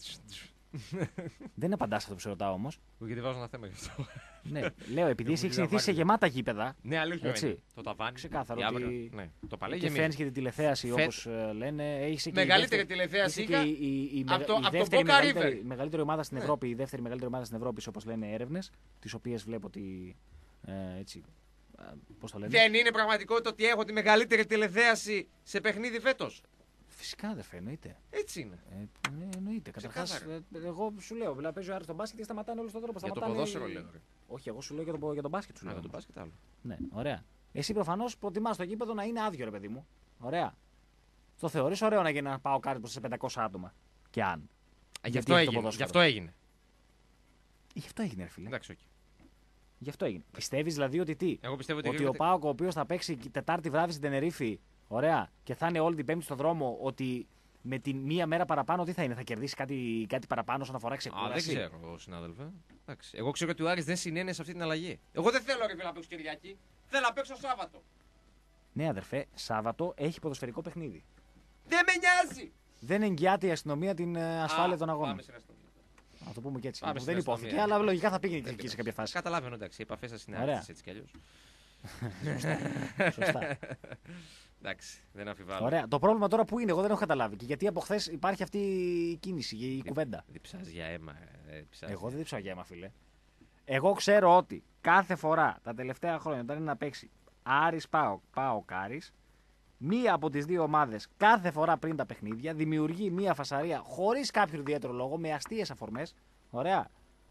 Δεν απαντάς αυτό που σε ρωτάω όμως. Γιατί βάζω ένα θέμα γι' αυτό. Ναι, λέω επειδή εσύ έχεις συνηθίσει σε γεμάτα γήπεδα. Ναι, αλήθεια. Έτσι. Το ταβάνι. Ξεκάθαρο. Ότι... Ναι, το παλέ και φαίνεται και την τηλεθέαση Φε... όπως λένε. Έχεις και μεγαλύτερη τηλεθέαση και η, η, η, από το, η από δεύτερη το μεγαλύτερη, μεγαλύτερη ομάδα στην ναι. Ευρώπη, η δεύτερη μεγαλύτερη ομάδα στην Ευρώπη, όπως λένε έρευνες, τις οποίες βλέπω ότι. Ε, έτσι, πώς το λένε. Δεν είναι πραγματικότητα ότι έχω τη μεγαλύτερη τηλεθέαση σε παιχνίδι φέτος? Φυσικά δεν εννοείται. Έτσι είναι. Ε, ναι, εννοείται. Καταρχάς, ε, εγώ σου λέω, δηλαδή παίζει ο Άρης τον μπάσκετ και σταματάνε όλοι στον τρόπο. Για σταματάνε... το ποδόσφαιρο λέω. Ρε. Όχι, εγώ σου λέω για τον, για τον μπάσκετ σου λέω. Α, για τον μπάσκετ άλλο. Ναι, ωραία. Εσύ προφανώς προτιμάς το γήπεδο να είναι άδειο, ρε παιδί μου. Ωραία. Το θεωρείς ωραίο να γίνει να πάω κάτι προς πεντακόσια άτομα. Και αν. Α, γι' αυτό έγινε. Γι' αυτό έγινε. Γι' αυτό έγινε, ρε φίλε. Εντάξει, okay. Γι' αυτό έγινε. Πιστεύεις δηλαδή ότι τι? Εγώ πιστεύω ότι, ότι γρήγορα... ο Πάοκ, ο οποίος θα παίξει Τετάρτη βράδυ στην Τενερίφη, ωραία, και θα είναι όλη την Πέμπτη στο δρόμο, ότι με την μία μέρα παραπάνω τι θα είναι, θα κερδίσει κάτι, κάτι παραπάνω όσον αφορά ξεκούραση? Α, δεν ξέρω, συνάδελφε. Εντάξει. Εγώ ξέρω ότι ο Άρης δεν συνένε σε αυτή την αλλαγή. Εγώ δεν θέλω ρε, να παίξω Κυριακή. Θέλω να παίξω Σάββατο. Ναι, αδερφέ, Σάββατο έχει ποδοσφαιρικό παιχνίδι. Δεν με νοιάζει! Δεν εγγυάται η αστυνομία την ασφάλεια Α, των αγώνων. Πάμε στην αστυνομία. Να το πούμε και έτσι. Πάμε Δεν υπόθηκε, αστυνομία. αλλά λογικά θα πήγαινε εκεί σε κάποια φάση. Καταλάβαινε, εντάξει, οι επαφές σας είναι Ωραία. άρχιες έτσι κι αλλιώς. Σωστά. Σωστά. Εντάξει, δεν αμφιβάλλω. Ωραία. Το πρόβλημα τώρα που είναι, εγώ δεν έχω καταλάβει. Και γιατί από χθε υπάρχει αυτή η κίνηση, η Δι- κουβέντα. Διψάζει για αίμα. Ε, διψάζει. Εγώ δεν δίψα για αίμα, φίλε. Εγώ ξέρω ότι κάθε φορά τα τελευταία χρόνια όταν είναι να παίξει Άρης Πάοκ, Πάοκ Άρης, μία από τις δύο ομάδες κάθε φορά πριν τα παιχνίδια δημιουργεί μία φασαρία χωρίς κάποιο ιδιαίτερο λόγο, με αστείες αφορμές. Ωραία.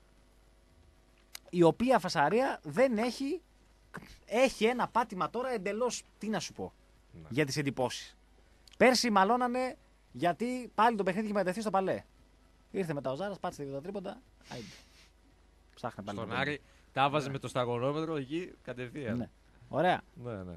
Η οποία φασαρία δεν έχει. Έχει ένα πάτημα τώρα εντελώς. Τι να σου πω. Να. Για τις εντυπώσεις. Πέρσι μαλώνανε γιατί πάλι το παιχνίδι είχε μετατεθεί στο Παλέ. Ήρθε μετά ο Ζάρας, πάτησε δύο τα τρίποντα. Άιντε. Ψάχνε πάλι. Στον το Άρη τα βάζε με το σταγονόμετρο εκεί κατευθείαν. Ναι. Ωραία. Ναι, ναι.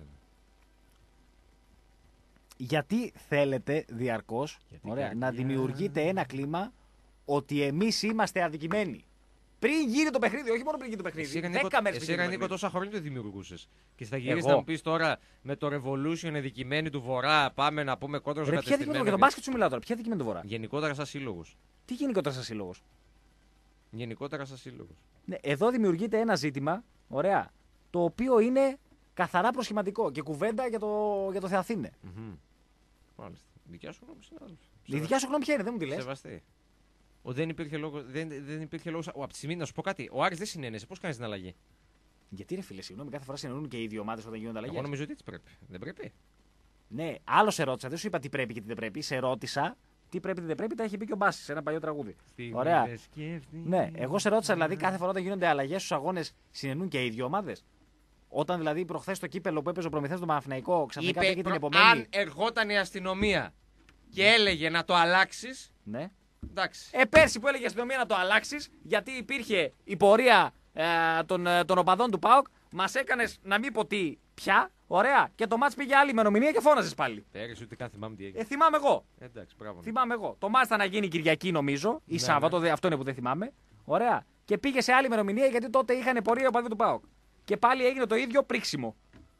Γιατί θέλετε διαρκώς Γιατί ωραία, καρδιά. να δημιουργείτε ένα κλίμα ότι εμείς είμαστε αδικημένοι. Πριν γίνει το παιχνίδι, όχι μόνο πριν γίνει το παιχνίδι. Εσύ, Νίκο, Δέκα μέρες εσύ, πριν γίνει το Νίκο, παιχνίδι. τόσα χρόνια το δημιουργούσες. Και θα γυρίσει Εγώ. να μου πει τώρα με το Revolution εδικημένοι του Βορρά. Πάμε να πούμε κόντρα Ρε, ποια δικημένο για τον μπάσκετ σου μιλάω τώρα. Ποια δικημένο του Βορρά. Γενικότερα σαν σύλλογο. Τι γενικότερα σαν σύλλογο. Γενικότερα σαν σύλλογο. Ναι, εδώ δημιουργείται ένα ζήτημα, ωραία, το οποίο είναι καθαρά προσχηματικό και κουβέντα για το, για το Θεαθήνε. Mm-hmm. Μάλιστα. Δικιά σου γνώμη, συνάδελφε. Η δικιά σου γνώμη ποια είναι, δεν μου τη λες. Σεβαστή. Ο, δεν υπήρχε λόγο. Δεν, δεν υπήρχε λόγος, ο, από τη στιγμή να σου πω κάτι. Ο Άρης δεν συνένεσε. Πώς κάνεις την αλλαγή? Γιατί ρε φίλε, συγγνώμη, κάθε φορά συνεννοούν και οι δύο ομάδες όταν γίνονται αλλαγές. Εγώ νομίζω ότι έτσι πρέπει. Δεν πρέπει. Ναι, άλλο σε ρώτησα, δεν σου είπα τι πρέπει και τι δεν πρέπει. Σε ρώτησα Τι πρέπει, τι δεν πρέπει, τα έχει πει και ο Μπάσης σε ένα παλιό τραγούδι. Στιγμή Ωραία. δεν σκέφτη. Ναι, εγώ σε ρώτησα δηλαδή κάθε φορά όταν γίνονται αλλαγές στους αγώνες συνενούν και οι δύο ομάδες. Όταν δηλαδή προχθές στο κύπελο που έπαιζε ο Προμηθέας τον Παναθηναϊκό, ξαφνικά Είπε, πήγε την προ- επομένη. αν ερχόταν η αστυνομία και έλεγε να το αλλάξεις, Ναι. εντάξει. Ε, πέρσι που έλεγε η αστυνομία να το αλλάξει, γιατί υπήρχε η πορεία ε, των, ε, των οπαδών του ΠΑΟΚ, μας έκανες να μην πω τι πια. Ωραία. Και το μάτς πήγε άλλη ημερομηνία και φώναζες πάλι. Πέρυσι ούτε καν θυμάμαι τι έγινε. Ε, θυμάμαι εγώ. Εντάξει, μπράβο. Θυμάμαι εγώ. Το μάτς ήταν να γίνει Κυριακή νομίζω, ή Ναι, Σάββατο, ναι. δε- αυτό είναι που δεν θυμάμαι. Ωραία. Και πήγε σε άλλη ημερομηνία γιατί τότε είχαν πορεία οπαδοί του ΠΑΟΚ. Και πάλι έγινε το ίδιο πρίξιμο.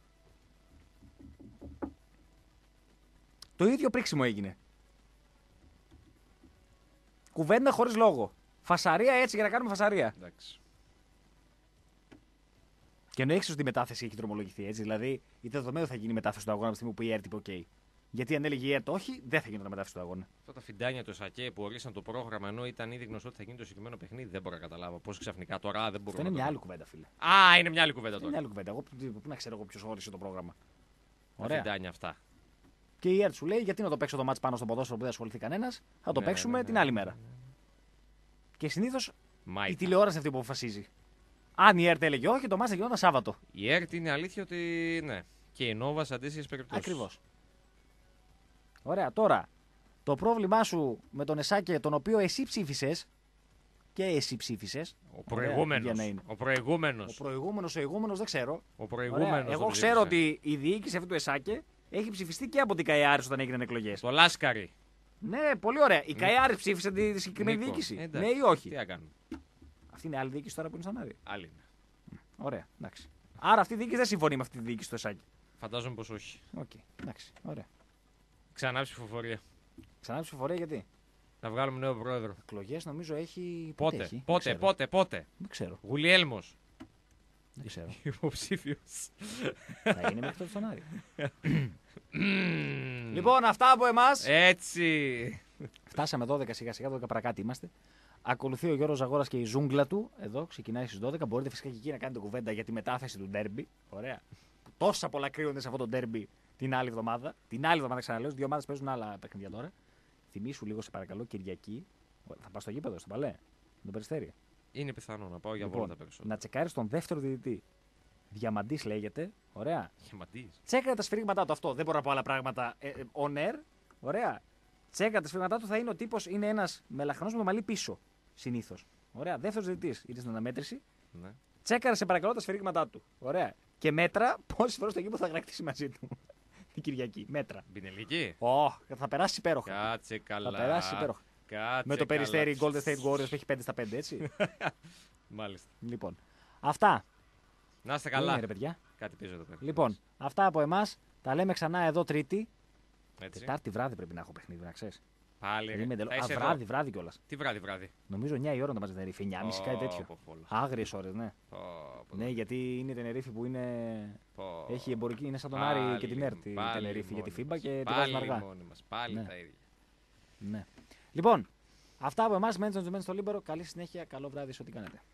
Το ίδιο πρίξιμο έγινε. Κουβέντα χωρίς λόγο. Φασαρία έτσι για να κάνουμε φασαρία. Εντάξει. Και ενώ έξω ότι η μετάθεση έχει δρομολογηθεί έτσι. Δηλαδή, είτε δεδομένο θα γίνει η μετάθεση του αγώνα από τη στιγμή που η ΕΡΤ είπε OK. Γιατί αν έλεγε η ΕΡΤ όχι, δεν θα γινόταν μετάθεση του αγώνα. Αυτά τα φιντάνια του ΣΑΚΕ που ορίσαν το πρόγραμμα ενώ ήταν ήδη γνωστό ότι θα γίνει το συγκεκριμένο παιχνίδι, δεν μπορώ να καταλάβω. Πώ ξαφνικά τώρα δεν μπορώ Αυτό είναι να μια το άλλη δω. κουβέντα, φίλε. Α, είναι μια άλλη κουβέντα Είναι μια τώρα. άλλη κουβέντα. Εγώ πού πού να ξέρω εγώ ποιο όρισε το πρόγραμμα. Τα Ωραία. φιντάνια αυτά. Και η ΕΡΤ σου λέει γιατί να το παίξω το μάτς πάνω στο ποδόσφαιρο που δεν ασχοληθεί κανένα. Θα το Ναι, παίξουμε ναι, ναι, την ναι, άλλη ναι, μέρα. ναι. Και συνήθω η Μάιτα. τηλεόραση είναι αυτή που αποφασίζει. Αν η ΕΡΤ έλεγε όχι, το μάτς θα γινόταν Σάββατο. Η ΕΡΤ είναι αλήθεια ότι ναι. Και η Νόβα σε αντίστοιχε περιπτώσει. Ακριβώ. Ωραία, τώρα το πρόβλημά σου με τον Εσάκε, τον οποίο εσύ ψήφισε και εσύ ψήφισε. Ο προηγούμενο. για να είναι. Ο προηγούμενο. Ο προηγούμενο, ο ηγούμενο δεν ξέρω. Ο προηγούμενο. Εγώ ξέρω ότι η διοίκηση αυτού του Εσάκε έχει ψηφιστεί και από την ΚΑΕΑΡ όταν έγιναν εκλογέ. Το Λάσκαρη. Ναι, πολύ ωραία. Η ΚΑΕΑΡ ψήφισε τη τη συγκεκριμένη Νίκο. διοίκηση. Εντάξει, Ναι ή όχι. Τι να κάνουμε. Αυτή είναι άλλη διοίκηση τώρα που είναι στον Άρη. Άλλη είναι. Ωραία, εντάξει. Άρα αυτή η διοίκηση δεν συμφωνεί με αυτή τη διοίκηση του Εσάκη. Φαντάζομαι πω όχι. Οκ, εντάξει, ωραία. Ξανά ψηφοφορία. Ξανά ψηφοφορία γιατί. Να βγάλουμε νέο πρόεδρο. Εκλογέ νομίζω έχει. Πότε, έχει? Δεν πότε, ξέρω. πότε, πότε. Δεν ξέρω. Γουλιέλμο. Δεν ξέρω. Υποψήφιο. Θα γίνει μέχρι τότε στον Άρη. Λοιπόν, αυτά από εμά. Έτσι. Φτάσαμε δώδεκα σιγά σιγά, δώδεκα παρακάτω είμαστε. Ακολουθεί ο Γιώργος Ζαγόρας και η ζούγκλα του. Εδώ ξεκινάει στις δώδεκα. Μπορείτε φυσικά και εκεί να κάνετε κουβέντα για τη μετάθεση του ντέρμπι. Ωραία. Τόσα πολλά κρύονται σε αυτό το ντέρμπι την άλλη εβδομάδα. Την άλλη εβδομάδα ξαναλέω. Δύο ομάδες παίζουν άλλα παιχνίδια τώρα. Θυμήσου λίγο, σε παρακαλώ, Κυριακή. Θα πας στο γήπεδο, στο Παλέ. Με το Περιστέρι. Είναι πιθανό να πάω για Λοιπόν, βόλτα περισσότερο. να τσεκάρεις τον δεύτερο διαιτητή. Διαμαντής λέγεται. Ωραία. Σχηματίζει. Τσέκαρε τα σφυρίγματά του. Αυτό δεν μπορώ να πω άλλα πράγματα. Ε, ε, on air. Ωραία. Τσέκαρε τα σφυρίγματά του. Θα είναι ο τύπο, είναι ένα μελαχρινό με το μαλλί πίσω. Συνήθως. Ωραία. Δεύτερο διαιτητή. Ήρθε στην αναμέτρηση. Ναι. Τσέκαρε σε παρακαλώ τα σφυρίγματά του. Ωραία. Και μέτρα πόσε φορέ το γήπεδο θα γρακτήσει μαζί του. Την Κυριακή. Μέτρα. Μπινελική. Ω, θα περάσει υπέροχα. Κάτσε καλά. Θα περάσει υπέροχα. Κάτσε Με το καλά. Περιστέρι Golden State Warriors που έχει πέντε στα πέντε, έτσι. Μάλιστα. Λοιπόν. Αυτά. Να είστε Τι είναι, καλά. ρε παιδιά. Κάτι πίσω εδώ πέρα. Λοιπόν, αυτά από εμά. Τα λέμε ξανά εδώ Τρίτη. Έτσι. Τετάρτη βράδυ πρέπει να έχω παιχνίδι, να ξέρει. Πάλι. ρε. Είμαι εντελώς- Θα Α, είσαι εδώ. βράδυ, βράδυ κιόλα. Τι βράδυ, βράδυ. Νομίζω εννιά η ώρα να μα Τενερίφη, εννιά και μισή κάτι τέτοιο. Πω, πω, Άγριε ώρε, ναι. πω, πω, Ναι, γιατί είναι η Τενερίφη που είναι. πω. Έχει εμπορική, είναι σαν τον Πάλι, Άρη και την ΕΡΤ η πάλι Τενερίφη για τη μόνοι FIBA μας. και τη Πάλι βάζουν αργά. μόνοι μας. Πάλι Ναι. τα ίδια. Ναι. Λοιπόν, αυτά από εμά. Μένετε στο Λίμπερο. Καλή συνέχεια, καλό βράδυ σε ό,τι κάνετε.